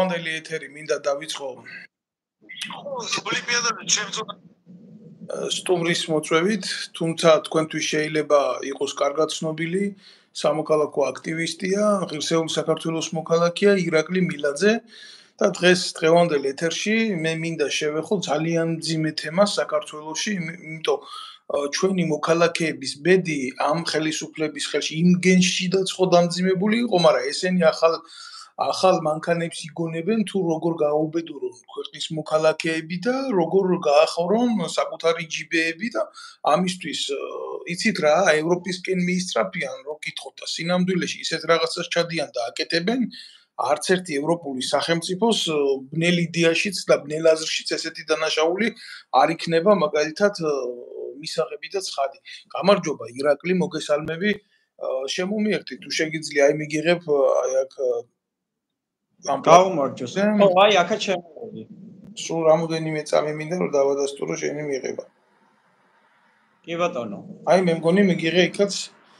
მომდელი ეთერი მინდა დავიწყო ოლიმპიადაზე ჩემწონა სტუმრის მოწვევით, თუმცა თქვენთვის შეიძლება იყოს კარგად ცნობილი სამოქალაქო აქტივისტია, ღირსეული საქართველოს მოქალაქეა ირაკლი მილაძე და დღევანდელ ეთერში მე მინდა შევეხო ძალიან მძიმე თემას საქართველოში, იმიტომ ჩვენი მოქალაქეების ბედი ამ ხელისუფლების ხელში იმგენში და ხო დამძიმებული იყო, მაგრამ ესენი ახალ მანქანებს იგონებენ თუ როგორ გააუბედურონ ქვეყნის მოქალაქეები და როგორ გაახორონ საკუთარი ჯიბეები და ამისთვის იცით რა ევროპისკენ მიისწრაფიან რო კითხოთ და სინამდვილეში ისეთ რაღაცას ჩადიან და აკეთებენ არც ერთი ევროპული სახელმწიფოს ბნელ იდეაშიც და ბნელ აზრშიც ესეთი დანაშაული არ იქნება მაგალითად მისაღები და ცხადი. გამარჯობა ირაკლი, მოგესალმები. შემომიერთდი თუ შეგიძლია აი მიგიღებ აი აქ გამარჯოს. ხო, აი აქაც შემოვიდი. სულ რამოდენიმე წამი მინდა რომ დავადასტურო შენი მიღება. კი ბატონო. აი მე მგონი მიგიღე იქაც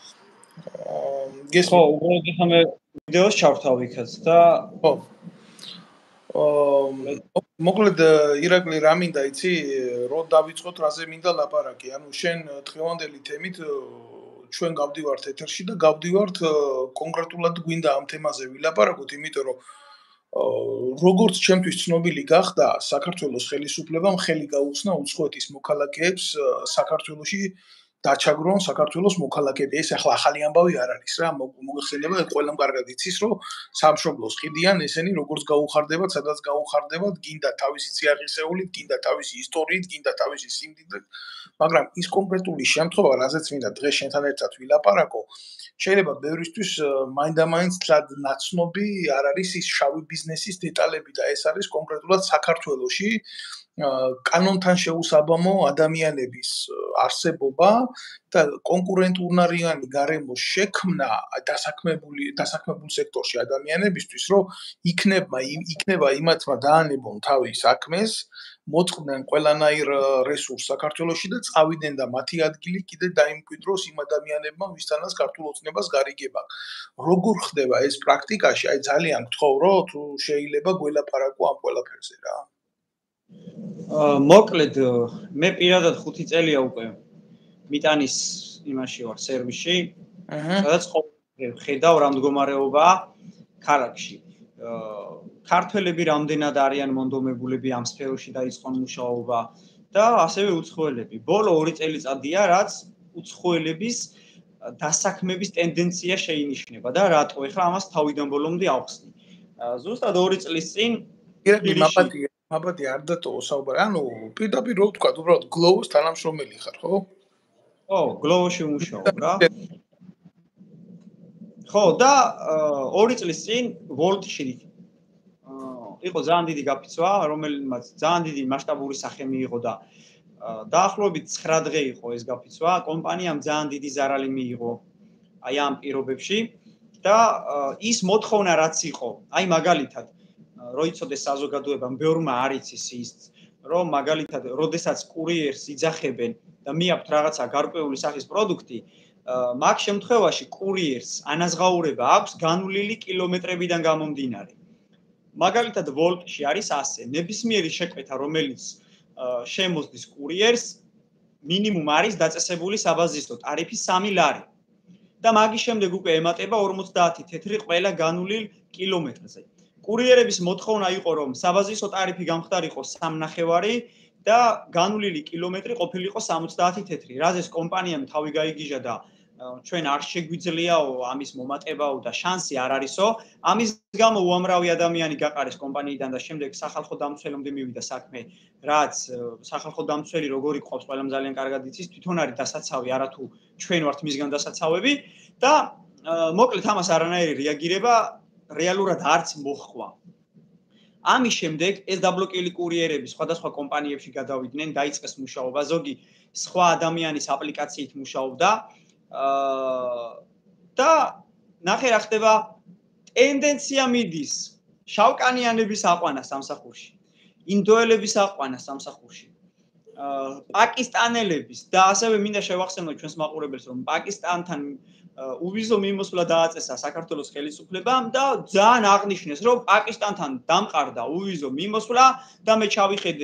ხო, უბრალოდ ხომ ვიდეოს ჩავთავ იქაც და ხო. მოკლედ ირაკლი რა მინდა იცი რომ დავიწყოთ რაზე მინდა ლაპარაკი ანუ შენ დღევანდელი თემით ჩვენ გავდივართ ეთერში და გავდივართ კონკრეტულად გვინდა ამ თემაზე ვილაპარაკოთ იმიტომ რომ როგორც ჩემთვის ცნობილი გახდა საქართველოს ხელისუფლებამ ხელი გაუხსნა უცხოეთის მოქალაქეებს საქართველოში დაჩაგრონ საქართველოს მოქალაქეები. ეს ახლა ახალი ამბავი არ არის რა. მოგეხსენება ყველამ კარგად იცის რომ სამშობლოს ყიდიან ესენი როგორც გაუხარდებათ, სადაც გაუხარდებათ, გინდა თავისი წიაღისეულით, გინდა თავისი ისტორიით, გინდა თავისი სიმდიდრით. მაგრამ ის კონკრეტული შემთხვევა, რაზეც მინდა დღეს შენთან ერთად ვილაპარაკო, შეიძლება ბევრისთვის მაინდა-მაინც თლად ნაცნობი არ არის ის შავი ბიზნესის დეტალები და ეს არის კონკრეტულად საქართველოში კანონთან შეუსაბამო ადამიანების არსებობა და კონკურენტუნარიანი გარემოს შექმნა დასაქმებულ სექტორში ადამიანებისთვის, რომ იქნება იმათმა დაანებონ თავის საქმეს, მოწყდნენ ყველანაირ რესურსს საქართველოში და წავიდნენ და მათი ადგილი კიდე დაიმკვიდროს იმ ადამიანებმა, ვისთანაც ქართულ ოცნებას გარიგება. როგორ ხდება ეს პრაქტიკაში? აი ძალიან გთხოვ, რომ თუ შეიძლება გველაპარაკო ამ ყველაფერზე რა. მოკლედ მე პირადად 5 წელია უკვე მიტანის იმაში ვარ სერვისში. სადაც ხედავ რა მდგომარეობაა ქალაქში. ქართველები რამდენად არიან მონდომებულები ამ სფეროში დაიწყონ მუშაობა და ასევე უცხოელები. ბოლო 2 წელიწადია რაც უცხოელების დასაქმების ტენდენცია შეინიშნება და რატო ეხლა ამას თავიდან ბოლომდე ავხსნი. ზუსტად 2 წლის წინ მაბადი არ დატოო საუბარი. ანუ პირდაპირ რო ვთქვა, უბრალოდ გლოვოს თანამშრომელი ხარ, ხო? ხო, გლოვოში ვმუშაობ რა. ხო, და 2 წლის წინ ვოლტში იყო ძალიან დიდი გაფიცვა, რომელმაც ძალიან დიდი მასშტაბური სახე მიიღო და დაახლოებით 9 დღე იყო ეს გაფიცვა. კომპანიამ ძალიან დიდი ზარალი მიიღო აი ამ პირობებში და ის მოთხოვნა რაც იყო, აი მაგალითად რო იცოდეს საზოგადოებამ ბევრმა არ იცის ის რომ მაგალითად როდესაც კურიერს იძახებენ და მიაქვთ რაღაცა გარკვეული სახის პროდუქტი მაგ შემთხვევაში კურიერს ანაზღაურება აქვს განვლილი კილომეტრებიდან გამომდინარე. მაგალითად ვოლტში არის ასე, ნებისმიერი შეკვეთა რომელიც შემოსდის კურიერს მინიმუმ არის დაწესებული საბაზისო ტარიფი 3 ლარი. და მაგის შემდეგ უკვე ემატება 50 თეთრი ყველა განვლილ კილომეტრზე. კურიერების მოთხოვნა იყო რომ საბაზისო ტარიფი გამხდარიყო 3.5 და განვლილი კილომეტრი ყოფილიყო 70 თეთრი. რაზეც კომპანიამ თავი გაიგიჟა და ჩვენ არ შეგვიძლიაო ამის მომატებაო და შანსი არ არისო. ამის გამო უამრავი ადამიანი გაყარეს კომპანიიდან და შემდეგ სახალხო დამცველამდე მივიდა საქმე, რაც სახალხო დამცველი როგორი ყავს ყველამ ძალიან კარგად იცის, თვითონ არის დასაცავი, არათუ ჩვენ ვართ მისგან დასაცავები და მოკლედ ამას არანაირი რეაგირება რეალურად არც მოხდა. ამის შემდეგ ეს დაბლოკილი კურიერები სხვადასხვა კომპანიებში გადავიდნენ, დაიწყეს მუშაობა, ზოგი სხვა ადამიანის აპლიკაციით მუშაობდა და ნახე რა ხდება, ტენდენცია მიდის შავკანიანების აყვანა სამსახურში, ინდოელების აყვანა სამსახურში, პაკისტანელების და ასევე მინდა შევახსენო ჩვენს მაყურებელს, რომ პაკისტანთან უვიზო მიმოსვლა დააწესა საქართველოს ხელისუფლებამ და ძალიან აღნიშნეს, რომ პაკისტანთან დამყარდა უვიზო მიმოსვლა და მე ჩავიხედე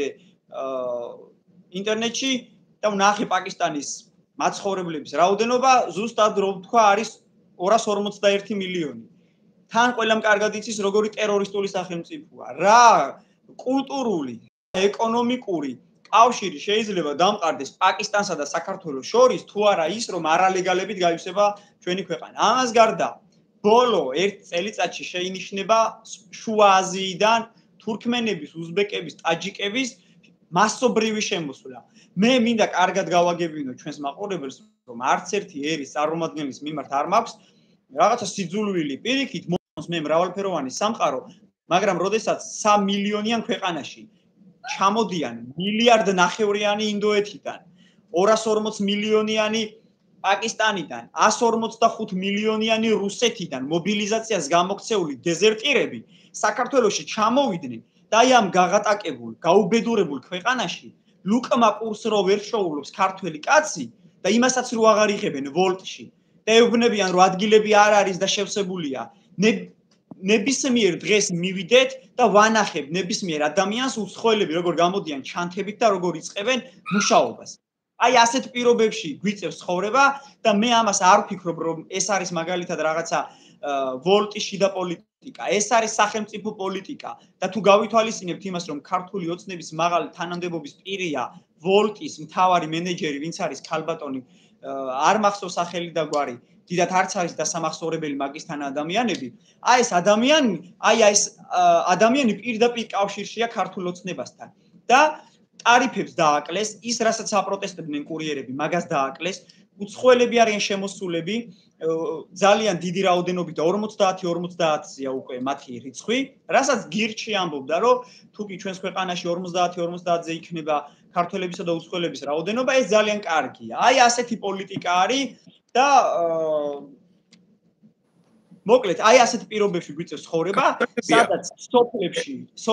ინტერნეტში და ვნახე პაკისტანის მაცხოვრებლების რაოდენობა, ზუსტად რომ თქვა არის 241 მილიონი. თან ყველამ კარგად იცის, როგორი ტერორისტული სახელმწიფოა. რა კულტურული, ეკონომიკური კავშირი შეიძლება დამყარდეს პაკისტანსა და საქართველოს შორის, თუ არა ის, რომ არალეგალებით გაივსება ჩვენი ქვეყანა. ამას გარდა, ბოლო 1 წელიწადში შეინიშნება შუა აზიიდან თურქმენების, უზბეკების, ტაჯიკების მასობრივი შემოსვლა. მე მინდა კარგად გავაგებინო ჩვენს მაყურებელს, რომ არც ერთი ერის წარმომადგენლის მიმართ არ მაქვს რაღაცა სიძულვილი პირიქით მომს მე მრავალფეროვანი სამყარო, მაგრამ როდესაც 3 მილიონიან ქვეყანაში ჩამოდიან 1,5 მილიარდიანი ინდოეთიდან, 240 მილიონიანი პაკისტანიდან, 145 მილიონიანი რუსეთიდან მობილიზაციას გამოქცეული დეზერტირები საქართველოში ჩამოვიდნენ და აი ამ გაღატაკებულ, გაუბედურებულ ქვეყანაში ლუკმა პურს რო ვერ შოულობს ქართველი კაცი და იმასაც რო აღარ იღებენ ვოლტში და ეუბნებიან რომ ადგილები არ არის და შევსებულია. ნებისმიერ დღეს მივიდეთ და ვანახებ ნებისმიერ ადამიანს უცხოელები როგორ გამოდიან ჩანთებით და როგორ იწყებენ მუშაობას. აი ასეთ პირობებში გვიწევს ცხოვრება და მე ამას არ ვფიქრობ რომ ეს არის მაგალითად რაღაცა ვოლტის შიდა პოლიტიკა, ეს არის სახელმწიფო პოლიტიკა და თუ გავითვალისწინებთ იმას რომ ქართული ოცნების მაღალი თანამდებობის პირია ვოლტის მთავარი მენეჯერი ვინც არის ქალბატონი არ მახსოვს სახელი და გვარი დიდათ არც არის დასამახსოვრებელი მაგისთან ადამიანები აი ეს ადამიანი პირდაპირ კავშირშია ქართულ ოცნებასთან და ტარიფებს დააკლეს ის რასაც აპროტესტებდნენ კურიერები მაგას დააკლეს უცხოელები არიან შემოსულები ძალიან დიდი რაოდენობით და 50-50-ია უკვე მათი რიცხვი რასაც გირჩი ამბობდა რომ თუკი ჩვენს ქვეყანაში 50-50-ზე იქნება ქართველებისა და უცხოელების რაოდენობა ეს ძალიან კარგია აი ასეთი პოლიტიკა არის და მოკლედ აი ასეთ პირობებში გვიწევს ცხოვრება სადაც სოფლებში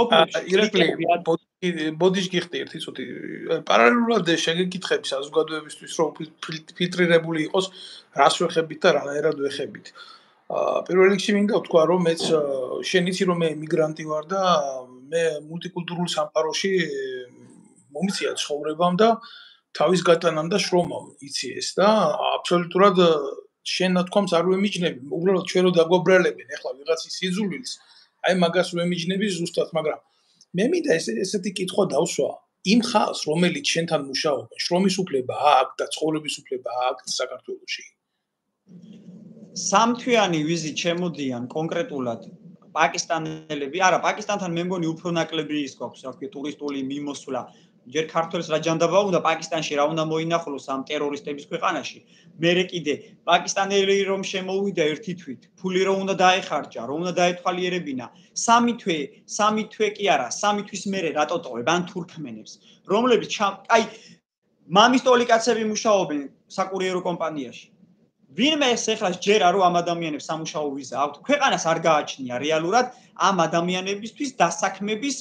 ბოდიშ გიხდი ერთი წუთი პარალელურად შეგეკითხები საზოგადოებისთვის რომ ფილტრირებული იყოს რას ვეხებით და რანაირად ვეხებით პირველ რიგში მინდა ვთქვა რომ მეც შენ იცი რომ მე ემიგრანტი ვარ და მე მულტიკულტურულ სამყაროში მომიწია ცხოვრებამ და თავის გატანამ და შრომამ იცი ეს და აბსოლუტურად შენ ნათქვამს არ ვემიჯნები უბრალოდ ჩვენ რო დაგვაბრალებენ ახლა ვიღაცის სიძულვილს აი მაგას ვემიჯნები ზუსტად მაგრამ მე მინდა ესეთი კითხვა დავსვა იმ ხალხს რომელიც შენთან მუშაობენ შრომის უფლება აქვს და ცხოვრების უფლება აქვს საქართველოში სამთვიანი ვიზით შემოდიან კონკრეტულად პაკისტანელები არა პაკისტანთან მე მგონი უფრო ნაკლები ის გვაქვს რა ვთქვი ტურისტული მიმოსვლა ჯერ ქართველს რა ჯანდაბა უნდა პაკისტანში რა უნდა მოინახულოს ამ ტერორისტების ქვეყანაში მერე კიდე პაკისტანელი რომ შემოვიდა ერთი თვით ფული რომ უნდა დაეხარჯა რომ უნდა დაეთვალიერებინა სამი თვე კი არა სამი თვის მერე რატო ტოვებ ან თურქმენებს რომლებიც აი მამისტოლი კაცები მუშაობენ საკურიერო კომპანიაში ვინმე ეს ახლა ჯერა რომ ამ ადამიანებს სამუშაო ვიზა აქვთ ქვეყანას არ გააჩნია რეალურად ამ ადამიანებისთვის დასაქმების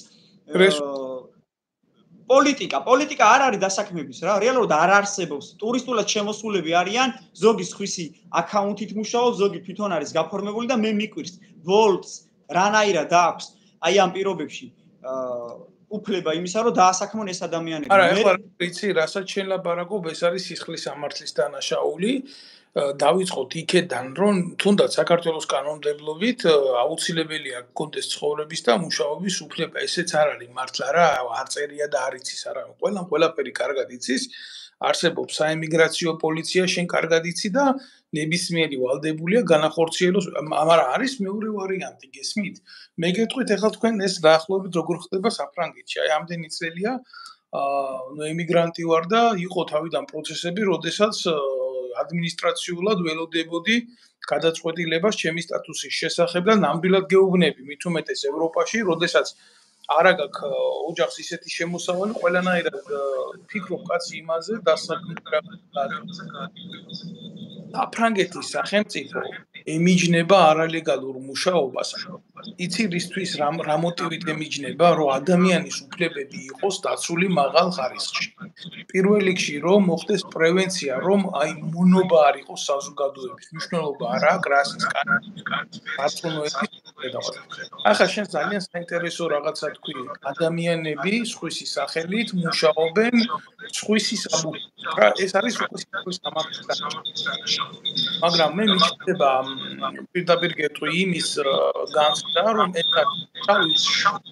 პოლიტიკა არ არის დასაქმების რა რეალურად არ არსებობს ტურისტულად შემოსულები არიან ზოგი სხვისი აკაუნთით მუშაობს ზოგი თვითონ არის გაფორმებული და მე მიკვირს ვოლტს რანაირად აქვს აი ამ პირობებში უფლება იმისა რომ დაასაქმონ ეს ადამიანები არა ახლა ვიცი რასაც შენ ლაპარაკობ ეს არის სისხლის სამართლის დანაშაული დავიწყოთ იქედან რომ თუნდაც საქართველოს კანონმდებლობით აუცილებელია გქონდეს ცხოვრების და მუშაობის უფლება ესეც არ არის მართლა რა არ წერია და არ იცის არა ყველაფერი კარგად იცის არსებობს საემიგრაციო პოლიცია შენ კარგად იცი და ნებისმიერი ვალდებულია განახორციელოს მაგრამ არის მეორე ვარიანტი გესმით მე გეტყვით ახლა თქვენ ეს დაახლოებით როგორ ხდება საფრანგეთში აი ამდენი წელია ემიგრანტი ვარ და იყო თავიდან პროცესები როდესაც ადმინისტრაციულად ველოდებოდი გადაწყვეტილებას ჩემი სტატუსის შესახებ და ნამდვილად გეუბნები მით უმეტეს ევროპაში როდესაც არა გაქვს ოჯახს ისეთი შემოსავალი ყველანაირად ფიქრობ კაცი იმაზე დასაქმება საფრანგეთის სახელმწიფო ემიჯნება არალეგალურ მუშაობას. იცი რისთვის რა მოტივით ემიჯნება, რომ ადამიანის უფლებები იყოს დაცული მაღალ ხარისხში. პირველ რიგში რომ მოხდეს პრევენცია, რომ აი მონობა არ იყოს საზოგადოების. მნიშვნელობა არა აქვს რასის გაწუნოების გადავად. ახლა შენ ძალიან საინტერესო რაღაცა თქვი, ადამიანები სხვისი სახელით მუშაობენ სხვისი რა ეს არის უკვე სიტყვის სამართლად. მაგრამ მე მიჩნდება პირდაპირ გეტყვი იმის განცდა, რომ ეს არის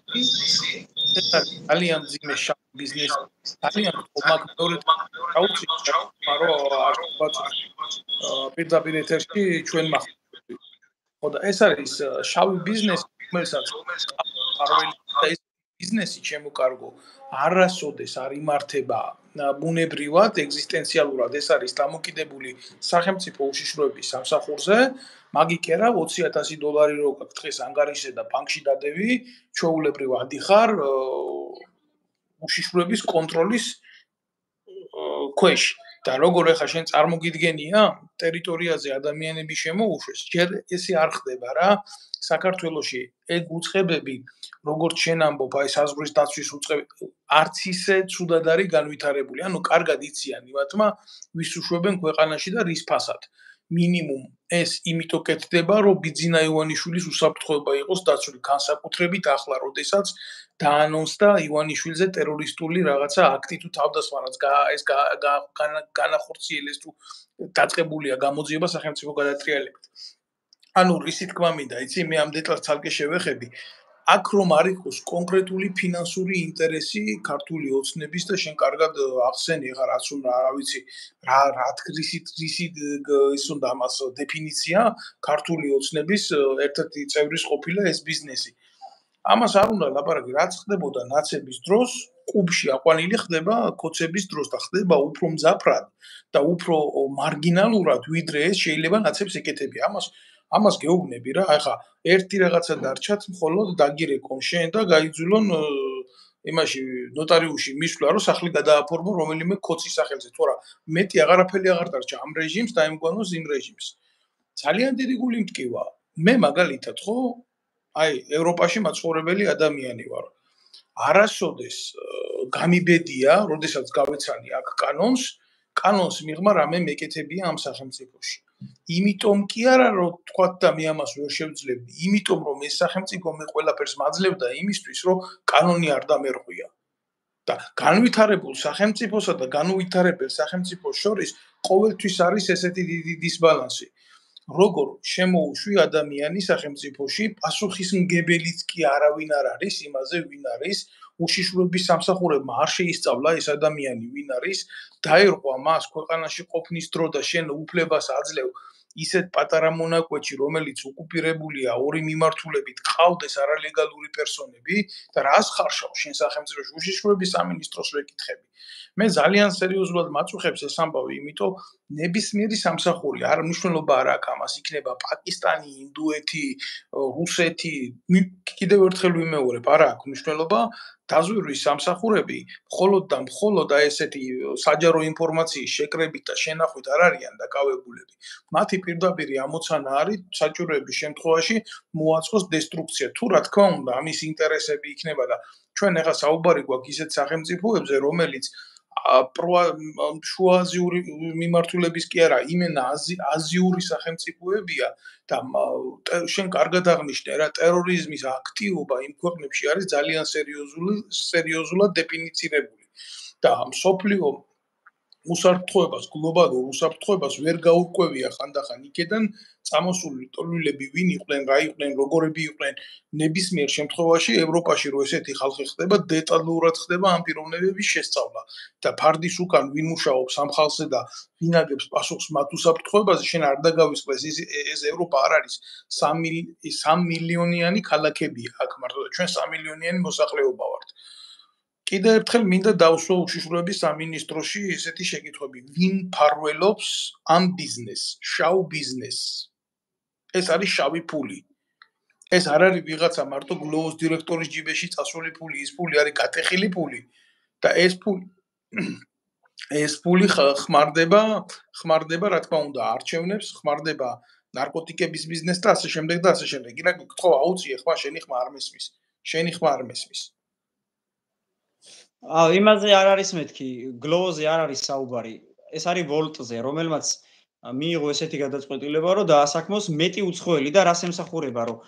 ძალიან ძიმე ბიზნესი, ძალიან მაგ მეორე აუცილებლად, რომ არ პირდაპირ ეთერში ჩვენ მახსოვს. ხო და ეს არის შავი ბიზნესი, რომელსაც პარალელურად და ეს ბიზნესი ჩემო კარგო არასოდეს არ იმართება ბუნებრივად, ეგზისტენციალურად ეს არის დამოკიდებული სახელმწიფო უშიშროების სამსახურზე, მაგი კი არა $20,000 რო გაქვს დღეს ანგარიშზე და ბანკში დადევი, ჩვეულებრივ ადიხარ უშიშროების კონტროლის ქვეშ. და როგორ ახლა შენ წარმოგიდგენია ტერიტორიაზე ადამიანები შემოუშვეს, ჯერ ესე არ ხდება რა. საქართველოში ეგ უწყებები, როგორც შენ ამბობ, აი საზღვრის დაცვის უწყებები, არც ისე ცუდად არის განვითარებული. ანუ კარგად იციან იმათმა, ვის უშვებენ ქვეყანაში და რის ფასად. მინიმუმ ეს იმიტომ კეთდება, რომ ბიძინა ივანიშვილის უსაფრთხოება იყოს დაცული, განსაკუთრებით ახლა, როდესაც დაანონსდა ივანიშვილზე ტერორისტული რაღაცა აქტი თუ თავდასხმაც ეს განახორციელეს თუ დაწყებულია გამოძიება სახელმწიფო გადატრიალებით. ანუ რისი თქმა მინდა, იცი, მე ამ დეტალს ცალკე შევეხები. აქ რომ არ იყოს კონკრეტული ფინანსური ინტერესი ქართული ოცნების და შენ კარგად ახსენი ხარ, რაც უნდა რა ვიცი, რა რისი ის უნდა ამას დეფინიცია ქართული ოცნების ერთ-ერთი წევრის ყოფილა ეს ბიზნესი. ამას არ უნდა ლაპარაკი, რაც ხდებოდა ნაცების დროს, ყუბში აყვანილი ხდება ქოცების დროს და ხდება უფრო მძაფრად და უფრო მარგინალურად, ვიდრე ეს შეიძლება ნაცებს ეკეთებია. ამას გეუბნები რა, ახლა ერთი რაღაცა დარჩათ, მხოლოდ დაგირეკონ შენ და გაიძულონ იმაში ნოტარიუსში მისვლა, რომ სახლი გადააფორმო რომელიმე ქოცის სახელზე, თორა მეტი აღარაფერი აღარ დარჩა ამ რეჟიმს და იმგვანოს იმ რეჟიმს. ძალიან დიდი გული მტკივა. მე მაგალითად ხო აი ევროპაში მაცხოვრებელი ადამიანი ვარ. არასოდეს გამიბედია, როდესაც გავეცანი აქ კანონს მიღმა რამე მეკეთებია ამ სახელმწიფოში. იმიტომ კი არა რომ თქვათ და მე ამას ვერ შევძლებდი, იმიტომ რომ ეს სახელმწიფო მე ყველაფერს მაძლევდა იმისთვის, რომ კანონი არ დამერღვია. და განვითარებულ სახელმწიფოსა და განუვითარებელ სახელმწიფოს შორის ყოველთვის არის ესეთი დიდი დისბალანსი. როგორ შემოუშვი ადამიანი სახელმწიფოში, პასუხისმგებელიც კი არავინ არ არის იმაზე, ვინ არის, უშიშროების სამსახურებმა არ შეისწავლა ეს ადამიანი ვინ არის, დაერყვა მას ქვეყანაში ყოფნის დრო და შენ უფლებას აძლევ ისეთ პატარა მონაკვეთში, რომელიც ოკუპირებულია ორი მიმართულებით, ყავდეს არალეგალური პერსონები და რას ხარშავ შენ სახელმწიფოში უშიშროების სამინისტროს ვეკითხები. მე ძალიან სერიოზულად მაწუხებს ეს ამბავი, იმიტომ ნებისმიერი სამსახური არ მნიშვნელობა არ აქვს ამას, იქნება პაკისტანი, ინდოეთი, რუსეთი, კიდევ ერთხელ ვიმეორებ, არ აქვს მნიშვნელობა. დაზვერვის სამსახურები მხოლოდ და მხოლოდ აი ესეთი საჯარო ინფორმაციის შეკრებით და შენახვით არ არიან დაკავებულები. მათი პირდაპირი ამოცანა არის საჭიროების შემთხვევაში მოაწყოს დესტრუქცია. თუ რა თქმა უნდა, ამის ინტერესები იქნება და ჩვენ ახლა საუბარი გვაქვს ისეთ სახელმწიფოებზე, რომელიც შუააზიური მიმართულების კი არა, იმენა აზიური სახელმწიფოებია და შენ კარგად აღნიშნე რა, ტერორიზმის აქტივობა იმ ქვეყნებში არის ძალიან სერიოზულად დეფინიცირებული. და მსოფლიო უსაფრთხოებას, გლობალურ უსაფრთხოებას ვერ გაურკვევია ხანდახან იქედან წამოსული ტოლვილები ვინ იყვნენ, რა იყვნენ, როგორები იყვნენ. ნებისმიერ შემთხვევაში ევროპაში რო ესეთი ხალხი ხდება, დეტალურად ხდება ამ პიროვნებების შესწავლა და ფარდის უკან ვინ მუშაობს ამ ხალხზე და ვინ აგებს პასუხს მათ უსაფრთხოებაზე, შენ არ დაგავიწყდეს ეს ევროპა არ არის 3 მილიონიანი ქალაქებია აქ მარტო და ჩვენ 3 მილიონიანი მოსახლეობა ვართ. კიდევ ერთხელ მინდა დავსვა უშიშროების სამინისტროში ესეთი შეკითხვები, ვინ ფარველობს ამ ბიზნესს, შავ ბიზნესს. ეს არის შავი ფული. ეს არ არის ვიღაცა მარტო გლოუს დირექტორის ჯიბეში წასული ფული, ის ფული არის გატეხილი ფული და ეს ფული ხმარდება, რა თქმა უნდა, არჩევნებს, ხმარდება ნარკოტიკების ბიზნესს და ასე შემდეგ და ასე შემდეგ. ირა გთხოვ აუწიე ხმა შენი ხმა არ მესმის. შენი ხმა არ მესმის. იმაზე არ არის მეთქი, გლოვოზე არ არის საუბარი. ეს არის ვოლტზე, რომელმაც მიიღო ესეთი გადაწყვეტილება, რომ დაასაქმოს მეტი უცხოელი და რას ემსახურება, რომ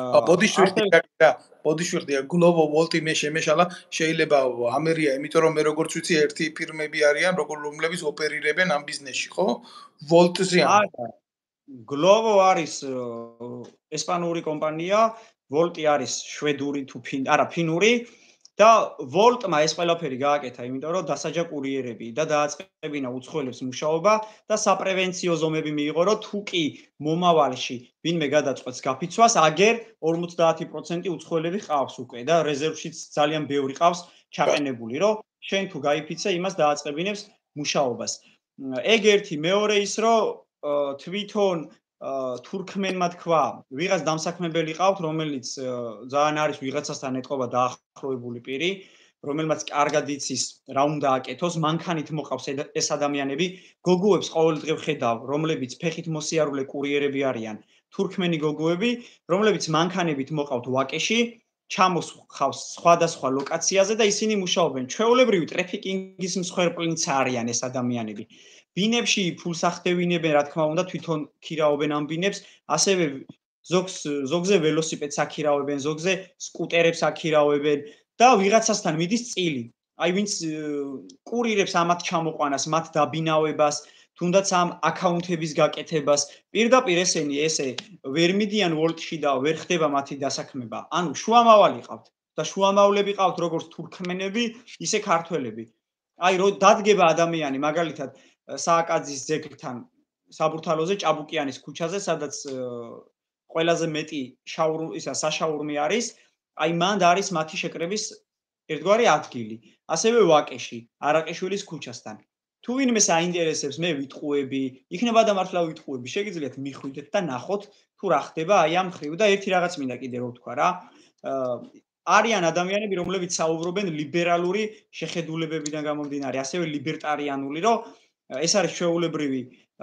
ბოდიშვილი გლოვო ვოლტი მე შემეშალა შეიძლება ამერია, იმიტომ რომ მე როგორც ვიცი ერთი ფირმები არიან, რომლებიც ოპერირებენ ამ ბიზნესში, ხო? ვოლტზე არა. გლოვო არის ესპანური კომპანია, ვოლტი არის შვედური თუ ფინური და ვოლტმა ეს ყველაფერი გააკეთა, იმიტომ რომ დასაჯა კურიერები და დააწყებინა უცხოელებს მუშაობა და საპრევენციო ზომები მიიღო, რომ თუ კი მომავალში ვინმე გადაწყვეტს გაფიცვას, აგერ 50% უცხოელები ყავს უკვე და რეზერვშიც ძალიან ბევრი ყავს ჩაყენებული, რომ შენ თუ გაიფიცე, იმას დააწყებინებს მუშაობას. ეგ ერთი, მეორე ის, რომ თვითონ თურქმენმა თქვა, ვიღაც დამსაქმებელი ყავთ, რომელიც ძალიან არის ვიღაცასთან ეტყობა დაახლოებული პირი, რომელმაც კარგად იცის რა უნდა აკეთოს, მანქანით მოყავს ეს ადამიანები, გოგოებს ყოველდღე ვხედავ, რომლებიც ფეხით მოსიარულე კურიერები არიან, თურქმენი გოგოები, რომლებიც მანქანებით მოყავთ ვაკეში, ჩამოსხავს სხვადასხვა ლოკაციაზე და ისინი მუშაობენ. ჩვეულებრივი ტრაფიკინგის მსხვერპლიც არიან ეს ადამიანები. ბინებში ფულს ახდევინებენ, რა თქმა უნდა, თვითონ ქირაობენ ამ ბინებს, ასევე ზოგზე ველოსიპედს აქირავებენ, ზოგზე სკუტერებს აქირავებენ და ვიღაცასთან მიდის წილი. აი ვინც კურირებს ამათ ჩამოყვანას, მათ დაბინავებას, თუნდაც ამ აკაუნტების გაკეთებას, პირდაპირ ესენი ესე ვერ მიდიან ვოლტში და ვერ ხდება მათი დასაქმება. ანუ შუამავალი ყავთ და შუამავლები ყავთ როგორც თურქმენები, ისე ქართველები. აი რო დადგება ადამიანი, მაგალითად სააკაძის ძეგლთან საბურთალოზე ჭაბუკიანის ქუჩაზე, სადაც ყველაზე მეტი საშაურმი არის, აი მანდ არის მათი შეკრების ერთგვარი ადგილი. ასევე ვაკეში, არაყიშვილის ქუჩასთან. თუ ვინმე საინტერესებს, მე ვიტყუები, იქნება და მართლა ვიტყუები, შეგიძლიათ მიხვიდეთ და ნახოთ თუ რა ხდება აი ამ ხრივ და ერთი რაღაც მინდა კიდე რო ვთქვა რა. არიან ადამიანები, რომლებიც საუბრობენ ლიბერალური შეხედულებებიდან გამომდინარე, ასევე ლიბერტარიანული, რომ ეს არის ჩვეულებრივი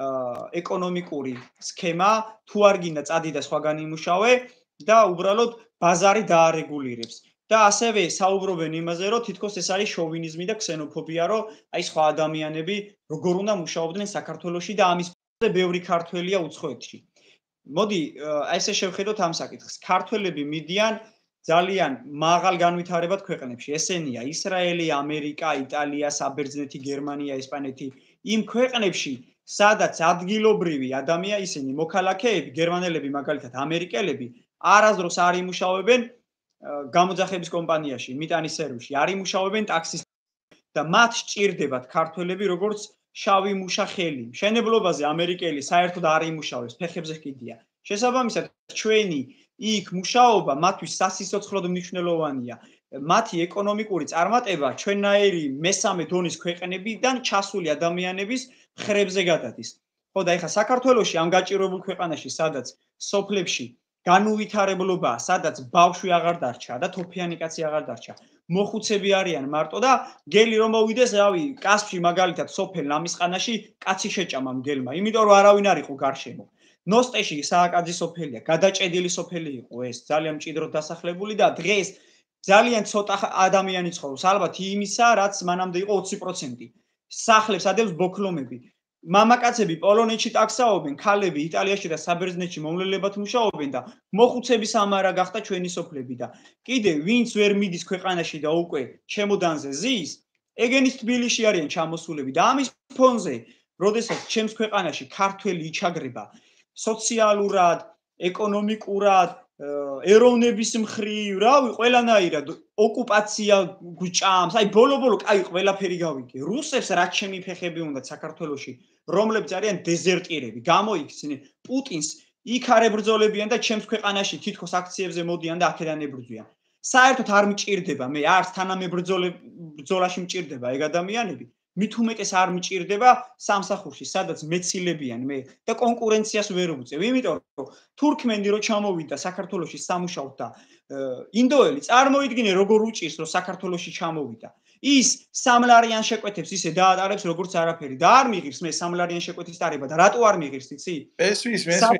ეკონომიკური სქემა, თუ არ გინდა წადი და სხვაგან იმუშავე და უბრალოდ ბაზარი დაარეგულირებს. და ასევე საუბრობენ იმაზე, რომ თითქოს ეს არის შოვინიზმი და ქსენოფობია, რომ აი სხვა ადამიანები როგორ უნდა მუშაობდნენ საქართველოში და ამის ბევრი ქართველია უცხოეთში. მოდი, ესე შევხედოთ ამ საკითხს. ქართველები მიდიან ძალიან მაღალ განვითარებად ქვეყნებში. ესენია ისრაელი, ამერიკა, იტალია, საბერძნეთი, გერმანია, ესპანეთი. იმ ქვეყნებში, სადაც ადგილობრივი ადამიანი ისინი მოქალაქეები, გერმანელები, მაგალითად, ამერიკელები, არასდროს არ იმუშავებენ გამოძახების კომპანიაში, მიტანის სერვისში, არ იმუშავებენ ტაქსის და მათ სჭირდებათ ქართველები, როგორც შავი მუშა ხელი. მშენებლობაზე ამერიკელი საერთოდ არ იმუშავებს, ფეხებზე ჰკიდია. შესაბამისად, ჩვენი იქ მუშაობა მათთვის სასიცოცხლოდ მნიშვნელოვანია. მათი ეკონომიკური წარმატება ჩვენნაირი მესამე დონის ქვეყნებიდან ჩასული ადამიანების ხრებზე გადადის. ხო და ეხლა საქართველოში ამ გაჭირვებულ ქვეყანაში, სადაც სოფლებში განუვითარებლობაა, სადაც ბავშვი აღარ დარჩა და თოფიანი კაცი აღარ დარჩა. მოხუცები არიან მარტო და გელი რომ მოვიდეს, რავი, კასპში მაგალითად სოფელ ლამისყანაში კაცი შეჭამა მგელმა, იმიტომ რომ არავინ არ იყო გარშემო. ნოსტეში სააკაძის სოფელია, გადაჭედილი სოფელი იყო ეს, ძალიან მჭიდროდ დასახლებული და დღეს ძალიან ცოტა ადამიანი ცხოვრობს, ალბათ იმისა, რაც მანამდე იყო 20%. სახლებს ადევს ბოქლომები. მამაკაცები პოლონეთში ტაქსაობენ, ქალები იტალიაში და საბერძნეთში მომლელებად მუშაობენ და მოხუცები სამარა გახდა ჩვენი სოფლები და კიდე ვინც ვერ მიდის ქვეყანაში და უკვე ჩემოდანზე ზის, ეგენის თბილისში არიან ჩამოსულები და ამის ფონზე, როდესაც ჩემს ქვეყანაში ქართველი იჩაგრება სოციალურად, ეკონომიკურად, ეროვნების მხრივ, რავი, ყველანაირად ოკუპაცია გვჭამს. აი ბოლო-ბოლო კაი ყველაფერი გავიგე. რუსებს რაც ჩემი ფეხები უნდათ საქართველოში, რომლებიც არიან დეზერტირები, გამოიქცნენ პუტინს, იქ არ ებრძოლებიან და ჩემს ქვეყანაში თითქოს აქციებზე მოდიან და აქედან ებრძვიან. საერთოდ არ მჭირდება მე, არც თანამებრძოლაში მჭირდება ეგ ადამიანები. მით უმეტეს არ მჭირდება სამსახურში, სადაც მეცილებიან მე და კონკურენციას ვერ ვუწევ. იმიტომ რომ თურქმენი რო ჩამოვიდა საქართველოში სამუშაოდ და ინდოელი წარმოიდგინე როგორ უჭირს რომ საქართველოში ჩამოვიდა. ის სამლარიან შეკვეთებს ისე დაატარებს როგორც არაფერი და არ მიღირს მე სამლარიან შეკვეთის ტარება და რატო არ მიღირს იცი? ესვის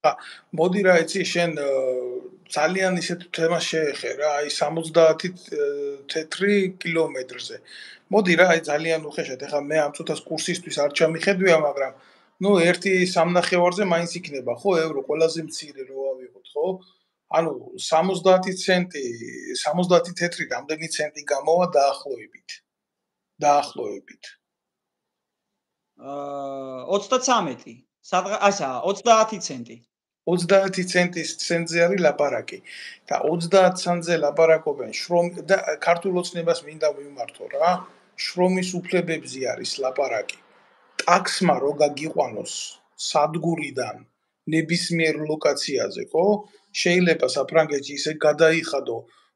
მოდი რა იცი შენ ძალიან ისეთ თემას შეეხე რა, აი 70 თეთრი კილომეტრზე. მოდი რა, აი ძალიან უხეშად, ეხლა მე ამ წუთას კურსისთვის არ ჩამიხედვია, მაგრამ ნუ 1.5-ზე მაინც იქნება, ხო, ევრო ყველაზე მცირე რო ავიღოთ, ხო? ანუ 70 ცენტი, 70 თეთრი რამდენი ცენტი გამოვა დაახლოებით. დაახლოებით. 33. ასა 30 ცენტი. 30 ცენტის ცენტზე არის ლაპარაკი და 30 ცენტზე ლაპარაკობენ და ქართულ ოცნებას მინდა ვიმართო რა, შრომის უფლებებზე არის ლაპარაკი. ტაქსმა რო გაგიყვანოს სადგურიდან ნებისმიერ ლოკაციაზე, ხო? შეიძლება საფრანგეთში ისე გადაიხადო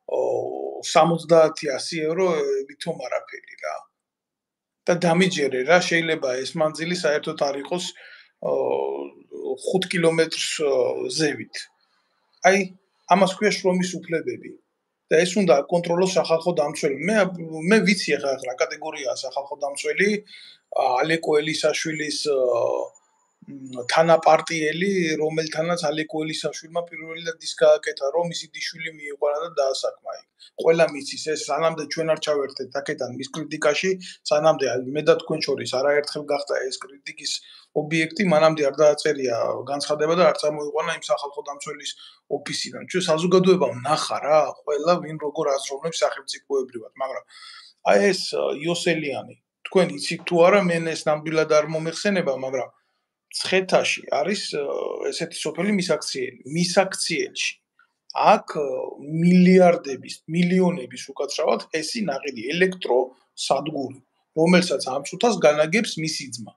70-100 ევრო ვითომ არაფერი რა. და დამიჯერე რა, შეიძლება ეს მანძილი საერთოდ არ იყოს 5 კილომეტრს ზევით. აი, ამას ქვია შრომის უფლებები. და ეს უნდა აკონტროლოს სახალხო დამცველი. მე ვიცი ახლა რა კატეგორიაა სახალხო დამცველი, ალეკო ელისაშვილის თანაპარტიელი, რომელთანაც ალეკო ელისაშვილმა პირველად ის გააკეთა, რომ მისი დიშვილი მიიყვანა და დაასაქმა. ყველა მიცის ეს, სანამდე ჩვენ არ ჩავერთეთ აქედან მის კრიტიკაში, სანამდე მე და თქვენ შორის არაერთხელ გახდა ეს კრიტიკის ობიექტი, მანამდე არ დააწერია განცხადება და არ წამოიყვანა იმ სახალხო დამცველის ოფისიდან. ჩვენ საზოგადოებამ ნახა რა, ყველა ვინ როგორ აზროვნებს სახელმწიფოებრივად, მაგრამ აი ეს იოსელიანი, თქვენ იცით თუ არა, მე ეს ნამდვილად არ მომეხსენება, მაგრამ ცხეთაში არის ესეთი სოფელი მისაქციელში. აქ მილიარდების, მილიონების უკაცრავად ჰესი ნაყიდი ელექტროსადგური, რომელსაც ამ წუთას განაგებს მისი ძმა.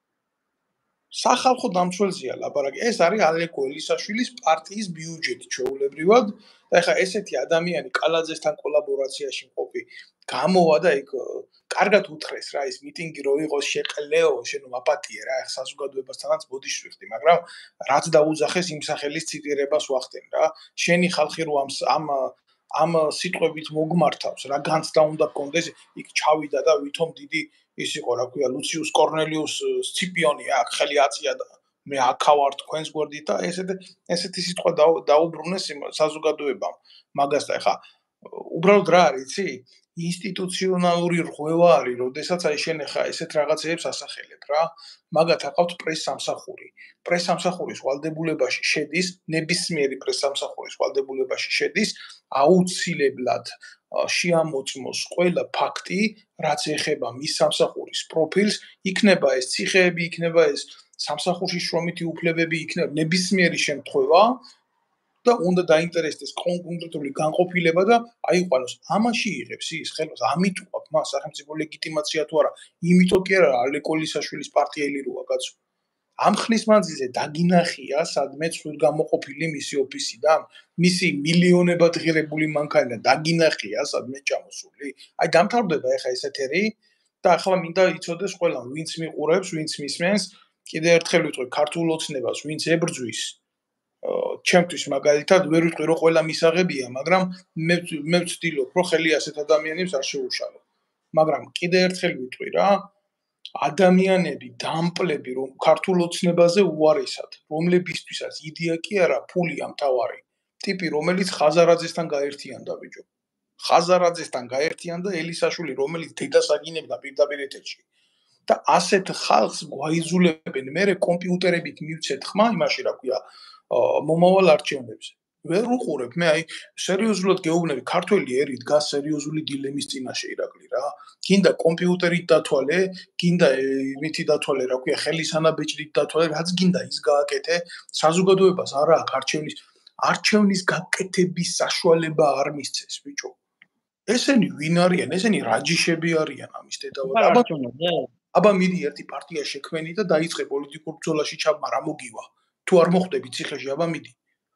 სახალხო დამცველზეა ლაპარაკი. ეს არის ალეკო ელისაშვილის პარტიის ბიუჯეტი ჩვეულებრივად. და ეხლა ესეთი ადამიანი კალაძესთან კოლაბორაციაში მყოფი გამოვა და იქ კარგად უთხრეს რა, ის მიტინგი რო იყოს შეყლეო, შენო აპატიე რა, ეხლა საზოგადოებასთანაც ბოდიშ ვიხდი, მაგრამ რაც დაუძახეს იმ სახელის ციტირებას ვახდენ რა. შენი ხალხი რო ამ სიტყვებით მოგმართავს, რა განცდა უნდა გქონდეს, იქ ჩავიდა და ვითომ დიდი ის იყო, რა ქვია, ლუციუს კორნელიუს სციპიონი აქ ხელი აწია და მე აქავარ თქვენს გვერდით და ესეთი სიტყვა დაუბრუნეს საზოგადოებამ. მაგას და ეხა უბრალოდ რა არის, იცი? ინსტიტუციონალური რღვევა არის, როდესაც აი შენ ეხა ესეთ რაღაცებს ასახელებ რა. მაგათ აყავთ პრეს-სამსახური. პრეს-სამსახურის ვალდებულებაში შედის, ნებისმიერი პრეს-სამსახურის ვალდებულებაში შედის აუცილებლად შეამოწმოს ყველა ფაქტი, რაც ეხება მის სამსახურის პროფილს, იქნება ეს ციხეები, იქნება ეს სამსახურში შრომითი უფლებები, იქნება ნებისმიერი შემთხვევა და უნდა დაინტერესდეს კონკრეტული განყოფილება და აიყვანოს. ამაში იღებს ის ხელს, ამით უყავ მას სახელმწიფო ლეგიტიმაცია თუ არა, იმიტომ კი არა ალეკო ელისაშვილის პარტიელი როა კაცო. ამ ხნის მანძილზე დაგინახია სადმე ცუდგამოყოფილი მისი ოფისიდან, მისი მილიონებად ღირებული მანქანა დაგინახია სადმე ჩამოსული. აი დამთავრდება ახლა ეს ეთერი და ახლა მინდა იცოდეს ყველა, ვინც მიყურებს, ვინც მისმენს, კიდე ერთხელ ვიტყვი ქართულ ოცნებას, ვინც ებრძვის ჩემთვის მაგალითად ვერ ვიტყვი რომ ყველა მისაღებია, მაგრამ მე ვცდილობ რომ ხელი ასეთ ადამიანებს არ შეუშალო. მაგრამ კიდე ერთხელ ვიტყვი რა, ადამიანები, დამპლები რომ ქართულ ოცნებაზე უარესად, რომლებისთვისაც იდეა კი არა, ფულია მთავარი. ტიპი რომელიც ხაზარაძესთან გაერთიანდა ბიჭო. ხაზარაძესთან გაერთიანდა ელისაშვილი, რომელიც დედას აგინებდა პირდაპირ ეთერში. და ასეთ ხალხს გვაიზულებენ მერე კომპიუტერებით მივცეთ ხმა იმაში რა ქვია მომავალ არჩევნებზე. ვერ უყურებ მე აი სერიოზულად გეუბნები ქართველი ერი დგას სერიოზული დილემის წინაშე ირაკლი რა. გინდა კომპიუტერით დათვალე, გინდა იმითი დათვალე რა ქვია ხელისანაბეჭდით დათვალე, რაც გინდა ის გააკეთე, საზოგადოებას არა აქვს არჩევნის გაკეთების საშუალება არ მისცეს ბიჭო. ესენი ვინ არიან? ესენი რაჯიშები არიან ამის დედავად. აბა მიდი ერთი პარტია შექმენი და დაიწყე პოლიტიკურ ბრძოლაში ჩაბმა რა მოგივა. თუ არ მოხვდები ციხეში, აბა მიდი.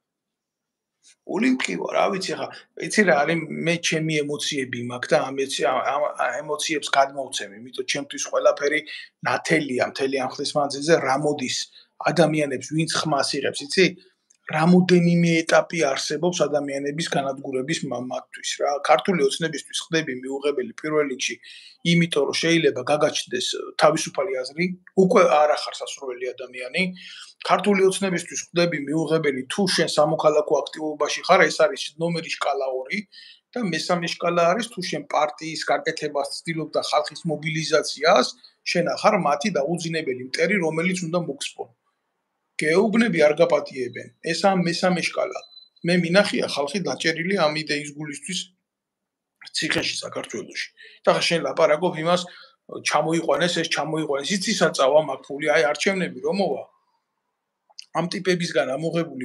ოლიმპიო რა ვიცი ხა, იცი რა არის მე ჩემი ემოციები მაქვს და ამ ემოციებს გადმოვცემ, იმიტომ ჩემთვის ყველაფერი ნათელია, მთელი ამ ხნის მანძილზე რა მოდის ადამიანებს, ვინც ხმას იღებს, იცი? რამოდენიმე ეტაპი არსებობს ადამიანების განადგურების მათთვის რა. ქართული ოცნებისთვის ხდები მიუღებელი პირველ რიგში, იმიტომ რომ შეიძლება გაგაჩნდეს თავისუფალი აზრი, უკვე არ ახარ სასურველი ადამიანი. ქართული ოცნებისთვის ხდები მიუღებელი თუ შენ სამოქალაქო აქტივობაში ხარ, ეს არის ნომერი შკალა 2 და მესამე შკალა არის თუ შენ პარტიის გაკეთებას ცდილობ და ხალხის მობილიზაციას, შენ ახარ მათი დაუძინებელი მტერი, რომელიც უნდა მოგსპონ. გეუბნები არ გაპატიებენ. ესაა მესამე შკალა. მე მინახია ხალხი დაჭერილი ამ იდეის გულისთვის ციხეში საქართველოში. და შენ ლაპარაკობ იმას ჩამოიყვანეს, ეს ჩამოიყვანეს, იცი საწავა მაგ ფული, აი არჩევნები რომ მოვა. ამ ტიპებისგან ამოღებული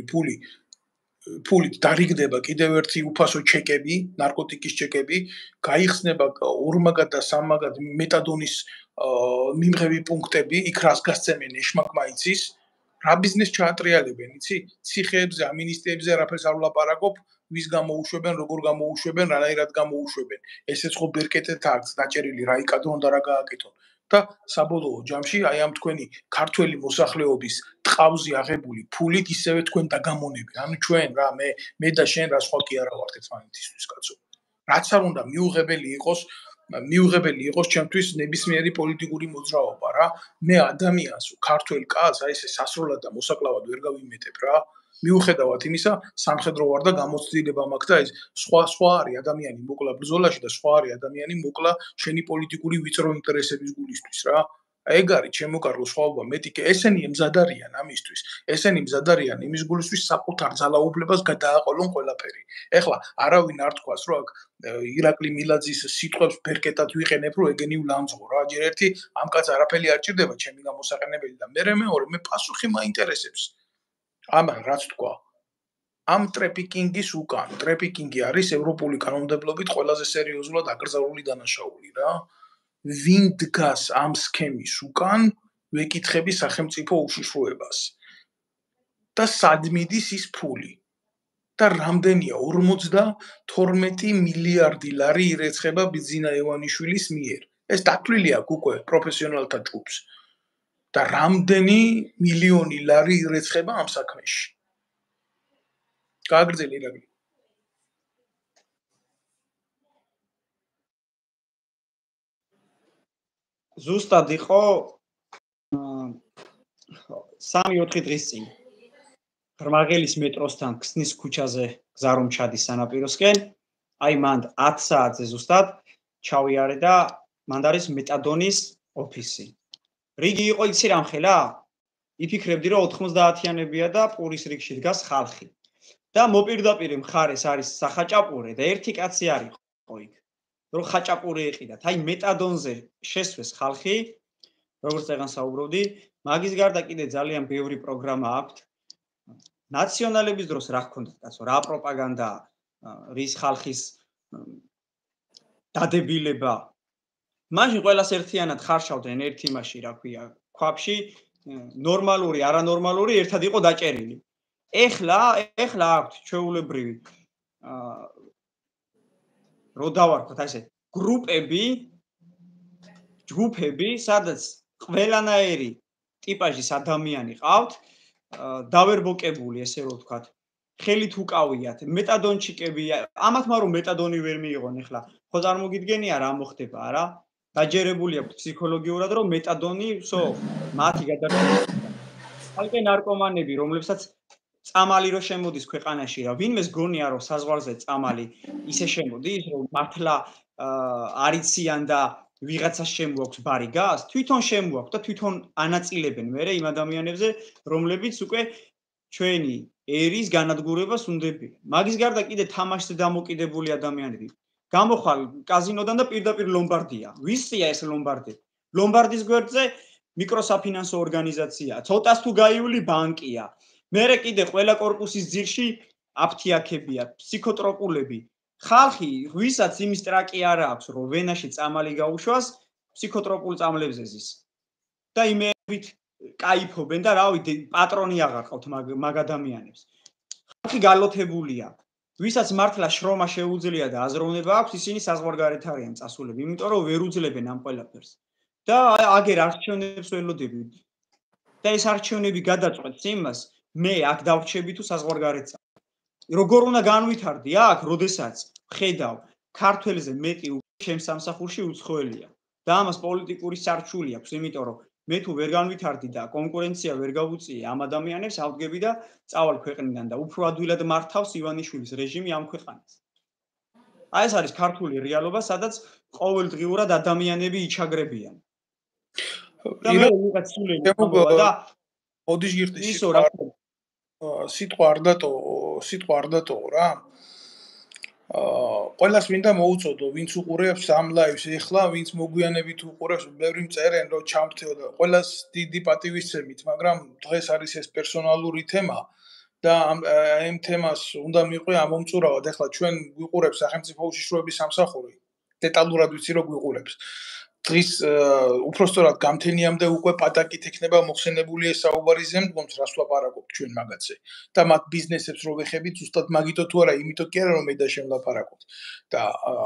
ფულით დარიგდება კიდევ ერთი უფასო ჩეკები, ნარკოტიკის ჩეკები, გაიხსნება ორმაგად და სამმაგად მეტადონის მიმღები პუნქტები, იქ რას გასცემენ ეშმაკმაიცის. რა ბიზნეს ჩაატრიალებენ, იცი? ციხეებზე, ამინისტიებზე არაფერს არ ვლაპარაკობ, ვის გამოუშვებენ, როგორ გამოუშვებენ, რანაირად გამოუშვებენ. ესეც ხო ბერკეტეთ აქვს დაჭერილი რა იკადრონ და რა გააკეთონ. და საბოლოო ჯამში აი ამ თქვენი ქართველი მოსახლეობის ტყავზე აღებული ფულით ისევე თქვენ დაგამონები. ანუ ჩვენ რა მე და შენ რა სხვა კი არა ვართ ერთმანეთისთვის კაცო. რაც არ უნდა მიუღებელი იყოს ჩემთვის ნებისმიერი პოლიტიკური მოძრაობა რა. მე ადამიანს ქართველ კაცს აი ესე სასრულად და მოსაკლავად ვერ გავიმეტებ რა. მიუხედავად იმისა, სამხედრო ვარ და გამოცდილება მაქვს და ეს სხვა არის ადამიანი მოკლა ბრძოლაში და სხვა არის ადამიანი მოკლა შენი პოლიტიკური ვიწრო ინტერესების გულისთვის რა. ეგ არის ჩემო კარგო სხვაობა მეტი კი ესენი მზად არიან ამისთვის. ესენი მზად არიან იმის გულისთვის საკუთარ ძალაუფლებას გადააყოლონ ყველაფერი. ეხლა არავინ არ თქვას რომ აქ ირაკლი მილაძის სიტყვებს ბერკეტად ვიყენებ რომ ეგენი ვლამძღო რა. ჯერ ერთი ამ კაც არაფერი არ ჭირდება ჩემი გამოსაყენებელი და მეორე მე პასუხი მაინტერესებს. ამან რაც თქვა ამ ტრეფიკინგის უკან ტრეფიკინგი არის ევროპული კანონმდებლობით ყველაზე სერიოზულად აკრძალული დანაშაული რა. ვინ დგას ამ სქემის უკან ვეკითხები სახელმწიფო უშიშროებას და სად მიდის ის ფული და რამდენია 52 მილიარდი ლარი ირეცხება ბიძინა ევანიშვილის მიერ. ეს დათვლილი აქვს უკვე პროფესიონალთა ჯგუფს. და რამდენი მილიონი ლარი ირეცხება ამ საქმეში. გააგრძელი ირაკლი. ზუსტად იყო 3-4 დღის წინ ღრმაღელის მეტროსთან ქსნის ქუჩაზე გზა რომ ჩადის სანაპიროსკენ, აი მან 10 საათზე ზუსტად ჩავიარე და მან არის მეტადონის ოფისი. რიგი იყო იცი რამხელა? იფიქრებდი რომ 90-იანებია და პურის რიგში დგას ხალხი. და მოპირდაპირე მხარეს არის სახაჭაპურე და ერთი კაცი არისო იქ. რომ ხაჭაპური ეყიდათ. აი მეტადონზე შესვეს ხალხი, როგორც წეგან საუბრობდი, მაგის გარდა კიდე ძალიან ბევრი პროგრამა აქვს. ნაციონალების დროს რა გქონდათ კაცო, რა პროპაგანდა, რის ხალხის დადებილება. მაშინ ყველას ერთიანად ხარშავდნენ ერთ იმაში, რა ქვია, ქვაბში, ნორმალური, არანორმალური ერთად იყო დაჭერილი. ეხლა აქვთ ჩვეულებრივი რო დავარქვათ ასე ჯგუფები, სადაც ყველანაირი ტიპაჟის ადამიანი ყავთ, დავერბოკებული, ესე რომ ვთქვათ, ხელით უკავიათ, მეტადონჩიკები, ამათმა რომ მეტადონი ვერ მიიღონ ეხლა, ხო წარმოგიდგენია რა მოხდება, არა? დაჯერებული აქვთ ფსიქოლოგიურად, რომ მეტადონი, მათი გადარჩენა. ალკე ნარკომანები, რომლებსაც წამალი რო შემოდის ქვეყანაში რა, ვინმეს გონია რომ საზღვარზე წამალი ისე შემოდის, რომ მართლა არიციან და ვიღაცას შემოაქვს ბარი გას, თვითონ შემოაქვს და თვითონ ანაწილებენ მერე იმ ადამიანებზე, რომლებიც უკვე ჩვენი ერის განადგურებას უნდებიან. მაგის გარდა კიდე თამაშზე დამოკიდებული ადამიანები. გამოხვალ კაზინოდან და პირდაპირ ლომბარდია. ვისია ეს ლომბარდი? ლომბარდის გვერდზე მიკროსაფინანსო ორგანიზაციაა. ცოტას თუ გაიული ბანკია. მერე კიდე ყველა კორპუსის ძირში აფთიაქებია, ფსიქოტროპულები. ხალხი, ვისაც იმის ტრაკი არ აქვს, რომ ვენაში წამალი გაუშვას, ფსიქოტროპულ წამლებზე ზის. და იმებით კაიფობენ და რავი, პატრონი აღარ ყავთ მაგ ადამიანებს. ხალხი გალოთებულია. ვისაც მართლა შრომა შეუძლია და აზროვნება აქვს, ისინი საზღვარგარეთ არიან წასულები, იმიტომ რომ ვერ უძლებენ ამ ყველაფერს. და აგერ არჩევნებს ველოდები. და ეს არჩევნები გადაწყვეტს იმას, მე აქ დავრჩები თუ საზღვარგარეთსა. როგორ უნდა განვითარდი აქ, როდესაც ხედავ ქართველზე მეტი ჩემს სამსახურში უცხოელია და ამას პოლიტიკური სარჩული აქვს, იმიტომ რომ მე თუ ვერ განვითარდი და კონკურენცია ვერ გავუწიე ამ ადამიანებს, ავდგები და წავალ ქვეყნიდან და უფრო ადვილად მართავს ივანიშვილის რეჟიმი ამ ქვეყანას. აი ეს არის ქართული რეალობა, სადაც ყოველდღიურად ადამიანები იჩაგრებიან. და მე ვიღაც სულელი ამბობა და ოდის გიხდი ისო რა სიტყვა არ დატოვო რა. ყველას მინდა მოუწოდო, ვინც უყურებს ამ ლაივს ეხლა, ვინც მოგვიანებით უყურებს, ბევრი მწერენ რომ ჩამრთეო და ყველას დიდი პატივისცემით, მაგრამ დღეს არის ეს პერსონალური თემა და ამ თემას უნდა მიყვე ამომწურავად. ეხლა ჩვენ გვიყურებს სახელმწიფო უშიშროების სამსახური, დეტალურად ვიცი რომ გვიყურებს. დღის უпростоრად გამთენიამდე უკვე პატაკით ექნება მოხსენებული ეს საუბარი ზემდგომს, რას ვაპარაკობთ ჩვენ მაგაზე. და მათ ბიზნესებს რო ვეხებით, ზუსტად მაგითო თუ არა, იმითო კი არა რომ მე და შენ ვლაპარაკობთ. და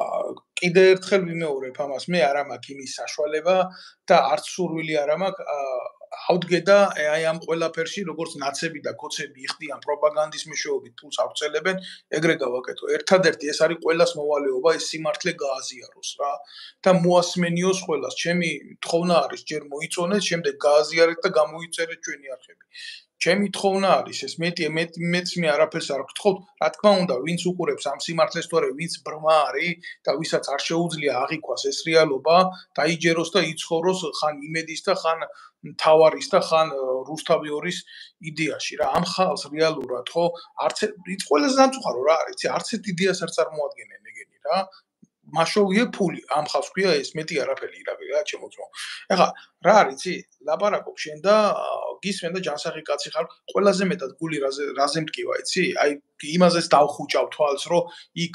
კიდე ერთხელ ვიმეორებ ამას, მე არ მაქვს იმის საშუალება და არც სურვილი არ მაქვს ავდგე და აი ამ ყველაფერში როგორც ნაცები და კოცები იხდიან პროპაგანდის მეშვეობით თულს აღწელებენ, ეგრე გავაკეთო. ერთადერთი ეს არის ყველას მოვალეობა, ეს სიმართლე გააზიაროს რა და მოასმენიოს ყველას. ჩემი თხოვნა არის ჯერ მოიწონეთ, შემდეგ გააზიარეთ და გამოიწერეთ ჩვენი არხები. ჩემი თხოვნა არის ეს მეც მე არაფერს არ გთხოვთ, რა თქმა უნდა, ვინც უყურებს ამ სიმართლეს თუ არა, ვინც ბრმა არის და ვისაც არ შეუძლია აღიქვას ეს რეალობა, დაიჯეროს და იცხოვროს ხან იმედის და ხან თავარის და ხან რუსთავიორის იდეაში რა. ამ ხალხს რეალურად ხო არც ყველაზე სამწუხარო რა არის, არც ერთ იდეას არ წარმოადგენენ ეგენი რა. მაშოვიე ფული, ამ ხალხს ქვია ეს მეტი არაფერი რა ჩემო ძმო. ეხლა რა არის, იცი? ლაპარაკობ შენ და გისმენ და ჯანსაღი კაცი ხარ, ყველაზე მეტად გული რაზე მტკივა, იცი? აი იმაზეც დავხუჭავ თვალს, რომ იქ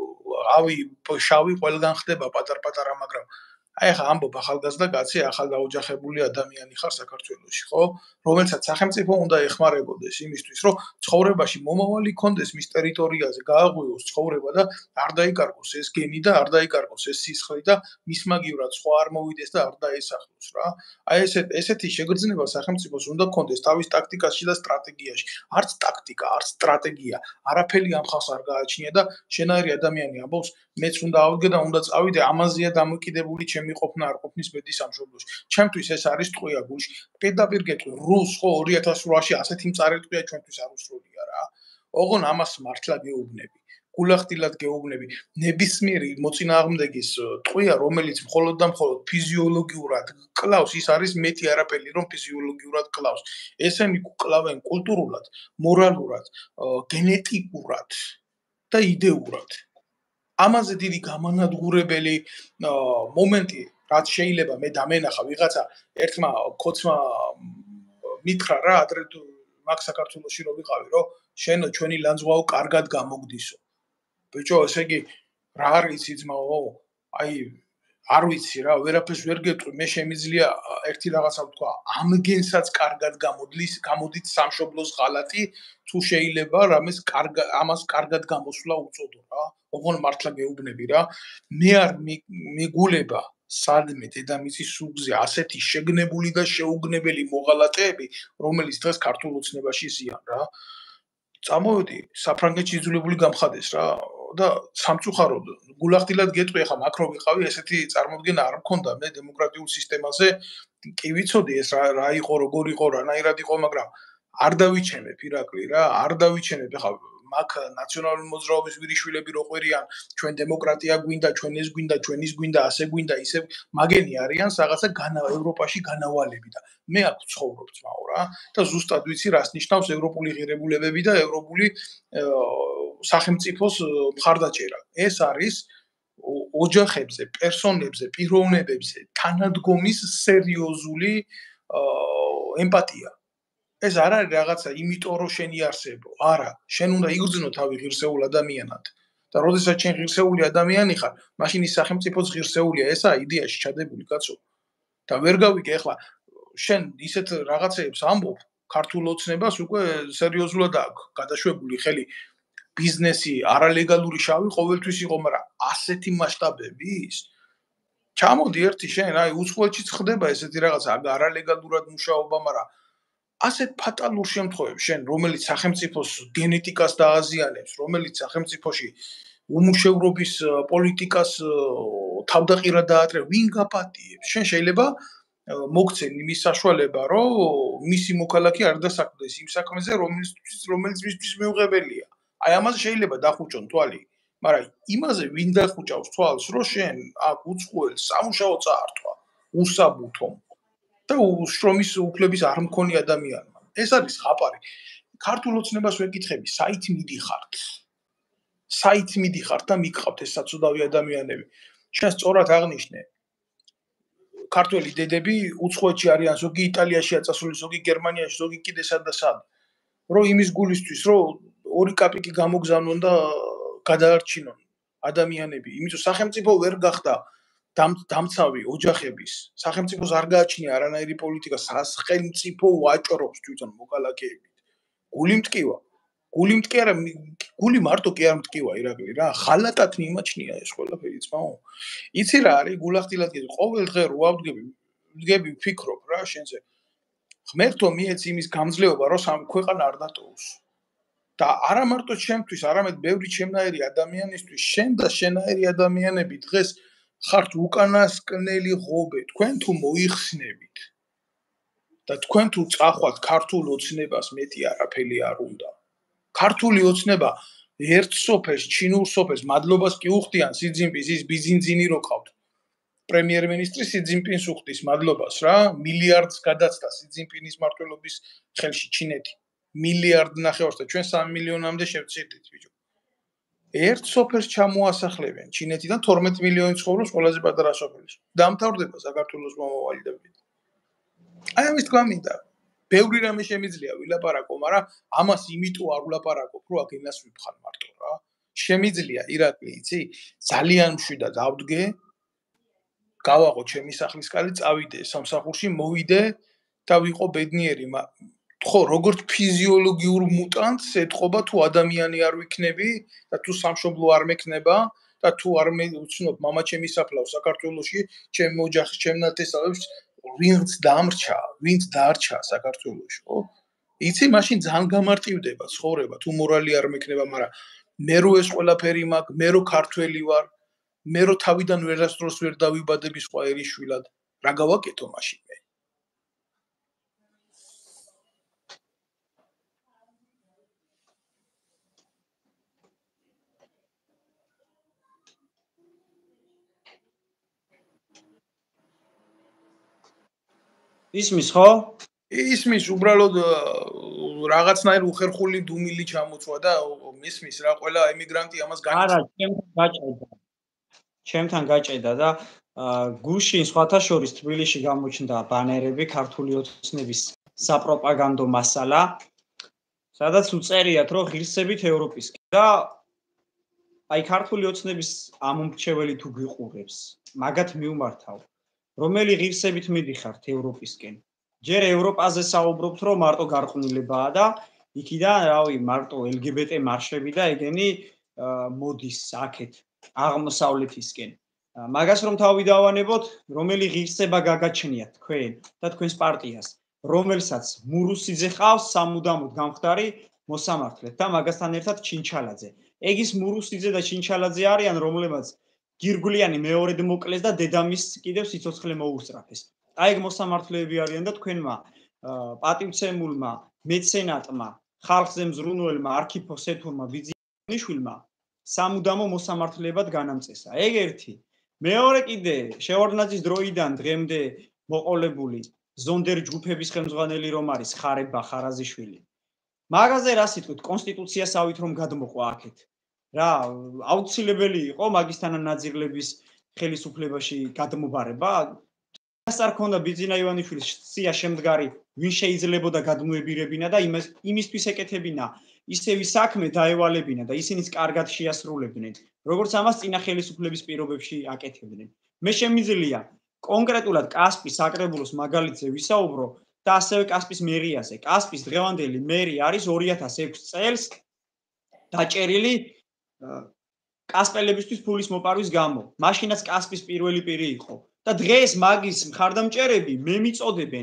ავი შავი ყველგან ხდება პატარ-პატარა, მაგრამ აი ახლა ამბობ ახალგაზრდა კაცი, ახალ დაოჯახებული ადამიანი ხარ საქართველოში, ხო? რომელსაც სახელმწიფო უნდა ეხმარებოდეს იმისთვის, რომ ცხოვრებაში მომავალი კონდეს მის ტერიტორიაზე, გააღვიოს ცხოვრება და არ დაიკარგოს ეს გენი და არ დაიკარგოს ეს სისხლი და მის მაგივრად სხვა არ მოვიდეს და არ დაესახლოს რა. აი ესეთი შეგრძნება სახელმწიფოს უნდა კონდეს თავის ტაქტიკაში და სტრატეგიაში. არც ტაქტიკა, არც სტრატეგია, არაფერი ამ ხალხს არ გააჩნია და შენაირი ადამიანი ამბობს, მეც უნდა ავდგე და უნდა წავიდე, ამაზეა დამოკიდებული ჩემი ყოფნა არ ყოფნის ბედის სამშობლოში. ჩემთვის ეს არის ტყვია გულში. პირდაპირ გეტყვი, რუს ხო 2008-ში ასეთი მწარე ტყვია ჩვენთვის არ უსროლია რა. ოღონ ამას მართლა გეუბნები. გულახდილად გეუბნები. ნებისმიერი მოწინააღმდეგის ტყვია, რომელიც მხოლოდ და მხოლოდ ფიზიოლოგიურად კლავს, ის არის მეტი არაფერი, რომ ფიზიოლოგიურად კლავს. ესენი კლავენ კულტურულად, მორალურად, გენეტიკურად და იდეურად. ამაზე დიდი გამანადგურებელი მომენტი რაც შეიძლება მე დამენახა ვიღაცა ერთმა კოცმა მითხრა რა ადრე მაგ საქართველოში რო ვიყავი რომ შენ ჩვენი ლანძღვაო კარგად გამოგდისო ბიჭო ესე იგი რა არის ძმაო აი არ ვიცი რა ვერაფერს ვერ გეტყვი მე შემიძლია ერთი რაღაცა ვთქვა ამგენსაც კარგად გამოდით სამშობლოს ღალატი თუ შეიძლება რამეს ამას კარგად გამოსვლა უწოდო რა ოღონ მართლა გეუბნები რა მე არ მეგულება სადმე დედამიწის სუგზე ასეთი შეგნებული და შეუგნებელი მოღალატეები რომელიც დღეს ქართულ ოცნებაში ზიან რა წამოვედი საფრანგეთში იძულებული გამხადეს რა და სამწუხაროდ გულახდილად გეტყვი ახლა მაკრო ვიყავი ესეთი წარმოდგენა არ მქონდა მე დემოკრატიულ სისტემაზე კი ვიცოდი ეს რა იყო როგორ იყო რანაირად იყო მაგრამ არ დავიჩენებ ირაკლი რა არ დავიჩენებ ახლა მაგ ნაციონალური მოძრაობის ვირიშვილები რო ყვირიან ჩვენ დემოკრატია გვინდა ჩვენ ეს გვინდა ჩვენ ის გვინდა ასე გვინდა ისე მაგენი არიან რაღაცა ევროპაში განავალები და მე აქ ვცხოვრობ ძმაო რა და ზუსტად ვიცი რას ნიშნავს ევროპული ღირებულებები და ევროპული სახელმწიფოს მხარდაჭერა ეს არის ოჯახებზე პერსონებზე პიროვნებებზე თანადგომის სერიოზული ემპათია ეს არ არის რაღაცა იმიტომ რომ შენ იარსებო არა შენ უნდა იგრძნო თავი ღირსეულ ადამიანად და როდესაც შენ ღირსეული ადამიანი ხარ მაშინ ის სახელმწიფოც ღირსეულია ესაა იდეაში ჩადებული კაცო და ვერ გავიგე ახლა შენ ისეთ რაღაცეებს ამბობ ქართულ ოცნებას უკვე სერიოზულად აქვს გადაშვებული ხელი ბიზნესი არალეგალური შავი ყოველთვის იყო მაგრამ ასეთი მასშტაბების ჩამოდი ერთი შენ აი უცხოეთშიც ხდება ესეთი რაღაცა არალეგალურად მუშაობა მაგრამ ასეთ ფატალურ შემთხვევებში შენ რომელიც სახელმწიფოს გენეტიკას დააზიანებს, რომელიც სახელმწიფოში უმუშევრობის პოლიტიკას თავდაყირად დაატრევ, ვინ გაპატიებს? შენ შეიძლება მოგცენ იმის საშუალება, რომ მისი მოქალაქე არ დასაქმდეს იმ საქმეზე, რომელიც მისთვის მიუღებელია. აი ამაზე შეიძლება დახუჭონ თვალი, მაგრამ იმაზე ვინ დახუჭავს თვალს, რომ შენ აქ უცხოელ სამუშაო წაართვა, უსაბუთო და შრომის უფლების არ მქონი ადამიანმა. ეს არის ხაპარი. ქართულ ოცნებას ვეკითხები, საით მიდიხართ? საით მიდიხართ და მიგყავთ ეს საწოდავი ადამიანები? შენ სწორად აღნიშნე. ქართველი დედები უცხოეთში არიან, ზოგი იტალიაშია წასული, ზოგი გერმანიაში, ზოგი კიდე სად და სად. რომ იმის გულისთვის, რომ 2 კაპიკი გამოგზავნონ და გადაარჩინონ ადამიანები, იმიტომ სახელმწიფო ვერ გახდა დამცავი ოჯახების. სახელმწიფოს არ გააჩნია არანაირი პოლიტიკა, სახელმწიფო ვაჭრობს თვითონ მოქალაქეებით. გული მტკივა. გული მტკი არა, გული მარტო კი არ მტკივა ირაკლი რა, ხალატად მიმაჩნია ეს ყველაფერი ძმაო. იცი რა არის გულახდილად გეტყვი, ყოველ დღე რო ვდგები ვფიქრობ რა შენზე. ღმერთო მიეცი იმის გამძლეობა, რომ სამ ქვეყანა არ დატოვოს. და არა მარტო ჩემთვის, არამედ ბევრი ჩემნაირი ადამიანისთვის, შენ და შენაირი ადამიანები დღეს ხართ უკანასკნელი ღობე, თქვენ თუ მოიხსნებით და თქვენ თუ წახვათ ქართულ ოცნებას, მეტი არაფერი არ უნდა. ქართული ოცნება ერთ სოფელს, ჩინურ სოფელს მადლობას კი უხდიან სი ძინპინს, ის ბიზინძინი რო ყავთ. პრემიერ-მინისტრი სი ძინპინს უხდის მადლობას რა, მილიარდს გადაცდა სი ძინპინის მმართველობის ხელში ჩინეთი. მილიარდ ნახევარს და ჩვენ 3 მილიონამდე შევწირდით ბიჭო. ერთ სოფელს ჩამოასახლებენ ჩინეთიდან 12 მილიონი ცხოვრობს ყველაზე პატარა სოფელში. დამთავრდება საქართველოს მომავალიდები. აი ამის თქვა მინდა. ბევრი რამე შემიძლია ვილაპარაკო, მაგრამ ამას იმიტომ არ ვლაპარაკობ, რომ აქ ენას ვიფხარ მარტო რა. შემიძლია ირაკლი, იცი? ძალიან მშვიდად ავდგე. გავაღო ჩემი სახლის კარი, წავიდე სამსახურში, მოვიდე და ვიყო ბედნიერი, ხო, როგორც ფიზიოლოგიურ მუტანტს ეთყობა თუ ადამიანი არ ვიქნები და თუ სამშობლო არ მექნება და თუ არ მეუცნობ მამა ჩემი საფლავს საქართველოში, ჩემ ოჯახს, ჩემ ნათესავებს ვინც დამრჩა, ვინც დარჩა საქართველოში, ხო? იცი, მაშინ ძალიან გამარტივდება ცხოვრება, თუ მორალი არ მექნება, მაგრამ მე რო ეს ყველაფერი მაქვს, მე რო ქართველი ვარ, მე რო თავიდან ვერასდროს ვერ დავიბადები სხვა ერისშვილად, რა გავაკეთო მაშინ მე? ისმის ხო? ისმის უბრალოდ რაღაცნაირ უხერხული დუმილი ჩამოწვა და ისმის რა ყველა ემიგრანტი ამას არა, ჩემთან გაჭედა და გუშინ სხვათა შორის თბილისში გამოჩნდა ბანერები ქართული ოცნების საპროპაგანდო მასალა, სადაც უწერიათ, რომ ღირსებით ევროპისკენ და აი ქართული ოცნების ამომრჩეველი თუ გიყურებს, მაგათ მიუმართავ, რომელი ღირსებით მიდიხართ ევროპისკენ. ჯერ ევროპაზე საუბრობთ, რომ მარტო გარყვნილებაა და იქიდან, რავი, მარტო LGBT მარშები და ეგენი მოდის აქეთ აღმოსავლეთისკენ. მაგას რომ თავი დავანებოთ, რომელი ღირსება გაგაჩნიათ თქვენ და თქვენს პარტიას, რომელსაც მურუსიძე ყავს სამუდამოდ გამხდარი მოსამართლედ და მაგასთან ერთად ჩინჩალაძე. ეგ ის მურუსიძე და ჩინჩალაძე არიან, რომლებმაც გირგვლიანი მეორედ მოკლეს და დედამისს კიდევ სიცოცხლე მოუსწრაფეს. აი ეგ მოსამართლეები არიან და თქვენმა პატივცემულმა მეცენატმა, ხალხზე მზრუნველმა არქიფოსეთურმა ბიძინიშვილმა სამუდამო მოსამართლეებად განამწესა. ეგ ერთი. მეორე კიდე შევარდნაძის დროიდან დღემდე მოყოლებული ზონდერ ჯგუფების ხელმძღვანელი რომ არის ხარება ხარაზიშვილი. მაგაზე რა სიტყვით, კონსტიტუციას ავით რომ გადმოყვა აქეთ. რა, აუცილებელი იყო მაგისთან ნაძირლების ხელისუფლებაში გადმობარება? ეს არ ქონდა ბიძინა ივანიშვილის სია შემდგარი, ვინ შეიძლებოდა გადმოებირებინა და იმისთვის ეკეთებინა ისევი საქმე დაევალებინა და ისინიც კარგად შეასრულებდნენ, როგორც ამას წინა ხელისუფლების პირობებში აკეთებდნენ. მე შემიძლია კონკრეტულად კასპის საკრებულოს მაგალითზე ვისაუბრო და ასევე კასპის მერიაზე. კასპის დღევანდელი მერი არის 2006 წელს დაჭერილი კასპელებისთვის ფულის მოპარვის გამო. მაშინაც კასპის პირველი პირი იყო. და დღეს მაგის მხარდამჭერები მე მიწოდებენ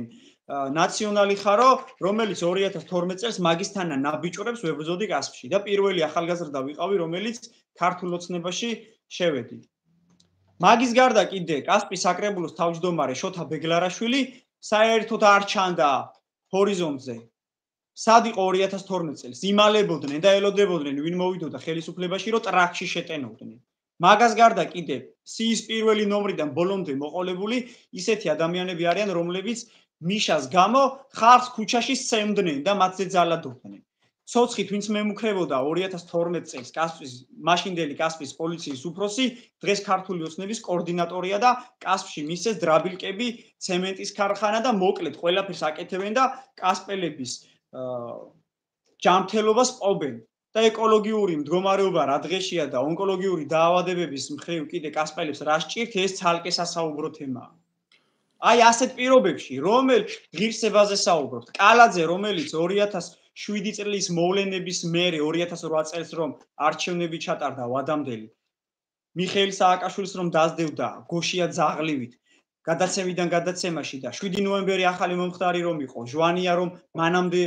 ნაციონალი ხარო, რომელიც 2012 წელს მაგისთანა ნაბიჭვრებს ვებრძოდი კასპში და პირველი ახალგაზრდა ვიყავი, რომელიც ქართულ ოცნებაში შევედი. მაგის გარდა კიდე კასპის საკრებულოს თავმჯდომარე შოთა ბეგლარაშვილი საერთოდ არ ჩანდა ჰორიზონტზე. სად იყო 2012 წელს? იმალებოდნენ და ელოდებოდნენ ვინ მოვიდოდა ხელისუფლებაში, რომ ტრაქში შეტენოდნენ. მაგას გარდა კიდე სიის პირველი ნომრიდან ბოლომდე მოყოლებული ისეთი ადამიანები არიან, რომლებიც მიშას გამო ხალხს ქუჩაში სცემდნენ და მათზე ძალადობდნენ. ცოცხით ვინც მემუქრებოდა 2012 წელს მაშინდელი კასპის პოლიციის უფროსი, დღეს ქართული ოცნების კოორდინატორია და კასპში მისცეს დრაბილკები, ცემენტის ქარხანა და მოკლედ ყველაფერს აკეთებენ და კასპელების ჯანმრთელობას პობენ. და ეკოლოგიური მდგომარეობა რა დღეშია და ონკოლოგიური დაავადებების მხრივ კიდე კასპელებს რა სჭირთ, ეს ცალკე სასაუბრო თემაა. აი ასეთ პირობებში, რომელ ღირსებაზე საუბრობთ? კალაძე, რომელიც 2007 წლის მოვლენების მერე 2008 წელს რომ არჩევნები ჩატარდა ვადამდელი, მიხეილ სააკაშვილის რომ დაძდევდა გოშია ძაღლივით, გადაცემიდან გადაცემაში და 7 ნოემბერი ახალი მომხდარი რომ იყო, ჟვანია რომ მანამდე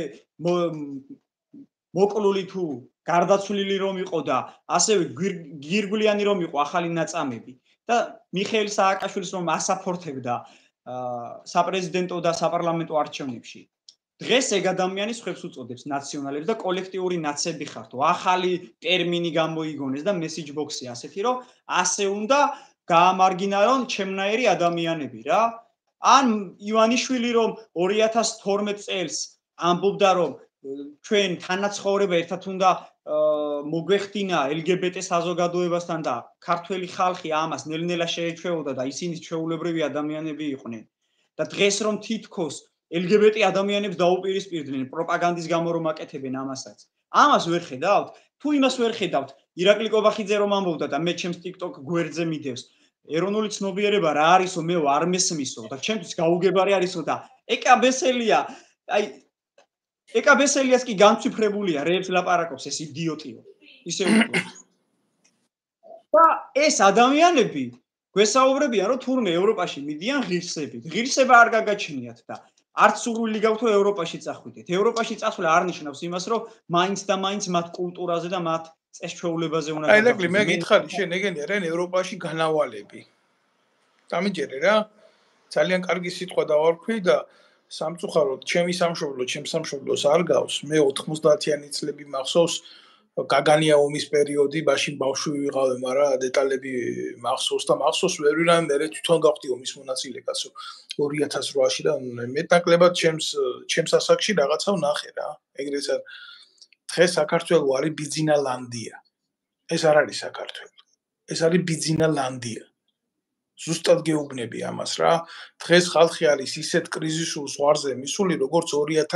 მოკლული თუ გარდაცვლილი რომ იყო და ასევე გირგვლიანი რომ იყო ახალი ნაწამები და მიხეილ სააკაშვილის რომ ასაფორთებდა საპრეზიდენტო და საპარლამენტო არჩევნებში. დღეს ეგ ადამიანის ხებს უწოდებს ნაციონალებს და კოლექტიური ნაცები ხართო. ახალი ტერმინი გამოიგონეს და მესიჯ ბოქსი ასეთი რომ ასე უნდა გაამარგინარონ ჩემნაირი ადამიანები რა. ან ივანიშვილი რომ 2012 წელს ამბობდა რომ ჩვენ თანაცხოვრება ერთად უნდა მოგვეხდინა LGBT საზოგადოებასთან და ქართველი ხალხი ამას ნელ-ნელა შეეჩვეოდა და ისინი ჩვეულებრივი ადამიანები იყვნენ. და დღეს რომ თითქოს LGBT ადამიანებს დაუპირისპირდნენ პროპაგანდის გამო რომ აკეთებენ ამასაც. ამას ვერ ხედავთ? თუ იმას ვერ ხედავთ, ირაკლი კობახიძე რომ ამბობდა და მე ჩემს TikTok გვერდზე მიდევს. ეროვნული ცნობიერება რა არისო, მე არ მესმისო და ჩემთვის გაუგებარი არისო და ეკაბესელია, აი ეკაბესელიას კი განცვიფრებულია, რეებს ლაპარაკობს ეს იდიოტიო. ისე უბრალოდ. და ეს ადამიანები გვესაუბრებიან, რომ თურმე ევროპაში მიდიან ღირსებით. ღირსება არ გაგაჩნიათ და არც სურვილი გაქვთ რომ ევროპაში წახვიდეთ. ევროპაში წასვლა არ ნიშნავს იმას, რომ მაინც და მაინც მათ კულტურაზე და მათ წესჩვეულებაზე უნდა აი ირაკლი, მე გითხარი, შენ ეგენი არიან ევროპაში განავალები. დამიჯერე რა. ძალიან კარგი სიტყვა დავარქვი და სამწუხაროდ ჩემი სამშობლო, ჩემს სამშობლოს არ გავს. მე 90-იანი წლები მახსოვს გაგანია ომის პერიოდი, მაშინ ბავშვი ვიყავი, მაგრამ დეტალები მახსოვს და მახსოვს ვერ ვირან მე თვითონ გავხდი ომის მონაწილე კაცო 2008-ში და მეტნაკლებად ჩემს ასაკში რაღაცა ვნახე რა. ეგრეც დღეს საქართველო არის ბიძინალანდია. ეს არ არის საქართველო. ეს არის ბიძინალანდია. ზუსტად გეუბნები ამას რა. დღეს ხალხი არის ისეთ კრიზისულ ზღვარზე მისული, როგორც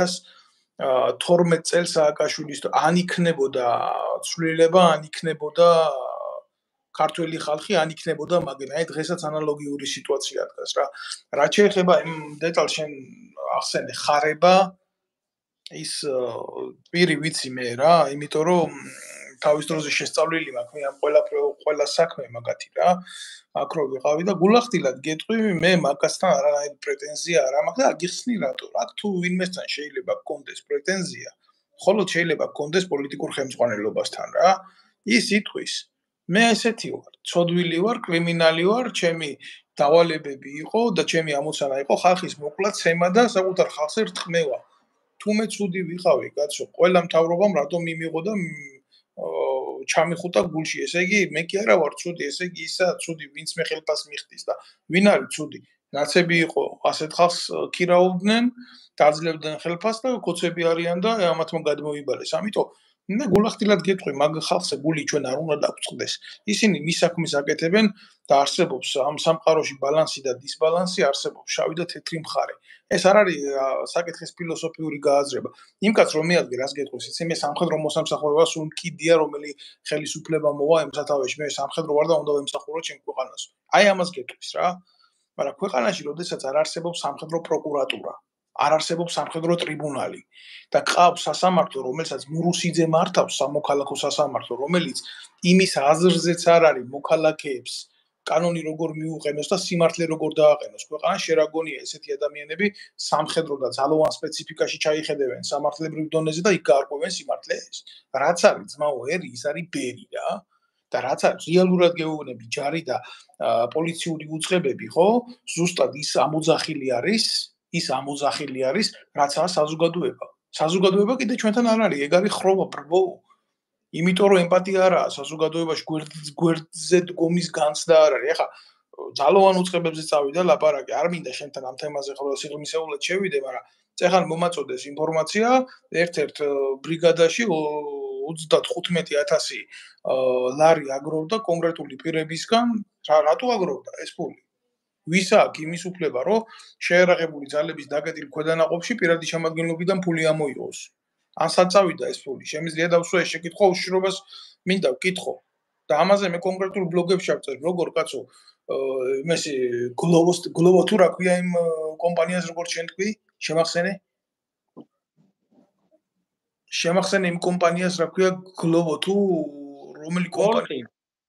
2012 წელს სააკაშვილის ან იქნებოდა ცვლილება, ან იქნებოდა ქართველი ხალხი, ან იქნებოდა მაგენ. აი დღესაც ანალოგიური სიტუაცია დგას რა. რაც შეეხება იმ დეტალს შენ ახსენე ხარება, ის პირი ვიცი მე რა, იმიტომ რომ თავის დროზე შესწავლილი მაქვს მე ამ ყველა საქმე მაგათი რა. აქ რო ვიყავი და გულახდილად გეტყვი, მე მაგასთან არანაირი პრეტენზია არ მაქვს და აგიხსნი რატო. აქ თუ ვინმესთან შეიძლება გქონდეს პრეტენზია, ხოლო შეიძლება გქონდეს პოლიტიკურ ხელმძღვანელობასთან რა. ის იტყვის, მე ესეთი ვარ, ცოდვილი ვარ, კრიმინალი ვარ, ჩემი დავალებები იყო და ჩემი ამოცანა იყო ხალხის მოკლა, ცემა და საკუთარ ხალხზე რთმევა. თუ მე ცუდი ვიყავი, კაცო, ყველა მთავრობამ რატომ მიმიღო და ჩამიხუტა გულში. ესე იგი, მე კი არა ვარ ცუდი, ესე იგი ისა ცუდი, ვინც მე ხელფას მიხდის და ვინ არის ცუდი? ნაცები იყო, ასეთ ხალხს ქირაობდნენ, დაძლევდნენ ხელფას და კოცები არიან და ამათმა გადმოიბალეს. ამიტომ მე გულახდილად გეტყვი, მაგ ხალხზე გული ჩვენ არ უნდა დაგვწყდეს. ისინი მის საქმეს აკეთებენ და არსებობს ამ სამყაროში ბალანსი და დისბალანსი, არსებობს შავი და თეთრი მხარე. ეს არ არის საკითხის ფილოსოფიური გააზრება. იმ კაც რომ მეადგე რას გეტყვის, იცი მე სამხედრო მოსამსახურება სულ კიდია, რომელი ხელისუფლება მოვა იმ სათავეში, მე სამხედრო ვარ და უნდა ვემსახურო ჩემ ქვეყანას. აი ამას გეტყვის რა. მაგრამ ქვეყანაში როდესაც არ არსებობს სამხედრო პროკურატურა, არ არსებობს სამხედრო ტრიბუნალი და ყავს სასამართლო, რომელსაც მურუსიძე მართავს, სამოქალაქო სასამართლო, რომელიც იმის აზრზეც არ არის მოქალაქეებს კანონი როგორ მიუყენოს და სიმართლე როგორ დააყენოს ქვეყანას, შერაგონია ესეთი ადამიანები სამხედრო და ძალოვან სპეციფიკაში ჩაიხედებენ სამართლებრივ დონეზე და იქ გაარკვევენ სიმართლეს. რაც არის ძმაო ერი, ის არის ბერი რა. და რაც არის რეალურად გეუბნები ჯარი და პოლიციური უწყებები, ხო? ზუსტად ის ამოძახილი არის, რაცაა საზოგადოება. საზოგადოება კიდე ჩვენთან არ არის, ეგ არის ხროვა ბრბო. იმიტომ რომ ემპათია არ არის საზოგადოებაში გვერდზე დგომის განცდა არ არის. ეხლა ძალოვან უწყებებზე წავიდა ლაპარაკი, არ მინდა შენთან ამ თემაზე ხოლმე სიღრმისეულად შევიდე, მაგრამ წეხან მომაწოდეს ინფორმაცია, ერთ-ერთ ბრიგადაში 35,000 ლარი აგროვდა კონკრეტული პირებისგან, რატო აგროვდა ეს ფული? ვის აქვს იმის უფლება, რომ შეერაღებული ძალების დაკეტილ ქვედანაყოფში პირადი შემადგენლობიდან ფული ამოიღოს? ან საწავიდა ეს ფული. შემიძლია დავსვა ეს შეკითხვა უშიშრობას მინდა ვკითხო. და ამაზე მე კონკრეტულ ბლოგებში ავწერ, როგორ კაცო, იმასე გლოვო თუ რა ქვია იმ კომპანიას როგორც შენ თქვი, შემახსენე იმ კომპანიას რა ქვია გლოვო თუ რომელი კომპანია?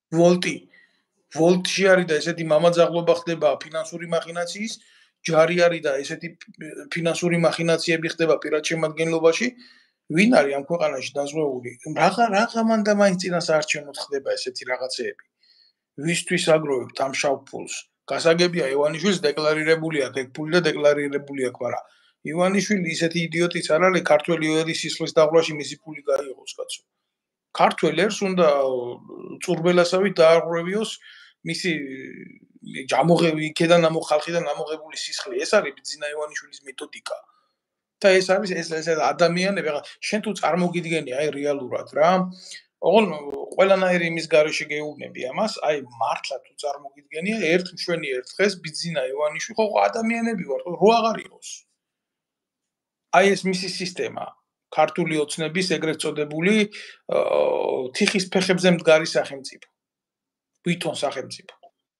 ვოლტში არის და ესეთი მამაძაღლობა ხდება ფინანსური მახინაციის, ჯარი არის და ესეთი ფინანსური მახინაციები ხდება პირად შემადგენლობაში. ვინ არის ამ ქვეყანაში დაზღვეული? რაღა მანდა მაინც წინასაარჩევნოდ ხდება ესეთი რაღაცეები. ვისთვის აგროვებთ ამ შავ ფულს? გასაგებია ივანიშვილს დეკლარირებული აქვს ეგ ფული და დეკლარირებული აქვს, მაგრამ ივანიშვილი ისეთი იდიოტიც არ არის, ქართველი ერის სისხლის დაღვრაში მისი ფული გაიღოს, კაცო. ქართველ ერს უნდა წურბელასავით დააღვრევიოს მისი იქედან ხალხიდან ამოღებული სისხლი. ეს არის ბიძინა ივანიშვილის მეთოდიკა. და ეს არის ეს ადამიანები, ახლა შენ თუ წარმოგიდგენი აი რეალურად რა, ოღონ ყველანაირი იმის გარეშე გეუბნები ამას, აი მართლა თუ წარმოგიდგენია ერთ მშვენიერ დღეს ბიძინა ივანიშვილი ხო ადამიანები ვარ, რო აღარ იყოს. აი ეს მისი სისტემა, ქართული ოცნების ეგრეთ წოდებული თიხის ფეხებზე მდგარი სახელმწიფო. ვითომ სახელმწიფო.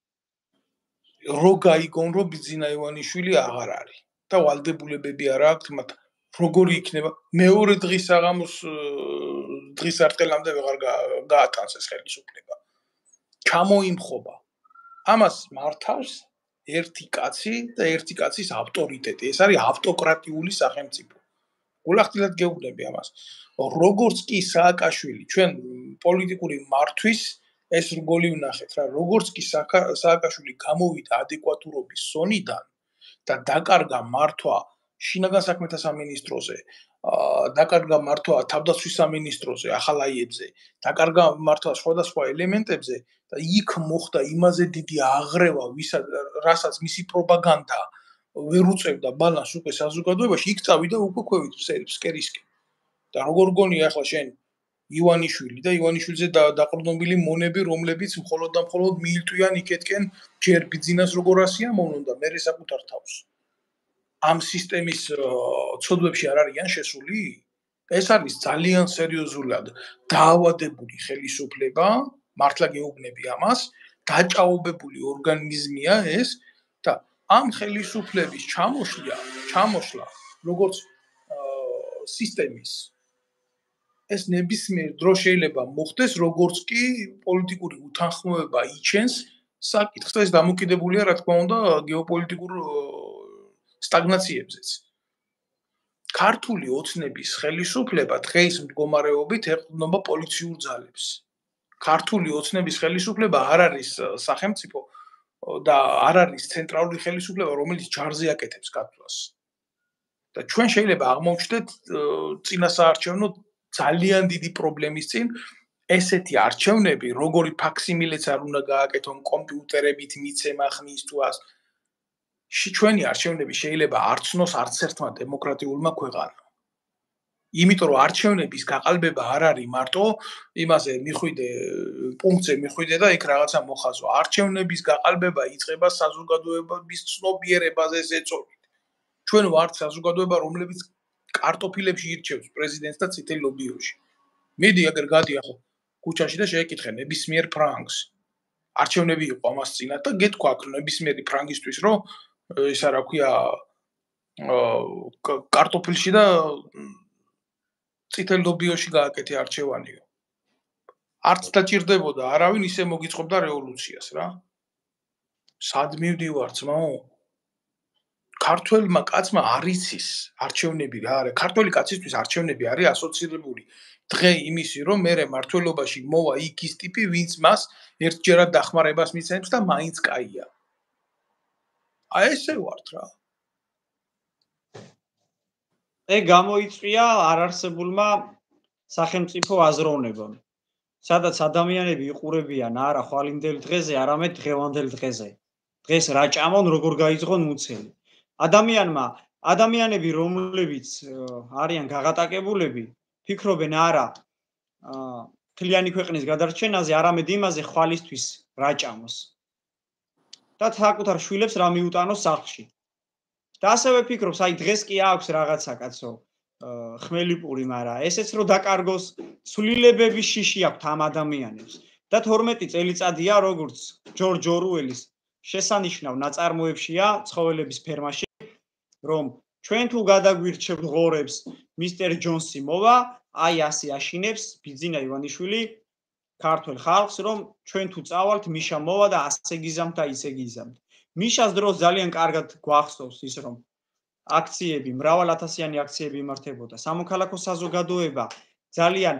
რო გაიგონ რომ ბიძინა ივანიშვილი აღარ არის და ვალდებულებები არ აქვს მათ როგორი იქნება მეორე დღის საღამოს დღის არტყელამდე ვეღარ გაატანს ეს ხელისუფლება. ჩამოიმხობა. ამას მართავს ერთი კაცი და ერთი კაცის ავტორიტეტი. ეს არის ავტოკრატიული სახელმწიფო. გულახდილად გეუბნები ამას. როგორც კი სააკაშვილი ჩვენ პოლიტიკური მართვის ეს რგოლი ვნახეთ რა, როგორც კი სააკაშვილი გამოვიდა ადეკვატურობის ზონიდან და დაკარგა მართვა შინაგან საქმეთა სამინისტროზე, დაკარგა მართვა თავდაცვის სამინისტროზე, ახალაიებზე, დაკარგა მართვა სხვადასხვა ელემენტებზე და იქ მოხდა იმაზე დიდი აღრევა, რასაც მისი პროპაგანდა ვერ უწევდა ბალანს უკვე საზოგადოებაში, იქ წავიდა უკვე ქვევით ფსკერისკენ. და როგორ გონია ახლა შენ ივანიშვილი და ივანიშვილზე დაყრდნობილი მონები, რომლებიც მხოლოდ და მხოლოდ მიილტვიან იქეთკენ ჯერ ბიძინას როგორ ასიამოვნონ და მერე საკუთარ თავს. ამ სისტემის ცოდვებში არ არიან შესული? ეს არის ძალიან სერიოზულად დაავადებული ხელისუფლება, მართლა გეუბნები ამას, დაჭაობებული ორგანიზმია ეს და ამ ხელისუფლების ჩამოშლა როგორც სისტემის ეს ნებისმიერ დრო შეიძლება მოხდეს, როგორც კი პოლიტიკური უთანხმოება იჩენს საკითხს და ეს დამოკიდებულია, რა თქმა უნდა, გეოპოლიტიკურ სტაგნაციებზეც. ქართული ოცნების ხელისუფლება დღეს მდგომარეობით ეყრდნობა პოლიციურ ძალებს. ქართული ოცნების ხელისუფლება არ არის სახელმწიფო და არ არის ცენტრალური ხელისუფლება, რომელიც ჯარზე აკეთებს გათვლას. და ჩვენ შეიძლება აღმოვჩნდეთ წინასაარჩევნო ძალიან დიდი პრობლემის წინ ესეთი არჩევნები, როგორი ფაქსიმილეც არ უნდა გააკეთონ კომპიუტერებით მიცემა ხმის თუ ას. ჩვენი არჩევნები შეიძლება არ ცნოს არც ერთმა დემოკრატიულმა ქვეყანამ. იმიტომ რომ არჩევნების გაყალბება არ არის მარტო იმაზე მიხვიდე პუნქტზე მიხვიდე და იქ რაღაცა მოხაზო. არჩევნების გაყალბება იწყება საზოგადოების ცნობიერებაზე ზეწოლით. ჩვენ ვართ საზოგადოება, რომლებიც კარტოფილებში ირჩევს პრეზიდენტს და წითელ ლობიოში. მიდი აგერ გადი ახლა ქუჩაში და შეეკითხე ნებისმიერ ფრანგს. არჩევნები იყო ამას წინათ და გეთქვა აქ ნებისმიერი ფრანგისთვის, რომ ისა რა ქვია კარტოფილში და წითელ ლობიოში გააკეთე არჩევანიო. არც დაჭირდებოდა არავინ ისე მოგიწყობდა რევოლუციას რა. სად მივდივარ ძმაო? ქართველმა კაცმა არ იცის არჩევნები რა არის. ქართველი კაცისთვის არჩევნები არის ასოცირებული დღე იმისი, რომ მე მართლობაში მოვა იქ ის ტიპი, ვინც მას ერთჯერად დახმარებას მიცემს და მაინც კაია. აი ესე ვართ რა. გამოიწვია არარსებულმა სახელმწიფო აზროვნებამ, სადაც ადამიანები იყურებიან არა ხვალინდელ დღეზე, არამედ დღევანდელ დღეზე. დღეს რა ჭამონ, როგორ გაიძღონ მუცელი. ადამიანები, რომლებიც არიან გაღატაკებულები, ფიქრობენ არა მთლიანი ქვეყნის გადარჩენაზე, არამედ იმაზე ხვალისთვის რა ჭამოს. და საკუთარ შვილებს რა მიუტანოს სახლში. და ასევე ფიქრობს, აი დღეს კი აქვს რაღაცა კაცო ხმელიპური, მაგრამ ესეც რომ დაკარგოს, ცვლილებების შიში აქვს ამ ადამიანებს. და 12 წელიწადია, როგორც ჯორჯ ორუელის შესანიშნავ ნაწარმოებშია ცხოველების ფერმაში, რომ ჩვენ თუ გადაგვირჩევთ ღორებს, მისტერ ჯონსი მოვა, აი ასე აშინებს ბიძინა ივანიშვილი ქართულ ხალხს, რომ ჩვენ თუ წავალთ, მიშა მოვა და ასე გიზამთ და ისე გიზამთ. მიშას დროს ძალიან კარგად გვახსოვს ის, რომ აქციები, მრავალათასიანი აქციები იმართებოდა. სამოქალაქო საზოგადოება ძალიან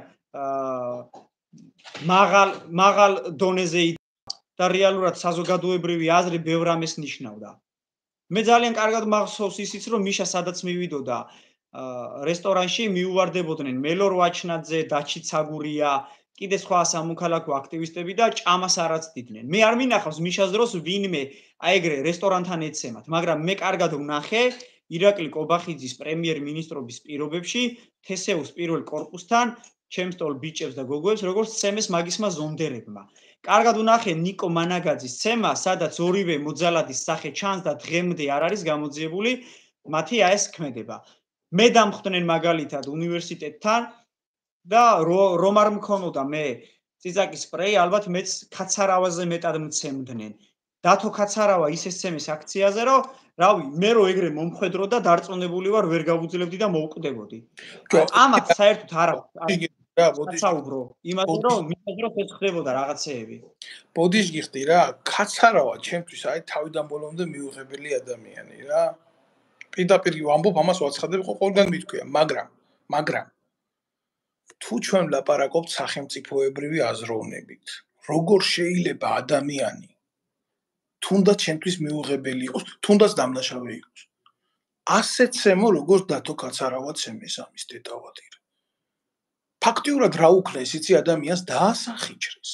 მაღალ დონეზე და რეალურად საზოგადოებრივი აზრი ბევრ ამას ნიშნავდა. მე ძალიან კარგად მახსოვს ისიც, რომ მიშა სადაც მივიდოდა რესტორანში, მიუვარდებოდნენ მელორ ვაჩნაძე, დაჩი ცაგურია, კიდე სხვა სამოქალაქო აქტივისტები და ჭამას არ აცდიდნენ. მე არ მინახავს მიშას დროს ვინმე აი ეგრე რესტორანთან ეცემათ, მაგრამ მე კარგად ვნახე ირაკლი კობახიძის პრემიერ-მინისტრობის პირობებში თესეუს პირველ კორპუსთან ჩემს თол ბიჭებს და გოგოებს, როგორც ცემეს მაგისმა ზონდერებმა. კარგად ვნახე ნიკო მანაგაძის ცემა, სადაც ორივე მოძალადის სახე ჩანს და დღემდე არ არის გამოძიებული მათი ეს ქმედება. მე დამხვდნენ მაგალითად უნივერსიტეტთან და რომ არ მქონოდა მე წიწაკის სპრეი, ალბათ მეც ქაცარავაზე მეტად მცემდნენ. დათო ქაცარავა ისე ცემეს აქციაზე, რომ რავი, მე რო ეგრე მომხვედრო და დარწმუნებული ვარ, ვერ გავუძლებდი და მოვკვდებოდი. ამათ საერთოდ არ საუბრო, იმაზე რომ მიწადრო ეს ხდებოდა რაღაცეები. ბოდიშ გიხდი რა, ქაცარავა ჩემთვის აი თავიდან ბოლომდე მიუღებელი ადამიანი რა. პირდაპირ ვამბობ, ამას ვაცხადებ, ყველგან მithქვია, მაგრამ თუ ჩვენ ვლაპარაკობთ სახელმწიფოებრივი აზროვნებით, როგორ შეიძლება ადამიანი თუნდაც ჩემთვის მიუღებელი იყოს, თუნდაც დამნაშავე იყოს. ასე ცემო, როგორც დათო ქაცარავა ცემეს ამის დეტავადირ. ფაქტიურად რა უქნეს, იცი ადამიანს დაასახიჭრეს.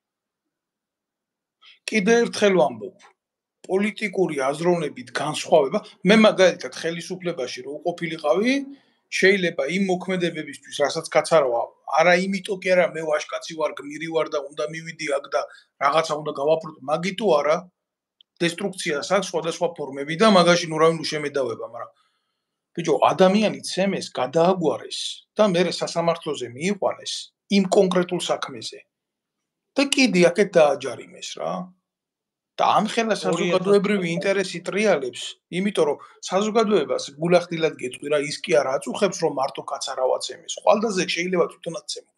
კიდე ერთხელ ვამბობ, პოლიტიკური აზროვნებით განსხვავება, მე მაგალითად ხელისუფლებაში რო უყოფილიყავი, შეიძლება იმ მოქმედებებისთვის, რასაც ქაცარავა, არა იმიტომ კი არა, მე ვაშკაცი ვარ, გმირი ვარ და უნდა მივიდი აქ და რაღაცა უნდა გავაფრთხო, მაგიტო არა. დესტრუქციას აქვს სხვადასხვა ფორმები და მაგაში ნუ რავი შემედავება, მაგრამ ბიჭო, ადამიანი ცემეს, გადააგვარეს და მერე სასამართლოზე მიიყვანეს იმ კონკრეტულ საქმეზე. და კიდე აქეთ დააჯარიმეს რა. და ამხელა საზოგადოებრივი ინტერესი ტრიალებს, იმიტომ რომ საზოგადოებას გულახდილად გეტყვი რა, ის კი არ აწუხებს რომ მარტო ქაცარავა ცემეს. ხვალდაზე შეიძლება თვითონაც ცემო.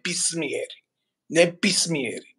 ნებისმიერი.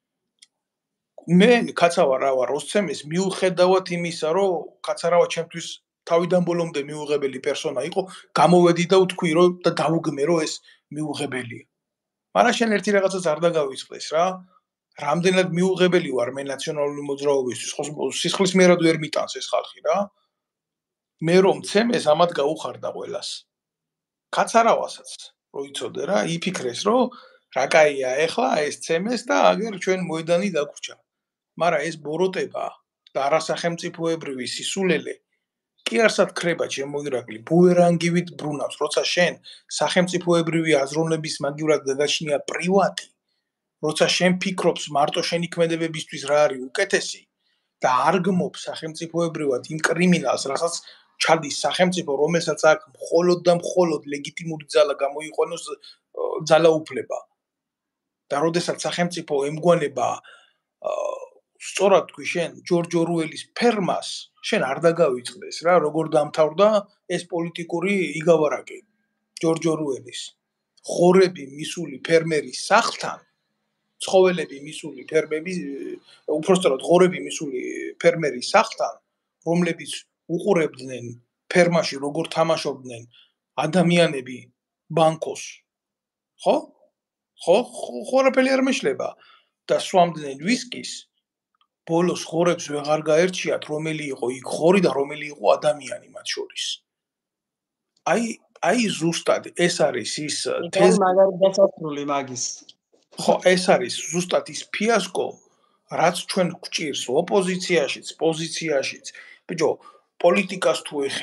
მე ქაცავა რა ვარ, როსცემეს მიუხედავად იმისა, რომ ქაცარავა ჩემთვის თავიდან ბოლომდე მიუღებელი პერსონა იყო, გამოვედი და ვთქვი რომ და დავუგმე რომ ეს მიუღებელია. მაგრამ შენ ერთი რაღაცას არ დაგავიწყდეს რა. რამდენად მიუღებელი ვარ მე ნაციონალური მოძრაობისთვის, ხო სისხლის მერად ვერ მიტანს ეს ხალხი რა. მე რომ ცემეს ამათ გაუხარდა ყველას. ქაცარავასაც რო იცოდე რა, იფიქრეს რომ რა კაია ეხლა ეს ცემეს და აგერ ჩვენ მოედანი დაგვრჩა. მაგრამ ეს ბოროტება და არასახელმწიფოებრივი სისულელე კი არსად ხრება ჩემო ირაკლი, ბუერანგივით ბრუნავს, როცა შენ სახელმწიფოებრივი აზროვნების მაგივრად გადაჩნია პრივატი, როცა შენ ფიქრობს მარტო შენი ქმედებებისთვის რა არის უკეთესი და არ გმობ სახელმწიფოებრივად იმ კრიმინალს, რასაც ჩადის სახელმწიფო, რომელსაც აქ მხოლოდ და მხოლოდ ლეგიტიმური ძალა გამოიყვანოს ძალაუფლება. და როდესაც სახელმწიფო ემგვანება სწორად თქვი შენ ჯორჯ ორუელის ფერმას შენ არ დაგავიწყდეს რა როგორ დამთავრდა ეს პოლიტიკური იგავარაკი ჯორჯ ორუელის ხორები მისული ფერმერის სახლთან ცხოველები მისული ფერმები, უпростоრად ღორები მისული ფერმერის სახლთან, რომლებიც უყურებდნენ ფერმაში როგორ თამაშობდნენ ადამიანები ბანკოს. ხო? ხო არაფერი არ მეშლება და სვამდნენ ვისკის. ბოლოს ხორებს ვეღარ გაერჩიათ, რომელი იყო იქ ხორი და რომელი იყო ადამიანი მათ შორის. აი ზუსტად ეს არის ის მაგარი დასასრული მაგის. ხო, ეს არის ზუსტად ის ფიასკო, რაც ჩვენ გვჭირს ოპოზიციაშიც, პოზიციაშიც. ბიჭო, პოლიტიკას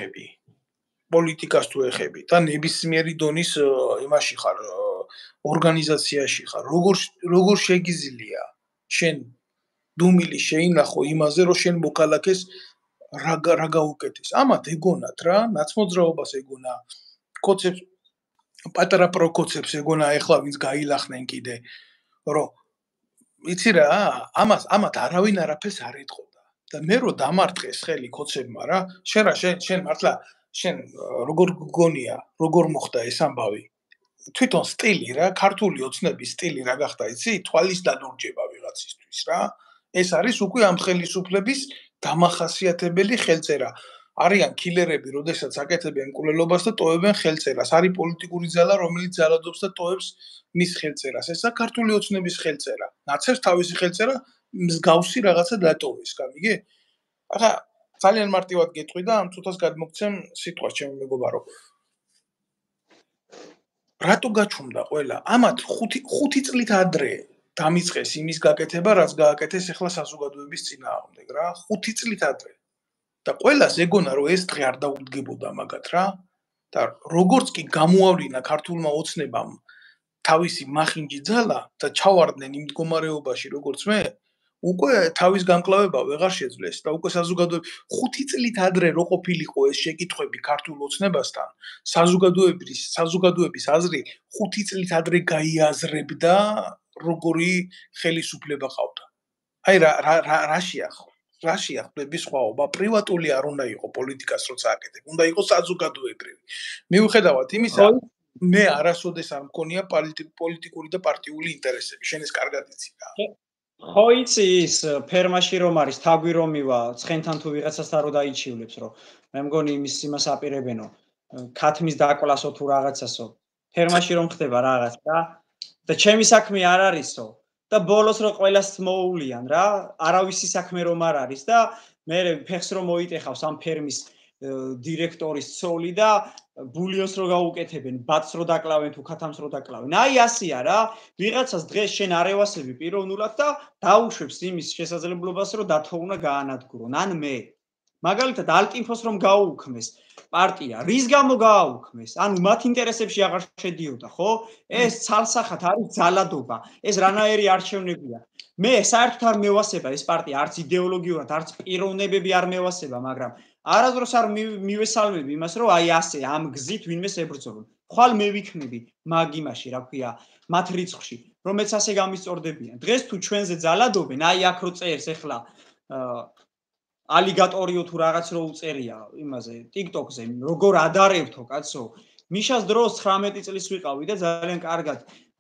თუ ეხები და ნებისმიერი დონის იმაში ხარ, ორგანიზაციაში ხარ. როგორ შეგიძლია შენ დუმილი შეინახო იმაზე, რომ შენ მოქალაქეს რა გაუკეთეს. ამათ ეგონათ რა, ნაცმოძრაობას ეგონა, კოცებს პატარა პროკოცებს ეგონა ეხლა ვინც გაილახნენ კიდე, რომ იცი რა, ამათ არავინ არაფერს არ ეთყოდა. და მე რო დამარტყეს ხელი კოცებმა რა, შენ მართლა შენ როგორ გგონია, როგორ მოხდა ეს ამბავი? თვითონ სტილი რა, ქართული ოცნების სტილი რა გახდა, იცი? თვალის დანურჯება ვიღაცისთვის რა. ეს არის უკვე ამ ხელისუფლების დამახასიათებელი ხელწერა. არიან კილერები, როდესაც აკეთებენ მკვლელობას და ტოვებენ ხელწერას. არის პოლიტიკური ძალა, რომელიც ძალადობს და ტოვებს მის ხელწერას. ესა ქართული ოცნების ხელწერა. ნაცებს თავისი ხელწერა მსგავსი რაღაცა დატოვეს, გამიგე? ახლა ძალიან მარტივად გეტყვი და ამ ცოტას გადმოგცემ სიტყვას ჩემო მეგობარო. რატო გაჩუმდა ყველა? ამათ 5 წლით ადრე დამიწყეს იმის გაკეთება, რაც გააკეთეს ახლა საზოგადოების წინააღმდეგ რა, 5 წლით ადრე. და ყველას ეგონა რომ ეს დღე არ დაუდგებოდა მაგათ რა. და როგორც კი გამოავლინა ქართულმა ოცნებამ თავისი მახინჯი ძალა და ჩავარდნენ იმ მდგომარეობაში როგორც მე, უკვე თავის გამკლავება ვეღარ შეძლეს და უკვე საზოგადოება 5 წლით ადრე რო ყოფილიყო ეს შეკითხვები ქართულ ოცნებასთან, საზოგადოების აზრი 5 წლით ადრე გაიაზრებდა როგორი ხელისუფლება ყავდა. აი რა შეახდები სხვაობა, პრივატული არ უნდა იყო პოლიტიკას როცა აკეთებ, უნდა იყოს საზოგადოებრივი. მიუხედავად იმისა, მე არასოდეს არ მქონია პოლიტიკური და პარტიული ინტერესები, შენ ეს კარგად იცი რა. ხო იცი ის ფერმაში რომ არის თაგვი რომ მივა ცხენთან თუ ვიღაცასთან რო დაიჩივლებს რომ მე მგონი იმას აპირებენო ქათმის დაკლასო თუ რაღაცასო ფერმაში რომ ხდება რაღაც რა და ჩემი საქმე არ არისო და ბოლოს რო ყველას მოულიან რა არავისი საქმე რომ არ არის და მე ფეხს რომ მოიტეხავს ამ ფერმის დირექტორის ცოლი და ბულიონს რო გაუკეთებენ, ბათს რო დაკლავენ თუ ქათამს რო დაკლავენ. აი ასია რა. ვიღაცას დღეს შენ არევასები პიროვნულად და დაუშვებს იმის შესაძლებლობას რომ დათოუნა გაანადგურონ. ან მე. მაგალითად ალტინფოს რომ გააუქმეს პარტია, რის გამო გააუქმეს? ანუ მათ ინტერესებში აღარ შედიოდა, ხო? ეს ცალსახად არის ძალადობა. ეს რანაირი არჩევნებია. მე საერთოდ არ მევასება ეს პარტია, არც იდეოლოგიურად, არც პიროვნებები არ მევასება, მაგრამ არასდროს არ მივესალმები იმას, რომ აი ასე ამ გზით ვინმეს ებრძოლონ. ხვალ მე ვიქნები მაგ იმაში, რა ქვია, მათ რიცხვში, რომელიც ასე გამისწორდებიან. დღეს თუ ჩვენზე ძალადობენ, აი აქ რო წერს ახლა ალიგატორიო თუ რაღაც რო უწერია იმაზე TikTok-ზე, როგორ ადარებთო, კაცო. მიშას დროს 19 წლის ვიყავი და ძალიან კარგად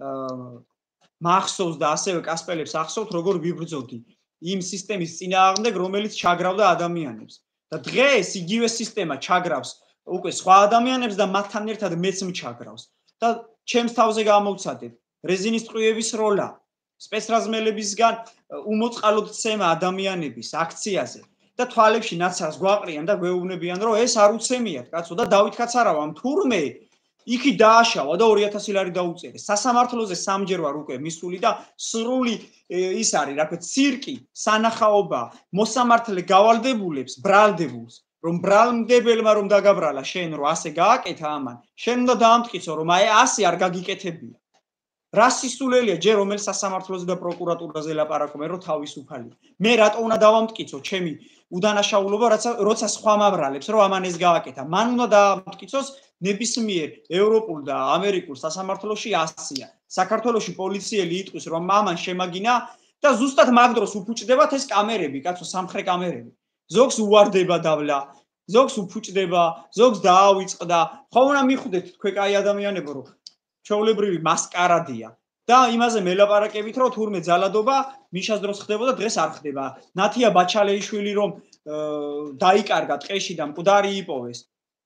მახსოვს და ასევე კასპელებს ახსოვთ, როგორ ვიბრძოდი იმ სისტემის წინააღმდეგ, რომელიც ჩაგრავდა ადამიანებს. და დღეს იგივე სისტემა ჩაგრავს უკვე სხვა ადამიანებს და მათთან ერთად მეც მჩაგრავს. და ჩემს თავზე გამოვცადეთ რეზინის ტყვიების როლა, სპეცრაზმელებისგან უმოწყალოდ ცემა ადამიანების აქციაზე და თვალებში ნაცარს გვაყრიან და გვეუბნებიან, რომ ეს არ უცემიათ, კაცო და დავით კაცარავამ თურმე იქი დააშავა და 2000 ლარი დაუწერეს. სასამართლოზე სამჯერ ვარ უკვე მისული და სრული ის არის, რა ქვია, ცირკი, სანახაობა, მოსამართლე გავალდებულებს, ბრალდებულს, რომ ბრალმდებელმა რომ დაგაბრალა შენ რომ ასე გააკეთა ამან, შენ უნდა დაამტკიცო რომ აი ასე არ გაგიკეთებია. რა სისულელია ჯერ რომელ სასამართლოზე და პროკურატურაზე ლაპარაკობენ რომ თავისუფალია. მე რატო უნდა დავამტკიცო ჩემი უდანაშაულობა, როცა სხვა მაბრალებს რომ ამან ეს გააკეთა. მან უნდა დაამტკიცოს ნებისმიერ ევროპულ და ამერიკულ სასამართლოში ასია. საქართველოში პოლიციელი იტყვის რომ ამან შემაგინა და ზუსტად მაგ დროს უფუჭდებათ ეს კამერები, კაცო, სამხრე კამერები. ზოგს უვარდება დავლა, ზოგს უფუჭდება, ზოგს დაავიწყდა. ხო უნდა მიხვდეთ თქვენ კაი ადამიანებო რომ ჩვეულებრივი მასკარადია. და იმაზე მელაპარაკებით, რომ თურმე ძალადობა მიშას დროს ხდებოდა, დღეს არ ხდება. ნათია ბაჩალეიშვილი რომ დაიკარგა ტყეში და მკვდარი იპოვეს.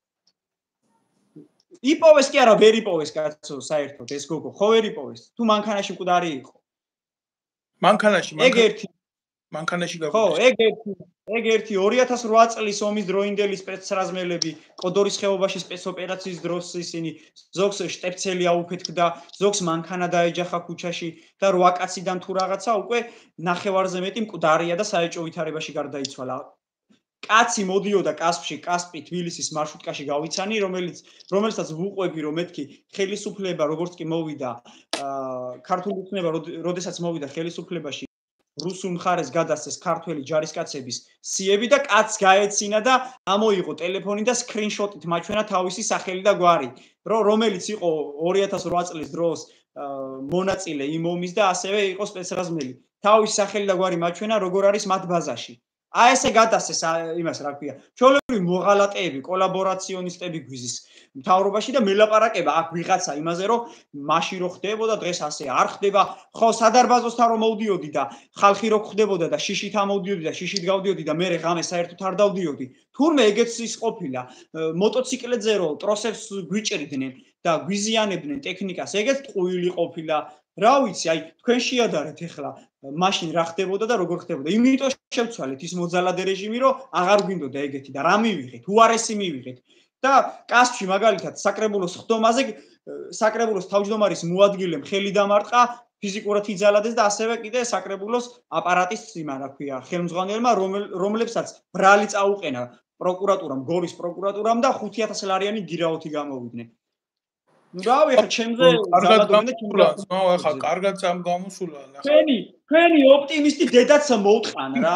იპოვეს კი არა, ვერ იპოვეს კაცო, საერთოდ ეს გოგო, ხო ვერ იპოვეს. თუ მანქანაში მკვდარი იყო. მანქანაში ხო, ეგ ერთი 2008 წლის ომის დროინდელი სპეცრაზმელები კოდორის ხეობაში სპეცოპერაციის დროს ისინი ზოგს შტეფცელი აუფეთქდა, ზოგს მანქანა დაეჯახა ქუჩაში და 8 კაციდან თუ რაღაცა უკვე ნახევარზე მეტი მკვდარია და საეჭვო ვითარებაში გარდაიცვალა. კაცი მოდიოდა კასპში, კასპი თბილისის მარშრუტკაში გავიცანი, რომელსაც ვუყვები რომ მეთქი ხელისუფლება როგორც კი მოვიდა ქართული უთნება, როდესაც მოვიდა ხელისუფლებაში რუსულ მხარეს გადასცეს ქართველი ჯარისკაცების სიები და კაცს გაეცინა და ამოიღო ტელეფონი და სკრინშოტით მაჩვენა თავისი სახელი და გვარი, რომელიც იყო 2008 წლის დროს მონაწილე იმ ომის და ასევე იყო სპეცრაზმელი. თავისი სახელი და გვარი მაჩვენა როგორ არის მათ ბაზაში. აი ესე გადასცეს იმას რა ქვია. ჩვეულებრივი მოღალატეები, კოლაბორაციონისტები გვიზის მთავრობაში და მელაპარაკება აქ ვიღაცა იმაზე რომ მაშინ რო ხდებოდა დღეს ასე არ ხდება. ხო, სადარბაზოსთან რომ მოვდიოდი და ხალხი რო ხდებოდა და შიშით ამოვდიოდი და შიშით გავდიოდი და მე ღამე საერთოდ არ დავდიოდი. თურმე ეგეც ის ყოფილა. მოტოციკლებზე რო ტროსებს გვიჭრიდნენ და გვიზიანებდნენ ტექნიკას, ეგეც ტყუილი ყოფილა. რა ვიცი, აი თქვენ შეადარეთ ახლა მაშინ რა ხდებოდა და როგორ ხდებოდა. იმიტომ შევცვალეთ ის მოძალადე რეჟიმი, რომ აღარ გვინდოდა ეგეთი და რა მივიღეთ, უარესი მივიღეთ. და კასპში მაგალითად საკრებულოს ხდომაზე საკრებულოს თავმჯდომარის მოადგილემ ხელი დამარტყა, ფიზიკურად იძალადეს და ასევე კიდე საკრებულოს აპარატის იმა რა ქვია, ხელმძღვანელმა რომლებსაც ბრალი წაუყენა პროკურატურამ, გორის პროკურატურამ და 5000 ლარიანი გირაოთი გამოვიდნენ. ნუ რავი, ხა ჩემზე ძალადობენ და ჩემზე ახლა კარგად წამგამოსულა ნახე. თქვენი ოპტიმისტი დედაც მოუტყან რა.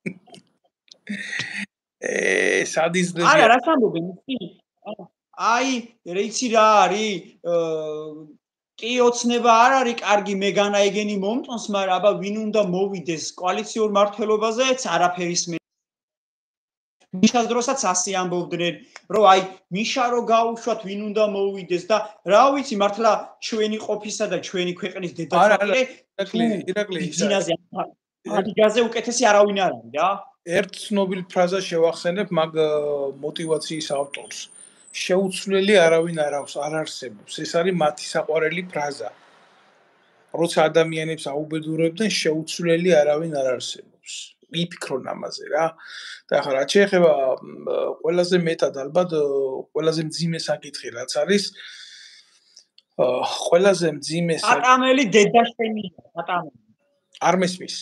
სადიზდები. არა, რას ამბობენ იცი? აი, რეიცი რა არის? კი ოცნება არ არის კარგი მეგანა ეგენი მომწონს, მაგრამ აბა ვინ უნდა მოვიდეს კოალიციურ მართლობაზეც არაფერის მიშას დროსაც ასე ამბობდნენ, რომ აი მიშა რო გაუშვათ ვინ უნდა მოვიდეს და რა ვიცი მართლა ჩვენი ყოფისა და ჩვენი ქვეყნის დედაცვაკირე ირაკლი ბიზნესზე ადიგაზე უკეთესი არავინ არ არის რა. ერთ ცნობილ ფრაზას შევახსენებ მაგ მოტივაციის ავტორს. შეუცვლელი არავინ არ აქვს, არ არსებობს. ეს არის მათი საყვარელი ფრაზა. როცა ადამიანებს აუბედურებდნენ, შეუცვლელი არავინ არ არსებობს. იფიქრონ ამაზე რა. და ახლა რაც შეეხება ყველაზე მეტად ალბათ ყველაზე მძიმე საკითხი რაც არის ყველაზე მძიმე ატამელი დედაშენია, ატამელი. არ მესმის.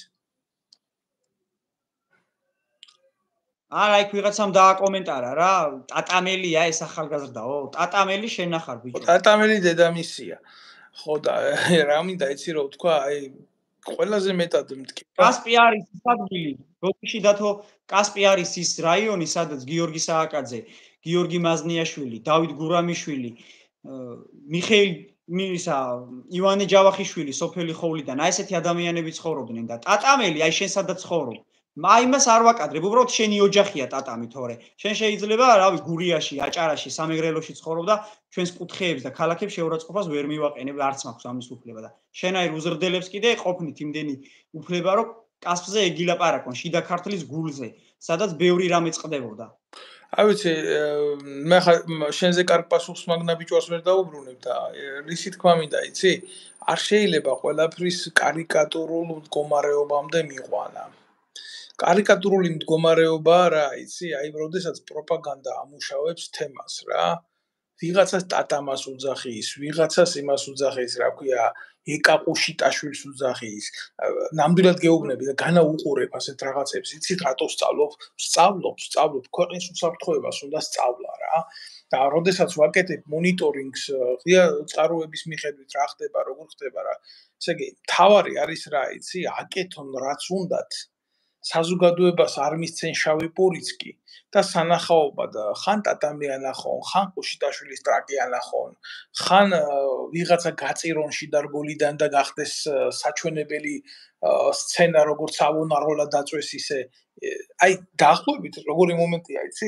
არა, იქ ვიღაცამ დააკომენტარა რა, ტატამელია ეს ახალგაზრდაო, ტატამელი შენახარ ბიჭო. ტატამელი დედამისია. ხო და რა მინდა იცი რომ თქვა, აი ყველაზე მეტად მტკი. კასპი არის ის ადგილი, როდეში დათო კასპი არის ის რაიონი, სადაც გიორგი სააკაძე, გიორგი მაზნიაშვილი, დავით გურამიშვილი, მიხეილ ივანე ჯავახიშვილი სოფელი ხოვლიდან, აი ესეთი ადამიანები ცხოვრობდნენ და ტატამელი აი შენ სადაც ცხოვრობ. აი იმას არ ვაკადრებ, უბრალოდ შენი ოჯახია ტატამი თორე. შენ შეიძლება, რავი, გურიაში, აჭარაში, სამეგრელოში ცხოვრობ და ჩვენს კუთხეებს და ქალაქებს შეურაცხყოფას ვერ მივაყენებ, არც მაქვს ამის უფლება და შენაირ უზრდელებს კიდე ყოფნით იმდენი უფლება, რომ კასპზე ეგილაპარაკონ, შიდა ქართლის გულზე, სადაც ბევრი რამე წყდებოდა. აი ვიცი, მე ხა შენზე კარგ პასუხს მაგნა ბიჭვას ვერ დაუბრუნებ და რისი თქმა მინდა, იცი? არ შეიძლება ყველაფრის კარიკატურულ მდგომარეობამდე მიყვანა. კარიკატურული მდგომარეობა რა, იცი? აი, როდესაც პროპაგანდა ამუშავებს თემას რა. ვიღაცას ტატამას უძახის, ვიღაცას იმას უძახის, რა ქვია, ეკაყუშიტაშვილს უძახის. ნამდვილად გეუბნები და განაუყურებ ასეთ რაღაცებს. იცით რატო სწავლობ, ქვეყნის უსაფრთხოებას უნდა სწავლა რა. და როდესაც ვაკეთებ მონიტორინგს ღია წყაროების მიხედვით რა ხდება, როგორ ხდება რა. ესე იგი, თავარი არის რა, იცი? აკეთონ რაც უნდათ. საზოგადოებას არ მისცენ შავი პურიცკი და სანახაობა და ხან ტატამი ანახონ, ხან ყუშიტაშვილის ტრაკი ანახონ, ხან ვიღაცა გაწირონში დარგოლიდან და გახდეს საჩვენებელი სცენა როგორც ავონაროლა დაწვეს ისე. აი დაახლოებით როგორი მომენტია, იცი?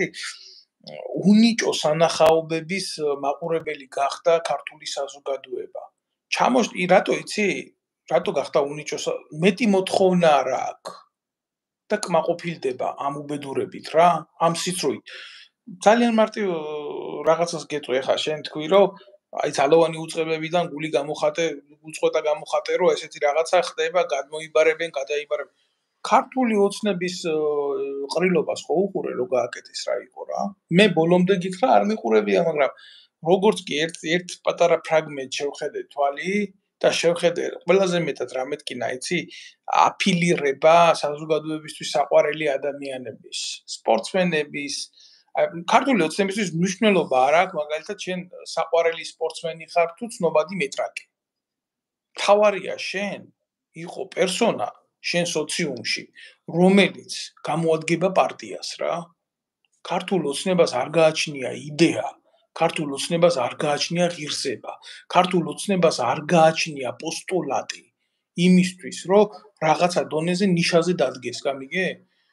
უნიჭო სანახაობების მაყურებელი გახდა ქართული საზოგადოება. ჩამოშტი რატო იცი? რატო გახდა უნიჭოს მეტი მოთხოვნა რა აქვს და კმაყოფილდება ამ უბედურებით რა, ამ სიცრუით. ძალიან მარტივ რაღაცას გეტყვი ახლა შენ თქვი რომ აი ძალოვანი უწყებებიდან გული გამოხატე, უწყვეტა გამოხატე რომ ესეთი რაღაცა ხდება, გადმოიბარებენ, გადაიბარებენ. ქართული ოცნების ყრილობას ხო უყურე რო გააკეთეს რა იყო რა. მე ბოლომდე გითხრა არ მიყურებია, მაგრამ როგორც კი ერთ პატარა ფრაგმენტ შევხედე თვალი და შევხედე ყველაზე მეტად რა მეთქინა იცი? აფილირება საზოგადოებისთვის საყვარელი ადამიანების, სპორტსმენების ქართული ოცნებისთვის მნიშვნელობა არ აქვს, მაგალითად, შენ საყვარელი სპორტსმენი ხარ თუ ცნობადი მეტრაკი. თავარია შენ იყო პერსონა შენ სოციუმში, რომელიც გამოადგება პარტიას რა. ქართულ ოცნებას არ გააჩნია იდეა, ქართულ ოცნებას არ გააჩნია ღირსება, ქართულ ოცნებას არ გააჩნია პოსტულატი იმისთვის, რომ რაღაცა დონეზე ნიშაზე დადგეს, გამიგე?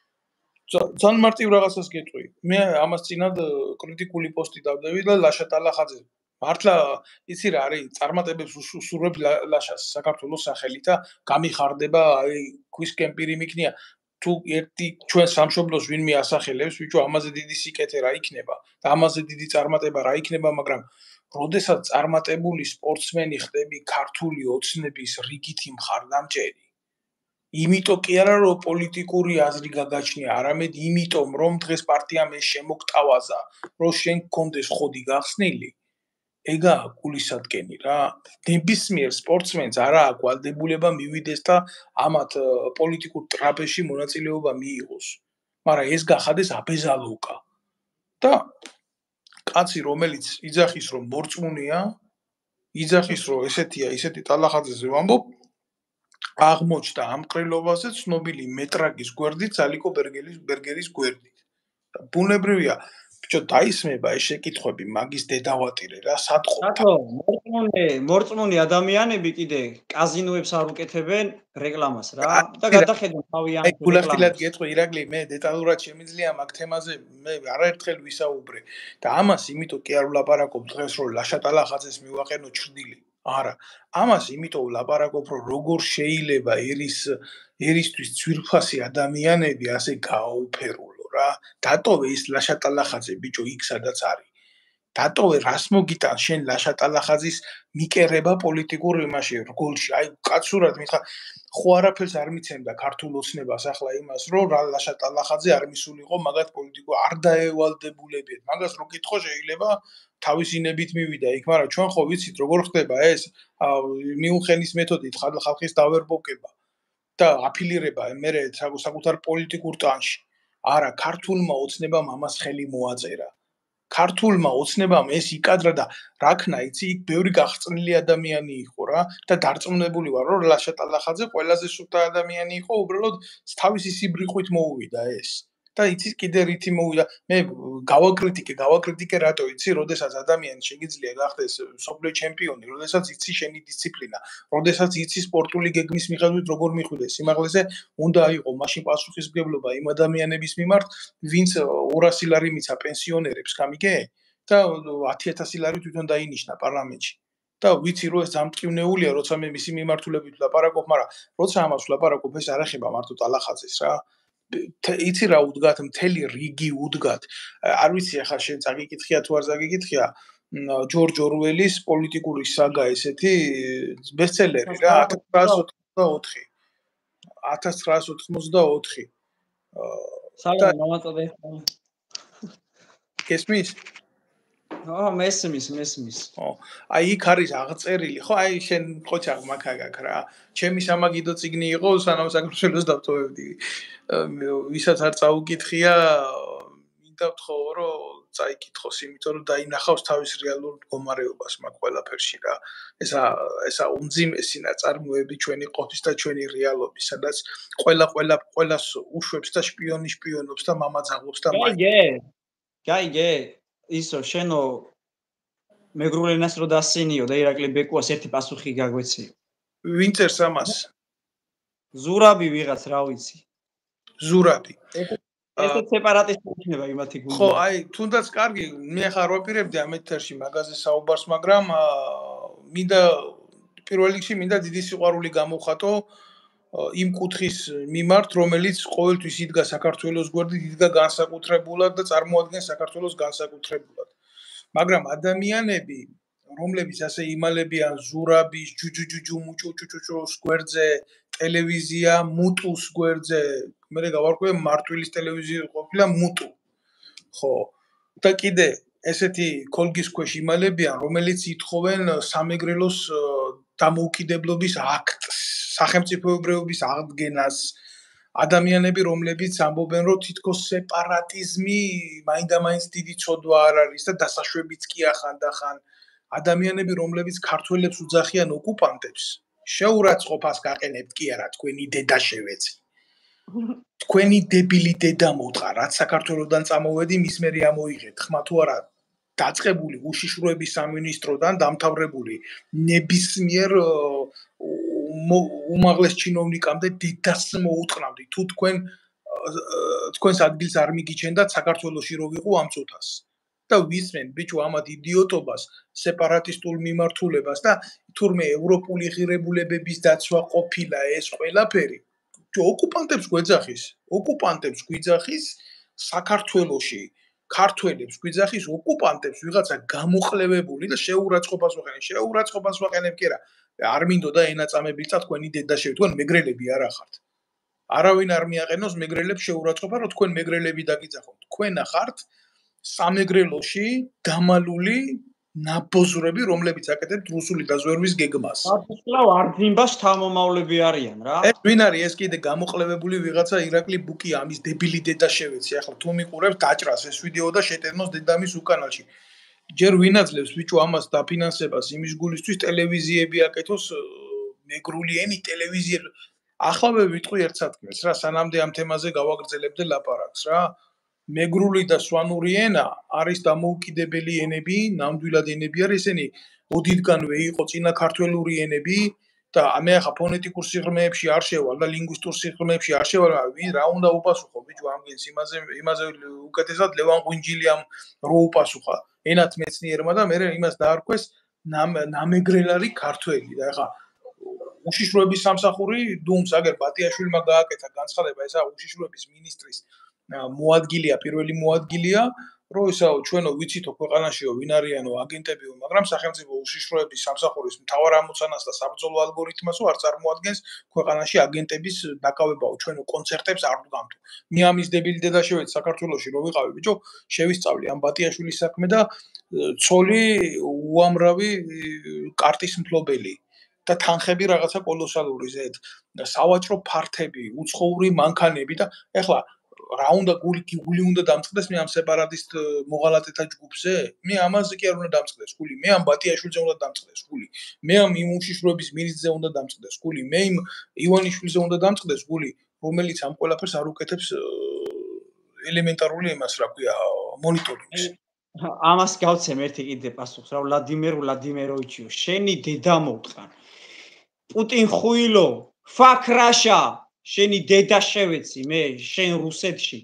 ძალიან მარტივ რაღაცას გეტყვი. მე ამას წინად კრიტიკული პოსტი დავდევი და ლაშა ტალახაძე მართლა იცი რა არის წარმატებებს უსურვებ ლაშას საქართველოს სახელით და გამიხარდება აი ქვისკენ პირი მიქნია თუ ერთი ჩვენ სამშობლოს ვინმე ასახელებს ბიჭო ამაზე დიდი სიკეთე რა იქნება და ამაზე დიდი წარმატება რა იქნება მაგრამ როდესაც წარმატებული სპორტსმენი ხდები ქართული ოცნების რიგითი მხარდამჭერი იმიტომ კი არა რომ პოლიტიკური აზრი გაგაჩნია, არამედ იმიტომ რომ დღეს პარტიამ ეს შემოგტავაზა, რომ შენ გქონდეს ხოდი გახსნილი. ეგაა გულისადგენი რა. ნებისმიერ სპორტსმენს არა აქვს ვალდებულება მივიდეს და ამათ პოლიტიკურ ტრაპეზში მონაწილეობა მიიღოს. მაგრამ ეს გახადეს აბეზალოუკა. და კაცი რომელიც იძახის რომ მორწმუნეა, იძახის რომ ესეთი ტალახაძეზე ვამბობ აღმოჩნდა ამ ყრილობაზე ცნობილი მეტრაკის გვერდით ალიკო ბერგერის გვერდით. ბუნებრივია, ბიჭო, დაისმება ეს შეკითხვები მაგის დედავატირე რა, სადყოფდა. რატო მორწმუნე ადამიანები კიდე კაზინოებს არ უკეთებენ რეკლამას რა და გადახედენ თავიანთ რეკლამას. აი, გულახდილად გეტყვი ირაკლი, მე დეტალურად შემიძლია მაგ თემაზე მე არაერთხელ ვისაუბრე და ამას იმიტომ კი არ ვლაპარაკობ დღეს რომ ლაშა ტალახაძეს მივაყენო ჩრდილი. არა, ამას იმიტომ ვლაპარაკობ რომ როგორ შეიძლება ერისთვის ძვირფასი ადამიანები ასე გააუფერულო რა. დატოვე ის ლაშა ტალახაძე ბიჭო იქ სადაც არის. დატოვე რას მოგიტან შენ ლაშა ტალახაძის მიკერება პოლიტიკურ იმაში რგოლში. აი კაცურად მითხა ხო არაფერს არ მიცემდა ქართულ ოცნებას ახლა იმას რომ ლაშა ტალახაძე არ მისულიყო მაგათ პოლიტიკურ არ დაევალდებულებიეთ. მაგას რო კითხო შეიძლება თავისინებით მივიდა იქ, მაგრამ ჩვენ ხო ვიცით როგორ ხდება ეს მიუნხენის მეთოდით ხალხის დავერბოკება და აფილირება მერე საკუთარ პოლიტიკურ ტანში. არა, ქართულმა ოცნებამ ამას ხელი მოაწერა. ქართულმა ოცნებამ ეს იკადრა და რაქნა იცი იქ ბევრი გახწნილი ადამიანი იყო რა და დარწმუნებული ვარ რომ ლაშა ტალახაძე ყველაზე სუფთა ადამიანი იყო უბრალოდ თავისი სიბრიყვით მოუვიდა ეს და იცის კიდე რითი მოვიდა მე გავაკრიტიკე რატო იცი როდესაც ადამიანი შეიძლება გახდეს მსოფლიო ჩემპიონი როდესაც იცი შენი დისციპლინა როდესაც იცი სპორტული გეგმის მიხედვით როგორ მიხვდეს სიმაღლეზე უნდა იყო მაშინ პასუხისმგებლობა იმ ადამიანების მიმართ ვინც 200 ლარი მიცა პენსიონერებს გამიგე და 10000 ლარი თვითონ დაინიშნა პარლამენტში და ვიცი რომ ეს დამტკივნეულია როცა მე მისი მიმართულებით ვლაპარაკობ მაგრამ როცა ამას ვლაპარაკობ ეს არ ეხება მარტო ტალახაძეს რა იცი რა უდგათ მთელი რიგი უდგათ არ ვიცი ახლა შენ წაგიკითხია თუ არ წაგიკითხია ჯორჯ ორველის პოლიტიკური საგა ესეთი ბესტსელერი რა 1984 სალამ მომაწოდე გესმის მესმის აი იქ არის აღწერილი ხო აი შენ ყოჩაღ მაგაგაკ რა ჩემი სამაგიდო ციგნი იყო სანამ საქართველოს დავტოვებდი ვისაც არ წაუკითხია მინდა ვთხოვ რომ წაიკითხოს იმიტომ რომ დაინახავს თავის რეალურ მდგომარეობას მაგ ყველაფერში რა ესა უმძიმესი ნაწარმოები ჩვენი ყოფის და ჩვენი რეალობის სადაც ყველას უშვებს და შპიონობს და მამაძაღლობს და გაიგე ისო შენო მეგრულენას რო დასინიო და ირაკლი ბეკუას ერთი პასუხი გაგვეციო ვინ წერს ამას ზურაბი ვიღაც რა ვიცი ზურაბი ეს სეპარატისტი იქნება იმათი გუნდი ხო აი თუნდაც კარგი მე ახლა რო ვაპირებდი ამ ეთერში მაგაზე საუბარს მაგრამ მინდა პირველ რიგში მინდა დიდი სიყვარული გამოვხატო იმ კუთხის მიმართ, რომელიც ყოველთვის იდგა საქართველოს გვერდით, იდგა განსაკუთრებულად და წარმოადგენს საქართველოს განსაკუთრებულად. მაგრამ ადამიანები, რომლებიც ასე იმალებიან ზურაბის, ჯუჯუჯუჯუ, მუჭუჭუჭუჭუს გვერდზე, ტელევიზია, მუტუს გვერდზე, მე გავარკვევ მარტვილის ტელევიზია ყოფილა მუტუ. ხო. და კიდე ესეთი ქოლგის ქვეშ იმალებიან, რომელიც ითხოვენ სამეგრელოს დამოუკიდებლობის აქტს, სახელმწიფოებრიობის აღდგენას, ადამიანები, რომლებიც ამბობენ, რომ თითქოს სეპარატიზმი მაინდა-მაინც დიდი ცოდვა არ არის და დასაშვებიც კი ახანდახან. ადამიანები, რომლებიც ქართველებს უძახიან ოკუპანტებს, შეურაცხყოფას გაყენებთ კი არა, თქვენი დედა შევეცი. თქვენი დებილი დედა მოტყა, რაც საქართველოსდან წამოვედი, მის მერე ამოიღეთ, ხმა თუ არა დაწყებული უშიშროების სამინისტროდან დამთავრებული ნებისმიერ უმაღლეს ჩინოვნიკამდე დედას მოუტყნავდი, თუ თქვენს ადგილს არ მიგიჩენდათ საქართველოში რო ვიყო ამ წუთას. და ვისმენ ბიჭო ამათ იდიოტობას, სეპარატისტულ მიმართულებას და თურმე ევროპული ღირებულებების დაცვა ყოფილა ეს ყველაფერი. ოკუპანტებს გვიძახის საქართველოში ქართველებს გვიძახის ოკუპანტებს ვიღაცა გამოყლევებული და შეურაცხყოფას ვაყენებ კი არა არ მინდოდა ენაწამებიცა თქვენი დედაშევი თქვენ მეგრელები არ ახართ არავინ არ მიაყენოს მეგრელებს შეურაცხყოფა რომ თქვენ მეგრელები დაგიძახოთ თქვენ ახართ სამეგრელოში დამალული ნაბოზრები რომლებიც აკეთებთ რუსული დაზვერვის გეგმას აბსოლუტურად არძიმბას თავმომავლები არიან რა ეს ვინ არის ეს კიდე გამოყლევებული ვიღაცა ირაკლი ბუკი ამის დებილი დედა შევეცი ახლა თუ მიყურებს დაჭრას ეს ვიდეო და შეტანოს დედამის უკანალში ჯერ ვინაძლევს ბიჭო ამას დაფინანსებას იმის გულისთვის ტელევიზიები აკეთოს მეგრული ენი ტელევიზიები ახლა ვიტყვი ერთ სათქმეს რა სანამდე ამ თემაზე გავაგრძელებდე ლაპარაკს რა მეგრული და სვანური ენა არის დამოუკიდებელი ენები, ნამდვილად ენები არის ესენი ოდითგანვე იყო წინა ქართველური ენები და მე ახლა ფონეტიკურ სიღრმეებში არ შევალ და ლინგვისტურ სიღრმეებში არ შევალ, რა უნდა უპასუხო ბიჭო ამგენს იმაზე უკეთესად ლევან ღვინჯილიამ რო უპასუხა ენათ მეცნიერმა და მე იმას დაარქვეს ნამეგრელარი ქართველი და ახლა უშიშროების სამსახური დუმს აგერ ბატიაშვილმა გააკეთა განცხადება ესა უშიშროების მინისტრის მოადგილეა პირველი მოადგილეა რომ ისაო ჩვენო ვიცითო ქვეყანაშიო ვინ არიანო აგენტებიო მაგრამ სახელმწიფო უშიშროების სამსახურის მთავარ ამოცანას და საბრძოლო ალგორითმასო არ წარმოადგენს ქვეყანაში აგენტების დაკავებაო ჩვენო კონცერტებს არ ვდგამთ მე ამის დებილი დედა შევეცი საქართველოში რო ვიყავი ბიჭო შევისწავლე ამ ბატიაშვილის საქმე და ცოლი უამრავი კარტის მფლობელი და თანხები რაღაცა კოლოსალური ზედ სავაჭრო ფართები უცხოური მანქანები და ეხლა რა უნდა გული უნდა დამწყდეს მე ამ სეპარატისტ მოღალატეთა ჯგუფზე მე ამაზე კი არ უნდა დამწყდეს გული მე ამ ბატიაშვილზე უნდა დამწყდეს გული მე ამ იმუშიშროების მინისტრზე უნდა დამწყდეს გული მე იმ ივანიშვილზე უნდა დამწყდეს გული რომელიც ამ ყველაფერს არ უკეთებს ელემენტარული იმას რა ქვია მონიტორინგს ამას გავცემ ერთი კიდე პასუხს რა ვლადიმიროვიჩიო შენი დედა მოვტყან პუტინ ხუილო ფაქრაშა შენი დედა შევეცი მე შენ რუსეთში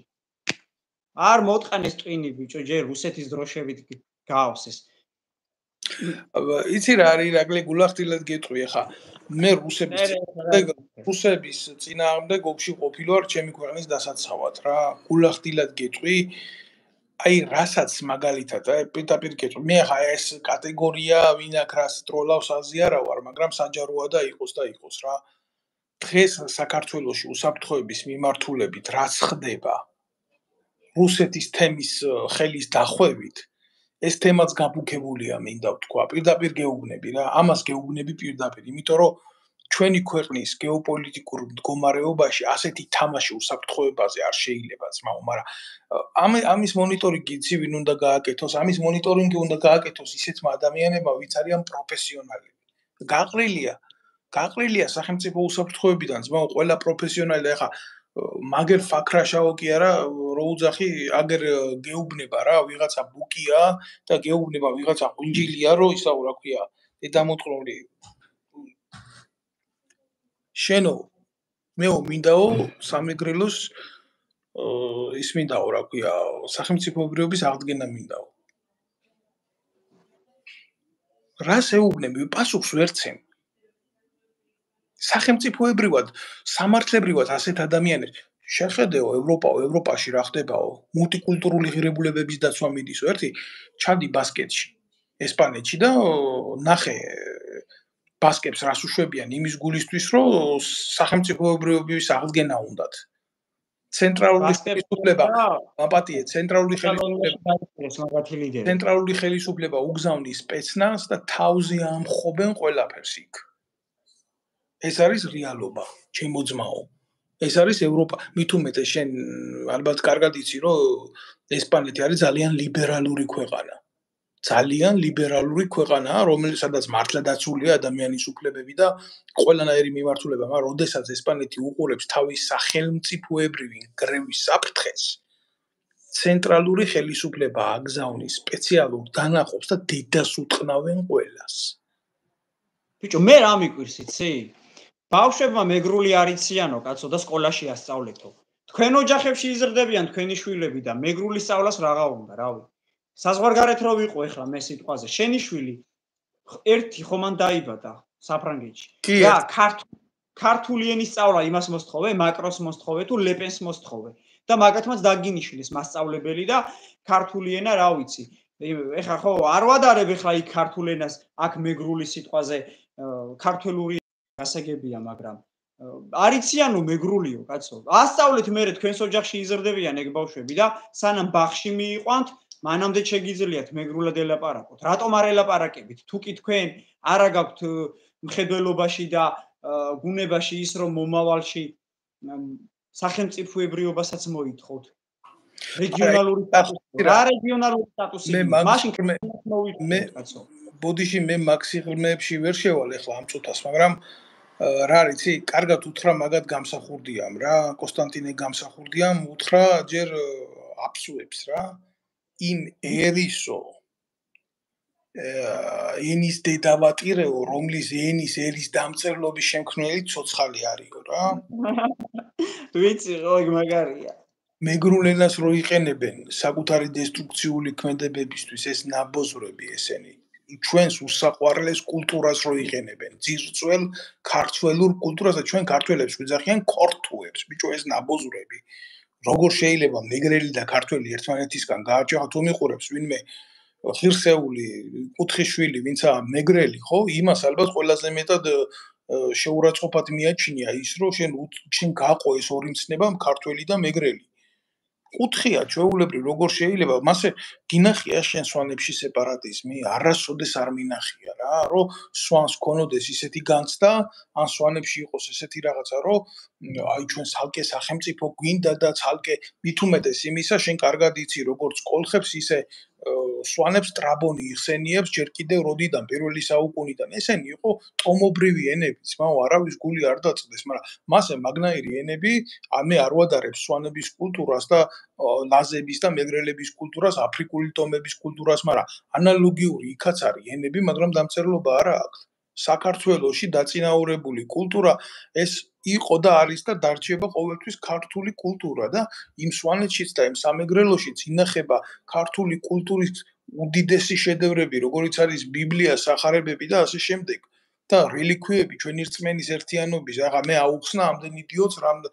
არ მოტყანეს ტვინი ბიჭო ჯერ რუსეთის დროშებით გაავს ეს იცი რა არის ირაკლი გულახდილად გეტყვი ახლა მე რუსების წინააღმდეგ ოფში ყოფილი ვარ ჩემი ქვეყნის დასაცავად რა გულახდილად გეტყვი აი რასაც მაგალითად პირდაპირ გეტყვი მე ახლა ეს კატეგორია ვინ აქ რას ტროლავს აზიარა ვარ მაგრამ საჯაროა და იყოს რა დღეს საქართველოში უსაფრთხოების მიმართულებით რაც ხდება რუსეთის თემის ხელის დახვევით ეს თემაც გაბუქებულია მინდა ვთქვა პირდაპირ გეუბნები რა ამას გეუბნები პირდაპირ იმიტომ რომ ჩვენი ქვეყნის გეოპოლიტიკურ მდგომარეობაში ასეთი თამაში უსაფრთხოებაზე არ შეიძლება ძმაო მაგრამ ამის მონიტორინგი იცი ვინ უნდა გააკეთოს ამის მონიტორინგი უნდა გააკეთოს ისეთმა ადამიანებმა ვინც არიან პროფესიონალები გაყრილია სახელმწიფო უსაფრთხოებიდან ძმაო ყველა პროფესიონალი და ახლა მაგერ ფაქრაშაო კი არა რო უძახი აგერ გეუბნება რა ვიღაცა ბუკია და გეუბნება ვიღაცა ღვინჯილია რო ისაო რა ქვია დედამოწყრული შენო მეო მინდაო სამეგრელოს ის მინდაო რა ქვია სახელმწიფოებრიობის აღდგენა მინდაო რას ეუბნები პასუხს ვერცემ სახელმწიფოებრივად, სამართლებრივად ასეთ ადამიანებს შეხედეო ევროპაში რა ხდებაო, მულტიკულტურული ღირებულებების დაცვა მიდისო, ერთი ჩადი ბასკეთში, ესპანეთში და ნახე ბასკებს რას უშვებიან იმის გულისთვის, რომ სახელმწიფოებრიობის აღდგენა უნდათ. ცენტრალური ხელისუფლება, მაპატიე, ცენტრალური ხელისუფლება უგზავნის სპეცნაზს და თავზე ამხობენ ყველაფერს იქ. ეს არის რეალობა, ჩემო ძმაო. ეს არის ევროპა. მით უმეტეს შენ ალბათ კარგად იცი, რომ ესპანეთი არის ძალიან ლიბერალური ქვეყანა. ძალიან ლიბერალური ქვეყანაა, რომელსაც მართლა დაცულია ადამიანის უფლებები და ყველანაირი მიმართულება, მაგრამ როდესაც ესპანეთი უყურებს თავის სახელმწიფოებრივი გრევის საფრთხეს, ცენტრალური ხელისუფლება აგზავნის სპეციალურ დანაყოფს და დედას უტყნავენ ყველას. ბიჭო, მე რა მიკვირს იცი? ბავშვებმა მეგრული არ იციანო, კაცო და სკოლაში ასწავლეთო. თქვენ ოჯახებში იზრდებიან თქვენი შვილები და მეგრული სწავლას რაღა უნდა, რავი. საზღვარგარეთ რო ვიყო ეხლა მე სიტყვაზე, შენი შვილი ერთი ხომან დაიბადა საფრანგეთში. რა, ქართული ენის სწავლა იმას მოსთხოვე, მაკროს მოსთხოვე თუ ლეპენს მოსთხოვე და მაგათმაც დაგინიშვილეს მასწავლებელი და ქართული ენა რა ვიცი. ეხლა ხო არ ვადარებ ეხლა იქ ქართულ ენას, აქ მეგრული სიტყვაზე ქართული გასაგებია, მაგრამ არიციანო მეგრულიო, კაცო. ასწავლეთ მე თქვენს ოჯახში იზრდებიან ეგ ბავშვები და სანამ ბაღში მიიყვანთ, მანამდე შეგიძლიათ მეგრულად ელაპარაკოთ. რატომ არ ელაპარაკებით? თუ კი თქვენ არა გაქვთ მხედველობაში და გუნებაში ის რომ მომავალში სახელმწიფოებრიობასაც მოითხოვთ. რეგიონალური სტატუსი. რა რეგიონალური სტატუსი? მაშინ მე ბოდიში მე მაქსიღრმეებში ვერ შევალ ეხლა ამ წუთას, მაგრამ რა არის იცი, კარგად უთხრა მაგათ გამსახურდიამ რა, კონსტანტინე გამსახურდიამ უთხრა ჯერ აფსუებს რა. იმ ერისო ენის დედავატირეო, რომლის ენის ერის დამწერლობის შემქმნელი ცოცხალი არისო რა. ვიცი, ხო, მაგარია. მეგრულ ენას რო იყენებენ საკუთარი დესტრუქციული ქმედებებისთვის ეს ნაბოზრები ესენი. ჩვენს უსაყვარლეს კულტურას რო იყენებენ. ძირწველ ქართველურ კულტურას და ჩვენ ქართველებს გვიძახიან ქორთუებს. ბიჭო, ეს ნაბოზრები. როგორ შეიძლება მეგრელი და ქართველი ერთმანეთისგან გაარჩევა თუ მიყურებს ვინმე ღირსეული კუთხიშვილი ვინცაა მეგრელი ხო იმას ალბათ ყველაზე მეტად შეურაცხყოფად მიაჩნია ის რომ შენ გაყო ეს ორი მცნება ქართველი და მეგრელი კუთხია ჩვეულებრივ როგორ შეიძლება მასე გინახია შენ სვანებში სეპარატიზმი არასოდეს არ მინახია რა რომ სვანს ქონოდეს ისეთი განცდა ან სვანებში იყოს ესეთი რაღაცა რომ აი ჩვენ ცალკე სახელმწიფო გვინდა და ცალკე მით უმეტეს იმისა შენ კარგად იცი როგორც კოლხებს ისე სვანებს ტრაბონი იხსენიებს ჯერ კიდევ როდიდან პირველი საუკუნიდან ესენი იყო ტომობრივი ენებიც მაგრამ არავის გული არ დაწყდეს მაგრამ მასე მაგნაირი ენები ამე არ ვადარებს სვანების კულტურას და ლაზების და მეგრელების კულტურას აფრიკული ტომების კულტურას მაგრამ ანალოგიური იქაც არის ენები მაგრამ დამწერლობა არა აქვს საქართველოში დაწინაურებული კულტურა ეს იყო და არის და დარჩება ყოველთვის ქართული კულტურა და იმ სვანეთშიც და იმ სამეგრელოშიც ინახება ქართული კულტურის უდიდესი შედევრები როგორიც არის ბიბლია, სახარებები და ასე შემდეგ და რელიქვიები ჩვენი რწმენის ერთიანობის აღა მე აუხსნა ამდენ იდიოტს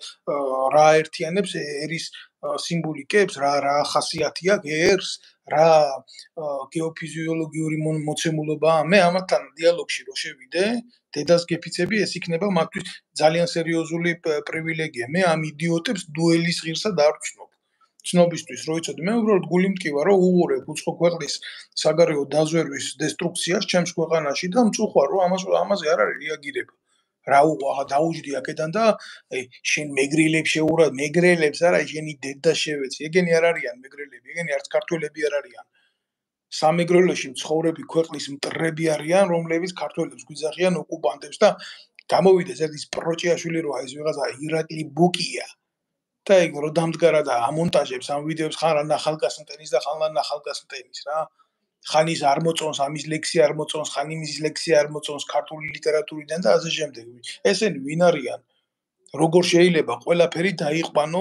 რა ერთიანებს ერის სიმბოლიკებს რა ხასიათი აქვს ერს რა გეოფიზიოლოგიური მოცემულობაა მე ამათთან დიალოგში რო შევიდე დედას გეფიცები ეს იქნება მათთვის ძალიან სერიოზული პრივილეგია მე ამ იდიოტებს დუელის ღირსად არ ვცნობ ცნობისთვის რო იცოდი მე უბრალოდ გული მткиვა რომ უყურებ უცხო ქვეყნის საგარეო დაზვერვის დესტრუქციას ჩემს ქვეყანაში და მწუხარ რომ ამაზე არ არის რეაგირება რა უყვა დაუჯდი აქედან და შენ მეგრელებს შეურა მეგრელებს არა შენი დედა შევეცი ეგენი არ არიან მეგრელები ეგენი არც ქართველები არ არიან სამეგრელოში მცხოვრები ქვეყნის მტრები არიან რომლებიც ქართველებს გვიძახიან ოკუპანტებს და გამოვიდეს ერთის პროჭიაშვილი როა ეს ვიღაცა ირაკლი ბუკია და ეგ რო დამდგარა და ამონტაჟებს ამ ვიდეოს ხან ნახალკასმტენის და ხან ნახალკასმტენის რა ხან ის არ მოწონს ამის ლექსი არ მოწონს ხან იმის ლექსი არ მოწონს ქართული ლიტერატურიდან და ასე შემდეგ ესენი ვინ არიან როგორ შეიძლება ყველაფერი დაიყვანო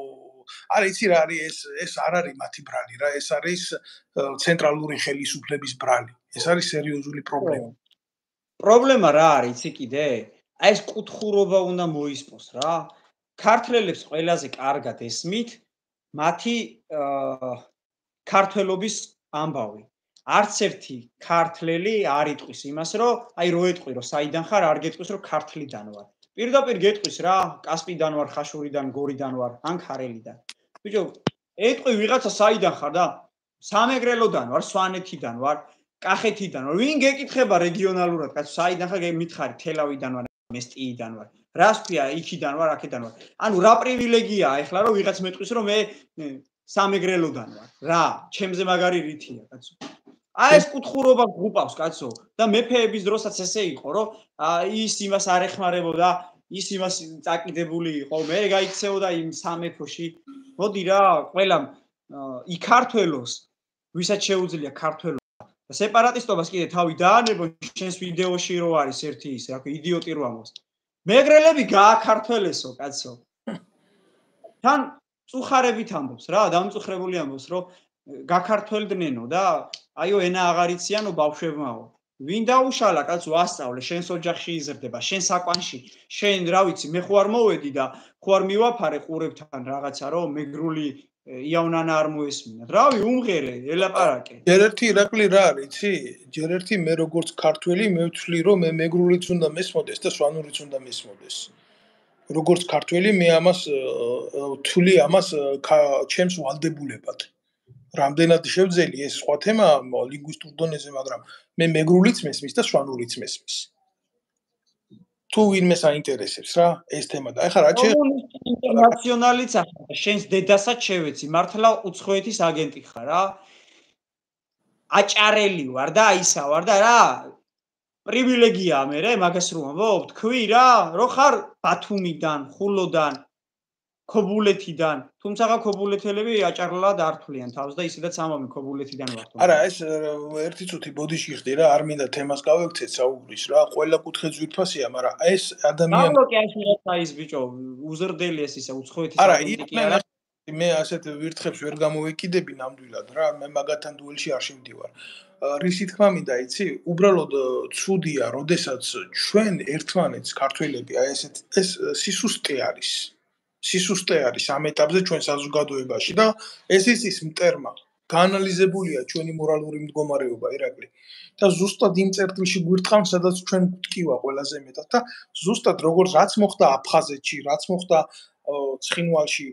არა იცი რა არის ეს არ არის მათი ბრალი რა ეს არის ცენტრალური ხელისუფლების ბრალი ეს არის სერიოზული პრობლემა პრობლემა რა არის იცი კიდე აი ეს კუთხურობა უნდა მოისპოს რა. ქართველებს ყველაზე კარგად ესმით მათი ქართველობის ამბავი. არც ერთი ქართველი არ იტყვის იმას, რომ აი რო ეტყვი, რომ საიდან ხარ, არ გეტყვის, რომ ქართლიდან ვარ. პირდაპირ გეტყვის რა, კასპიდან ვარ, ხაშურიდან, გორიდან ვარ, ან ქარელიდან. ბიჭო, ეტყვი ვიღაცა საიდან ხარ და სამეგრელოდან ვარ, სვანეთიდან ვარ, კახეთიდან ვარ. ვინ გეკითხება რეგიონალურად, კაცო, საიდან ხარ, მითხარი, თელავიდან ვარ, მესტიიდან ვარ. რას ქვია, იქიდან ვარ, აქედან ვარ. ანუ რა პრივილეგიაა ეხლა, რომ ვიღაც მეტყვის, რომ მე სამეგრელოდან ვარ. რა, ჩემზე მაგარი რითია, კაცო. აი ეს კუთხურობა გუპავს, კაცო. და მეფეების დროსაც ესე იყო, რომ ის იმას არ ეხმარებოდა, ის იმას წაკიდებული იყო, მე გაიქცეოდა იმ სამეფოში. მოდი რა, ყველამ იქართველოს, ვისაც შეუძლია ქართველობა. და სეპარატისტობას კიდე თავი დაანებო, შენს ვიდეოში რო არის ერთი ის, რა ქვია, იდიოტი რო ამბობს. მეგრელები გააქართველესო, კაცო. თან წუხარებით ამბობს რა, დამწუხრებული ამბობს, რომ გაქართველდნენო და აიო ენა აღარ იციანო ბავშვებმაო. ვინ დაუშალა კაცო ასწავლე, შენს ოჯახში იზრდება, შენ საკვანში, შენ რა ვიცი, მე ხო არ მოვედი და ხო არ მივაფარე ყურებთან რაღაცა, რომ მეგრული იავნანა არ მოესმინათ. რავი, უმღერე, ელაპარაკე. ჯერ ერთი ირაკლი რა არის, იცი? ჯერ ერთი მე როგორც ქართველი მე ვთვლი, რომ მე მეგრულიც უნდა მესმოდეს და სვანურიც უნდა მესმოდეს. როგორც ქართველი მე ამას ვთვლი ამას ჩემს ვალდებულებად. რამდენად შევძელი ეს სხვა თემა ლინგვისტურ დონეზე, მაგრამ მე მეგრულიც მესმის და სვანურიც მესმის. თუ ვინმე საინტერესებს რა ეს თემა და ეხლა რა ინტერნაციონალიც ახლა შენს დედასაც შევეცი, მართლა უცხოეთის აგენტი ხარ რა. აჭარელი ვარ და აისა ვარ და რა პრივილეგიაა მე მაგას რომ ამბობ, თქვი რა, რო ხარ ბათუმიდან, ხულოდან, ქობულეთიდან, თუმცა ქობულეთელები აჭარლად არ თვლიან თავს და ისედაც ამბობენ ქობულეთიდან ვარ. არა, ეს ერთი წუთი ბოდიში ხდი რა, არ მინდა თემას გავექცეთ საუბრის რა, ყველა კუთხე ძვირფასია, მაგრამ ეს ადამიანი დაბლოკე ის ბიჭო, უზრდელი ეს ისა უცხოეთის აგენტი კი არა. მე ასეთ ვირთხებს ვერ გამოვეკიდები ნამდვილად რა, მე მაგათთან დუელში არ შევდივარ. რისი თქმა მინდა, იცი? უბრალოდ ცუდია, როდესაც ჩვენ ერთმანეთს ქართველები აი ესეთ ეს სისუსტე არის. სისუსტე არის ამ ეტაპზე ჩვენ საზოგადოებაში და ეს ის მტერმა. გაანალიზებულია ჩვენი მორალური მდგომარეობა, ირაკლი. და ზუსტად იმ წერტილში გვირთხავს, სადაც ჩვენ გვტკივა ყველაზე მეტად და ზუსტად როგორც რაც მოხდა აფხაზეთში, რაც მოხდა ცხინვალში,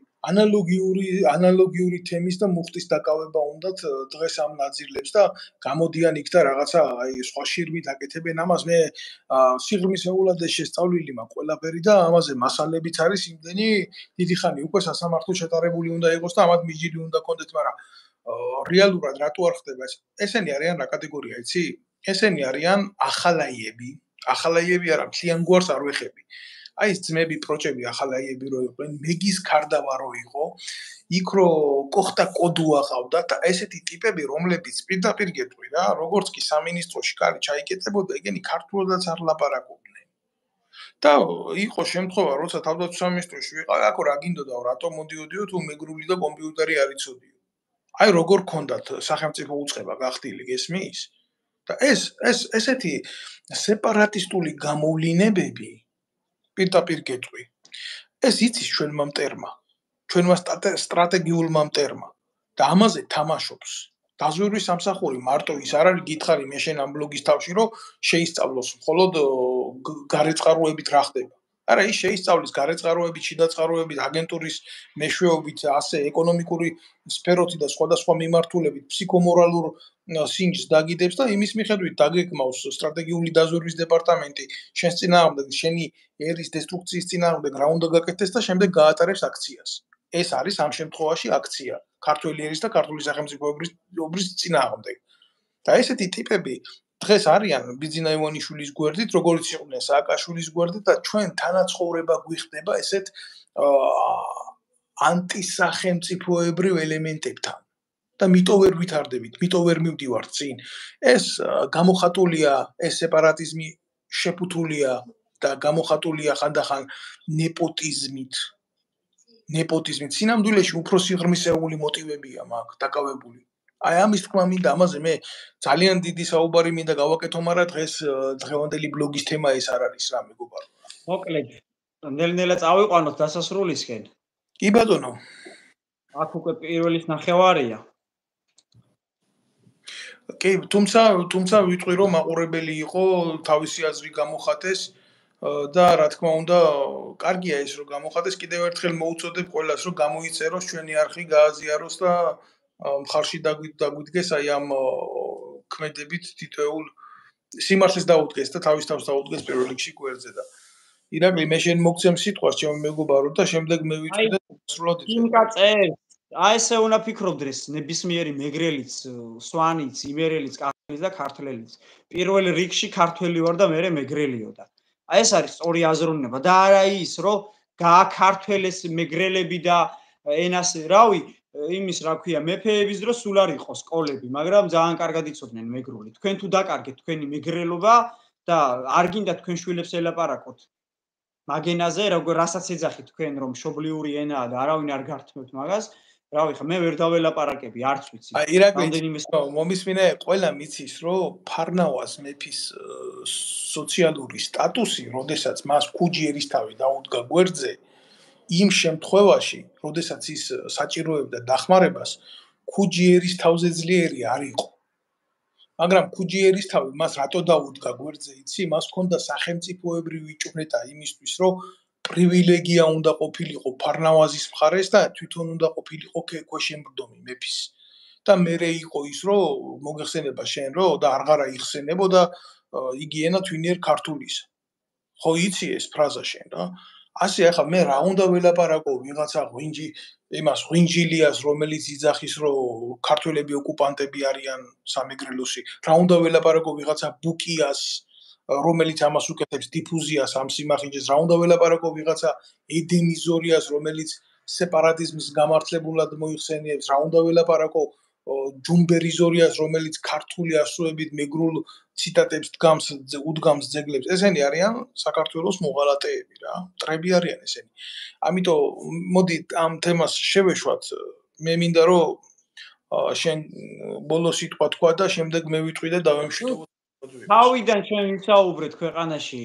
ანალოგიური თემის და მუხტის დაკავება უნდათ დღეს ამ ნაძილებს და გამოდიან იქ და რაღაცა აი სხვა შირმით აკეთებენ ამას. მე სიღრმისეულად ეს შესწავლილი მაქვს ყველაფერი და ამაზე მასალებიც არის იმდენი დიდი ხანი უკვე სასამართლო შეტარებული უნდა იყოს და ამათ მიჯილი უნდა კონდეთ, მაგრამ რეალურად რატო არ ხდება ეს? ესენი არიან რა კატეგორია, იცი? ესენი არიან ახალაიები. ახალაიები არა, მთლიან გვარს არ ვეხები. აი ეს ძმები, პროჭები, ახალაიები რო იყვნენ, მეგის ქარდავა რო იყო, იქ რო კოხტა კოდუა ყავდა და ესეთი ტიპები, რომლებიც პირდაპირ გეტყვი რა, როგორც კი სამინისტროში კარი ჩაიკეტებოდა, ეგენი ქართულადაც არ ლაპარაკობდნენ. და იყო შემთხვევა, როცა თავდაცვის სამინისტროში ვიყავი, აქ რა გინდოდა, რატომ მოდიოდიო თუ მეგრული და კომპიუტერი არ იცოდიო. აი როგორ ქონდათ სახელმწიფო უწყება გახდილი, გესმის? და ესეთი სეპარატისტული გამოვლინებები პირდაპირ გეტყვი. ეს იცის ჩვენმა მტერმა, ჩვენმა სტრატეგიულმა მტერმა და ამაზე თამაშობს. დაზვერვის სამსახური მარტო ის არ არის გითხარი მე შენ ამ ბლოგის თავში რომ შეისწავლოს მხოლოდ გარეწყაროებით რა ხდება. არა, ის შეისწავლის გარეწყაროებით, შიდაწყაროებით, აგენტურის მეშვეობით, ასე ეკონომიკური სფეროთი და სხვადასხვა მიმართულებით ფსიქომორალურ სინჯს დაგიდებს და იმის მიხედვით დაგეკმავს სტრატეგიული დაზვერვის დეპარტამენტი შენს წინააღმდეგ, შენი ერის დესტრუქციის წინააღმდეგ რა უნდა გაკეთდეს და შემდეგ გაატარებს აქციას. ეს არის ამ შემთხვევაში აქცია ქართველი ერის და ქართული სახელმწიფოების წინააღმდეგ. და ესეთი ტიპები დღეს არიან ბიძინა ივანიშვილის გვერდით, როგორც იყვნენ სააკაშვილის გვერდით და ჩვენ თანაცხოვრება გვიხდება ესეთ ანტისახელმწიფოებრივ ელემენტებთან. და მიტო ვერ ვითარდებით, მიტო ვერ მივდივართ წინ. ეს გამოხატულია, ეს სეპარატიზმი შეფუთულია და გამოხატულია ხანდახან ნეპოტიზმით. ნეპოტიზმით. სინამდვილეში უფრო სიღრმისეული მოტივებია მაგ დაკავებული. აი ამის თქმა მინდა ამაზე მე ძალიან დიდი საუბარი მინდა გავაკეთო, მაგრამ დღეს დღევანდელი ბლოგის თემა ეს არ არის რა მეგობარო. მოკლედ, ნელ-ნელა წავიყვანოთ დასასრულისკენ. კი ბატონო. აქ უკვე პირველის ნახევარია. კი, თუმცა ვიტყვი რომ მაყურებელი იყო, თავისი აზრი გამოხატეს და რა თქმა უნდა, კარგია ეს რომ გამოხატეს, კიდევ ერთხელ მოუწოდებ ყველას რომ გამოიწეროს ჩვენი არხი, გააზიაროს და მხარში დაგვიდგეს აი ამ ქმედებით თითოეულ სიმართლეს დაუდგეს და თავის თავს დაუდგეს პირველ რიგში გვერდზე და ირაკლი მე შენ მოგცემ სიტყვას ჩემი მეგობარო და შემდეგ მე ვიტყვი და სრულად იწერ. აი ესე უნდა ფიქრობდეს ნებისმიერი მეგრელიც, სვანიც, იმერელიც, კახელიც და ქართველიც. პირველ რიგში ქართველი ვარ და მე მეგრელიო და აი ეს არის სწორი აზროვნება და არა ის რომ გააქართველეს მეგრელები და ენას რავი იმის რა ქვია მეფეების დროს სულ არ იყო სკოლები, მაგრამ ძალიან კარგად იცოდნენ მეგრული. თქვენ თუ დაკარგეთ თქვენი მეგრელობა და არ გინდა თქვენ შვილებს ელაპარაკოთ მაგენაზე, რასაც ეძახით თქვენ რომ მშობლიური ენაა და არავინ არ გართმევთ მაგას, რავი ხა მე ვერ დაველაპარაკები, არც ვიცი. აი ირაკლი მომისმინე ყველა მიცის რომ ფარნავაზ მეფის სოციალური სტატუსი, როდესაც მას ქუჯი ერისთავი დაუდგა გვერდზე, იმ შემთხვევაში, როდესაც ის საჭიროებდა დახმარებას, ქუჯი ერისთავზე ძლიერი არ იყო. მაგრამ ქუჯი ერისთავი მას რატო დაუდგა გვერდზე, იცი? მას ჰქონდა სახელმწიფოებრივი ჭვრეტა იმისთვის, რომ პრივილეგია უნდა ყოფილიყო ფარნავაზის მხარეს და თვითონ უნდა ყოფილიყო ქვეშემბრძოლი მეფის. და მერე იყო ის, რომ მოგეხსენება შენ, რომ და არღარა იხსენებოდა იგი ენა თვინიერ ქართულის. ხო იცი ეს ფრაზა შენ რა? ასე ახლა მე რა უნდა ველაპარაკო ვიღაცა ღვინჯი იმას ღვინჯილიას რომელიც იძახის რომ ქართველები ოკუპანტები არიან სამეგრელოსი რა უნდა ველაპარაკო ვიღაცა ბუკიას რომელიც ამას უკეთებს დიფუზიას ამ სიმახინჯეს რა უნდა ველაპარაკო ვიღაცა ედენიზორიას რომელიც სეპარატიზმის გამართლებულად მოიხსენიებს რა უნდა ველაპარაკო ჯუმბერიზორიას რომელიც ქართული ასოებით მეგრულ ციტატებს უდგამს ძეგლებს ესენი არიან საქართველოს მოღალატეები რა მტრები არიან ესენი ამიტომ მოდი ამ თემას შევეშვათ მე მინდა რომ შენ ბოლო სიტყვა თქვა და შემდეგ მე ვიტყვი და დავემშვიდობო თავიდან ჩვენ ვისაუბრეთ ქვეყანაში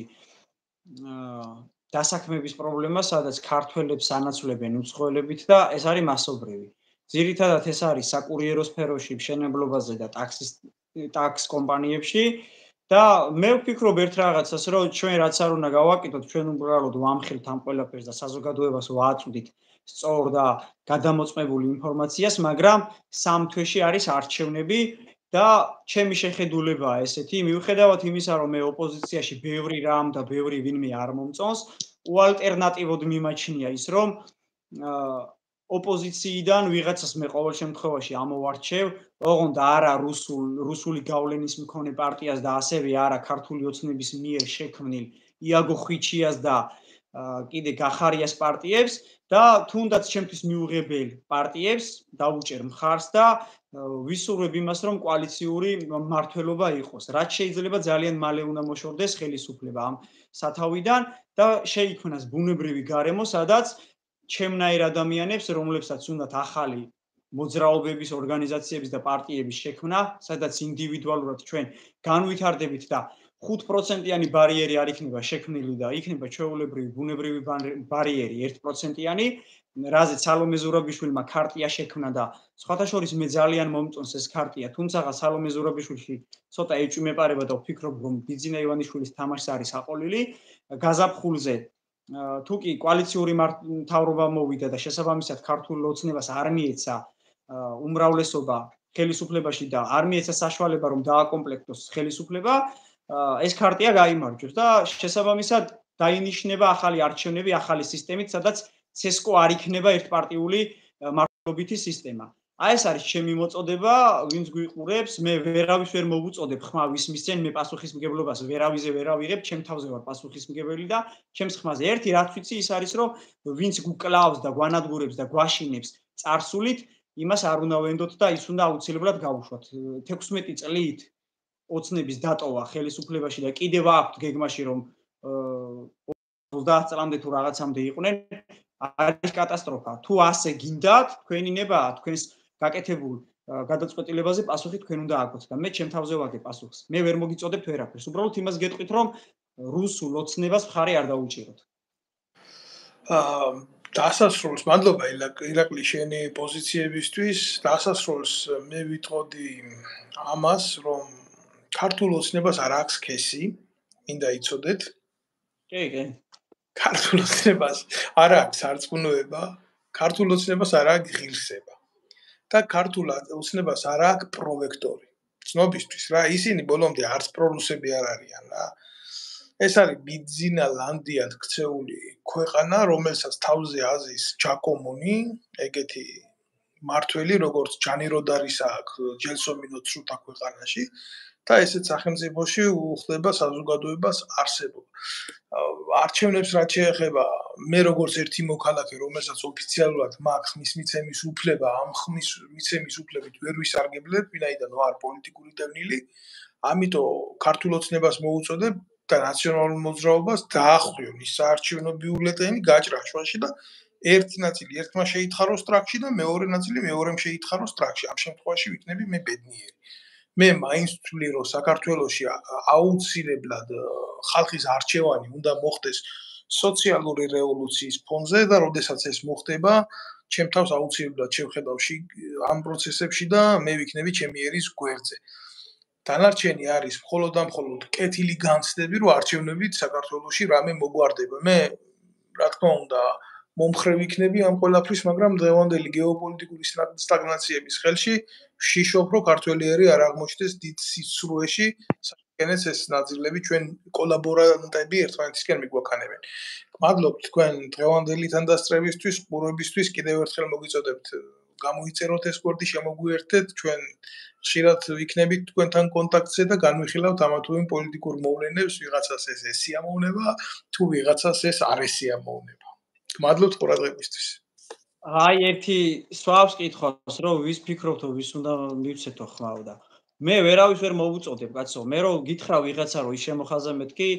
დასაქმების პრობლემა სადაც ქართველებს ანაცვლებენ უცხოელებით და ეს არის მასობრივი ძირითადად ეს არის საკურიერო სფეროში, მშენებლობაზე და ტაქს კომპანიებში და მე ვფიქრობ ერთ რაღაცას, რომ ჩვენ რაც არ უნდა გავაკეთოთ, ჩვენ უბრალოდ ვამხილთ ამ ყველაფერს და საზოგადოებას ვააწვდით სწორ და გადამოწმებული ინფორმაციას, მაგრამ სამ თვეში არის არჩევნები და ჩემი შეხედულებაა ესეთი, მიუხედავად იმისა, რომ მე ოპოზიციაში ბევრი რამ და ბევრი ვინმე არ მომწონს, უალტერნატივოდ მიმაჩნია ის, რომ ოპოზიციიდან ვიღაცას მე ყოველ შემთხვევაში ამოვარჩევ, ოღონდ არა რუსული გავლენის მქონე პარტიას და ასევე არა ქართული ოცნების მიერ შექმნილ იაგო ხვიჩიას და კიდე გახარიას პარტიებს და თუნდაც ჩემთვის მიუღებელ პარტიებს დავუჭერ მხარს და ვისურვებ იმას, რომ კოალიციური მმართველობა იყოს. რაც შეიძლება ძალიან მალე უნდა მოშორდეს ხელისუფლება ამ სათავიდან და შეიქმნას ბუნებრივი გარემო, სადაც ჩემნაირ ადამიანებს, რომლებსაც უნდათ ახალი მოძრაობების, ორგანიზაციების და პარტიების შექმნა, სადაც ინდივიდუალურად ჩვენ განვითარდებით და 5%-იანი ბარიერი არ იქნება შექმნილი და იქნება ჩვეულებრივი ბუნებრივი ბარიერი 1%-იანი, რაზეც სალომე ზურაბიშვილმა ქარტია შექმნა და სხვათა შორის მე ძალიან მომწონს ეს ქარტია, თუმცა სალომე ზურაბიშვილი ცოტა ეჭვი მეპარება და ვფიქრობ, რომ ბიძინა ივანიშვილის თამაშს არის აყოლილი გაზაფხულზე თუ კი კოალიციური მთავრობა მოვიდა და შესაბამისად ქართულ ოცნებას არ მიეცა უმრავლესობა ხელისუფლებაში და არ მიეცა საშუალება რომ დააკომპლექტოს ხელისუფლება ეს ქარტია გაიმარჯვებს და შესაბამისად დაინიშნება ახალი არჩევნები ახალი სისტემით სადაც ცესკო არ იქნება ერთპარტიული მართლობითი სისტემა აი ეს არის ჩემი მოწოდება ვინც გვიყურებს მე ვერავის ვერ მოვუწოდებ ხმა ვის მისცენ მე პასუხისმგებლობას ვერავიზე ვერ ავიღებ ჩემ თავზე ვარ პასუხისმგებელი და ჩემს ხმაზე ერთი რაც ვიცი ის არის რომ ვინც გკლავს და გვანადგურებს და გვაშინებს წარსულით იმას არ უნდა ვენდოთ და ის უნდა აუცილებლად გავუშვათ 16 წლით ოცნების დატოვა ხელისუფლებაში და კიდევ აქვთ გეგმაში რომ 30 წლამდე თუ რაღაცამდე იყვნენ არის კატასტროფა თუ ასე გინდათ თქვენი ნება თქვენს გაკეთებულ გადაწყვეტილებაზე პასუხი თქვენ უნდა აქვთ და მე ჩემ თავზე ვაგებ პასუხს. მე ვერ მოგიწოდებთ ვერაფერს. უბრალოდ იმას გეტყვით, რომ რუსულ ოცნებას მხარი არ დაუჭიროთ. დასასრულს მადლობა ირაკლი შენი პოზიციებისთვის. დასასრულს მე ვიტყოდი ამას, რომ ქართულ ოცნებას არ აქვს სქესი, მინდა იცოდეთ. კი. ქართულ ოცნებას არ აქვს სარწმუნოება, ქართულ ოცნებას არ აქვს ღირსება. და ქართულ ოცნებას არ აქვს პროვექტორი. ცნობისთვის რა, ისინი ბოლომდე არც პრორუსები არ არიან რა. ეს არის ბიძინა ლანდიად ქცეული ქვეყანა, რომელსაც თავზე აზის ჯაკომონი, ეგეთი მართველი, როგორც ჯანიროდარის აქვს ჯელსომინო ცრუთა ქვეყანაში და ესეც სახელმწიფოში უხდება საზოგადოებას არსებობა. არჩევნებს რაც შეეხება, მე როგორც ერთი მოქალაქე, რომელსაც ოფიციალურად მაქვს ხმის მიცემის უფლება, ამ ხმის მიცემის უფლებით ვერ ვისარგებლებ, ვინაიდან ვარ პოლიტიკური დევნილი, ამიტომ ქართულ ოცნებას მოუწოდებ და ნაციონალურ მოძრაობას დაახვიონ ის საარჩევნო ბიულეტენი გაჭრა ჩვენში და ერთი ნაწილი ერთმა შეითხაროს ტრაქში და მეორე ნაწილი მეორემ შეითხაროს ტრაქში. ამ შემთხვევაში ვიქნები მე ბედნიერი. მე მაინც ვთვლი, რომ საქართველოში აუცილებლად ხალხის არჩევანი უნდა მოხდეს სოციალური რევოლუციის ფონზე და როდესაც ეს მოხდება, ჩემ თავს აუცილებლად შევხედავ ამ პროცესებში და მე ვიქნები ჩემი ერის გვერდზე. დანარჩენი არის მხოლოდ და მხოლოდ კეთილი განცდები, რომ არჩევნებით საქართველოში რამე მოგვარდება. მე რა თქმა უნდა მომხრე ვიქნები ამ ყველაფრის, მაგრამ დღევანდელი გეოპოლიტიკური სტაგნაციების ხელში ვშიშობ, რომ ქართველიერი არ აღმოჩნდეს დიდ სიცრუეში, საკენეს ეს ნაწილები ჩვენ კოლაბორანტები ერთმანეთისკენ მიგვაქანებენ. მადლობთ თქვენ დღევანდელი თანდასწრებისთვის, ყურებისთვის, კიდევ ერთხელ მოგიწოდებთ გამოიწეროთ ეს კორდი, შემოგვიერთდეთ, ჩვენ ხშირად ვიქნებით თქვენთან კონტაქტზე და განვიხილავთ ამა თუ იმ პოლიტიკურ მოვლენებს, ვიღაცას ეს ესიამოვნება, თუ ვიღაცას ეს არ ესიამოვნება. მადლობთ ყურადღებისთვის. აი ერთი სვავს კითხავს, რომ ვის ფიქრობთ, ვის უნდა მივცეთო ხმაო და მე ვერავის ვერ მოვუწოდებ, კაცო. მე რო გითხრა ვიღაცა რომ ის შემოხაზამეთ კი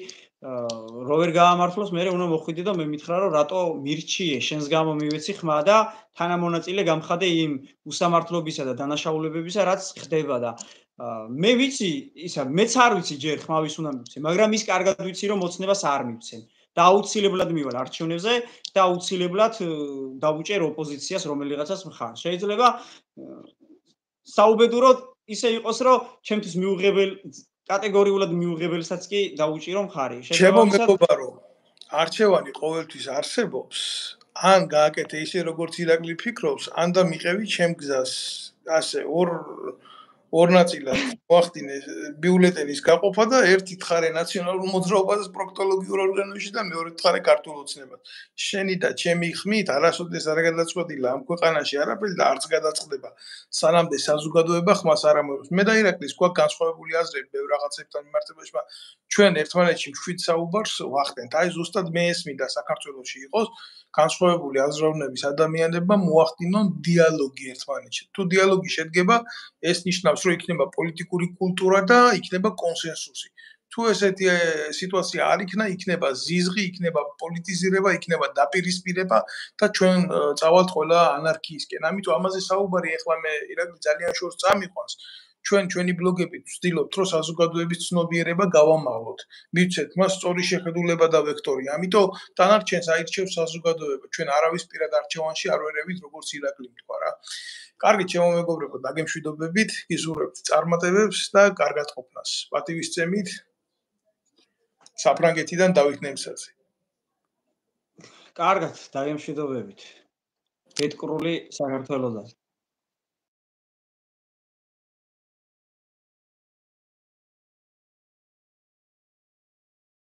რო ვერ გაამართლოს, მე უნდა მოხვიდი და მე მითხრა რომ რატო მირჩიე, შენს გამო მივეცი ხმა და თანამონაწილე გამხადე იმ უსამართლობისა და დანაშაულებებისა, რაც ხდება და მე ვიცი, ისა მეც არ ვიცი ჯერ ხმა ვის უნდა მივცე, მაგრამ ის კარგად ვიცი რომ ოცნებას არ მივცენ. და აუცილებლად მივალ არჩევნებზე და აუცილებლად დავუჭერ ოპოზიციას რომელიღაცას მხარს. შეიძლება საუბედუროდ ისე იყოს, რომ ჩემთვის მიუღებელ კატეგორიულად მიუღებელსაც კი დავუჭირო მხარი. შეიძლება მეგობარო, არჩევანი ყოველთვის არსებობს. ან გააკეთე ისე როგორც ირაკლი ფიქრობს, ან და მიყევი ჩემ გზას. ასე ორ ნაწილად მოახდინე ბიულეტენის გაყოფა და ერთი თხარე ნაციონალურ მოძრაობას პროქტოლოგიურ ორგანოში და მეორე თხარე ქართულ ოცნებას. შენი და ჩემი ხმით არასოდეს არ გადაწყვეტილა ამ ქვეყანაში არაფერი და არც გადაწყდება. სანამდე საზოგადოება ხმას არ ამოიღებს. მე და ირაკლის გვაქვს განსხვავებული აზრები ბევრ რაღაცებთან მიმართებაში, მაგრამ ჩვენ ერთმანეთში მშვიდ საუბარს ვახდენთ. აი ზუსტად მე ესმინდა საქართველოში იყოს განსხვავებული აზროვნების ადამიანებმა მოახდინონ დიალოგი ერთმანეთში. თუ დიალოგი შედგება, ეს ნიშნავს, რომ იქნება პოლიტიკური კულტურა და იქნება კონსენსუსი. თუ ესეთი სიტუაცია არ იქნა, იქნება ზიზღი, იქნება პოლიტიზირება, იქნება დაპირისპირება და ჩვენ წავალთ ყველა ანარქიისკენ. ამიტომ ამაზე საუბარი ახლა მე ირაკლი ძალიან შორს წამიყვანს. ჩვენი ბლოგებით ვცდილობთ, რომ საზოგადოების ცნობიერება გავამაღლოთ. მივცეთ მას სწორი შეხედულება და ვექტორი. ამიტომ დანარჩენს აირჩევს საზოგადოება. ჩვენ არავის პირად არჩევანში არ ვერევით, როგორც ირაკლი თქვა რა. კარგი, ჩემო მეგობრებო, დაგემშვიდობებით, გისურვებთ წარმატებებს და კარგად ყოფნას. პატივისცემით საფრანგეთიდან დავით ნემსაძე. კარგად, დაგემშვიდობებით. ბედკრული საქართველოდან.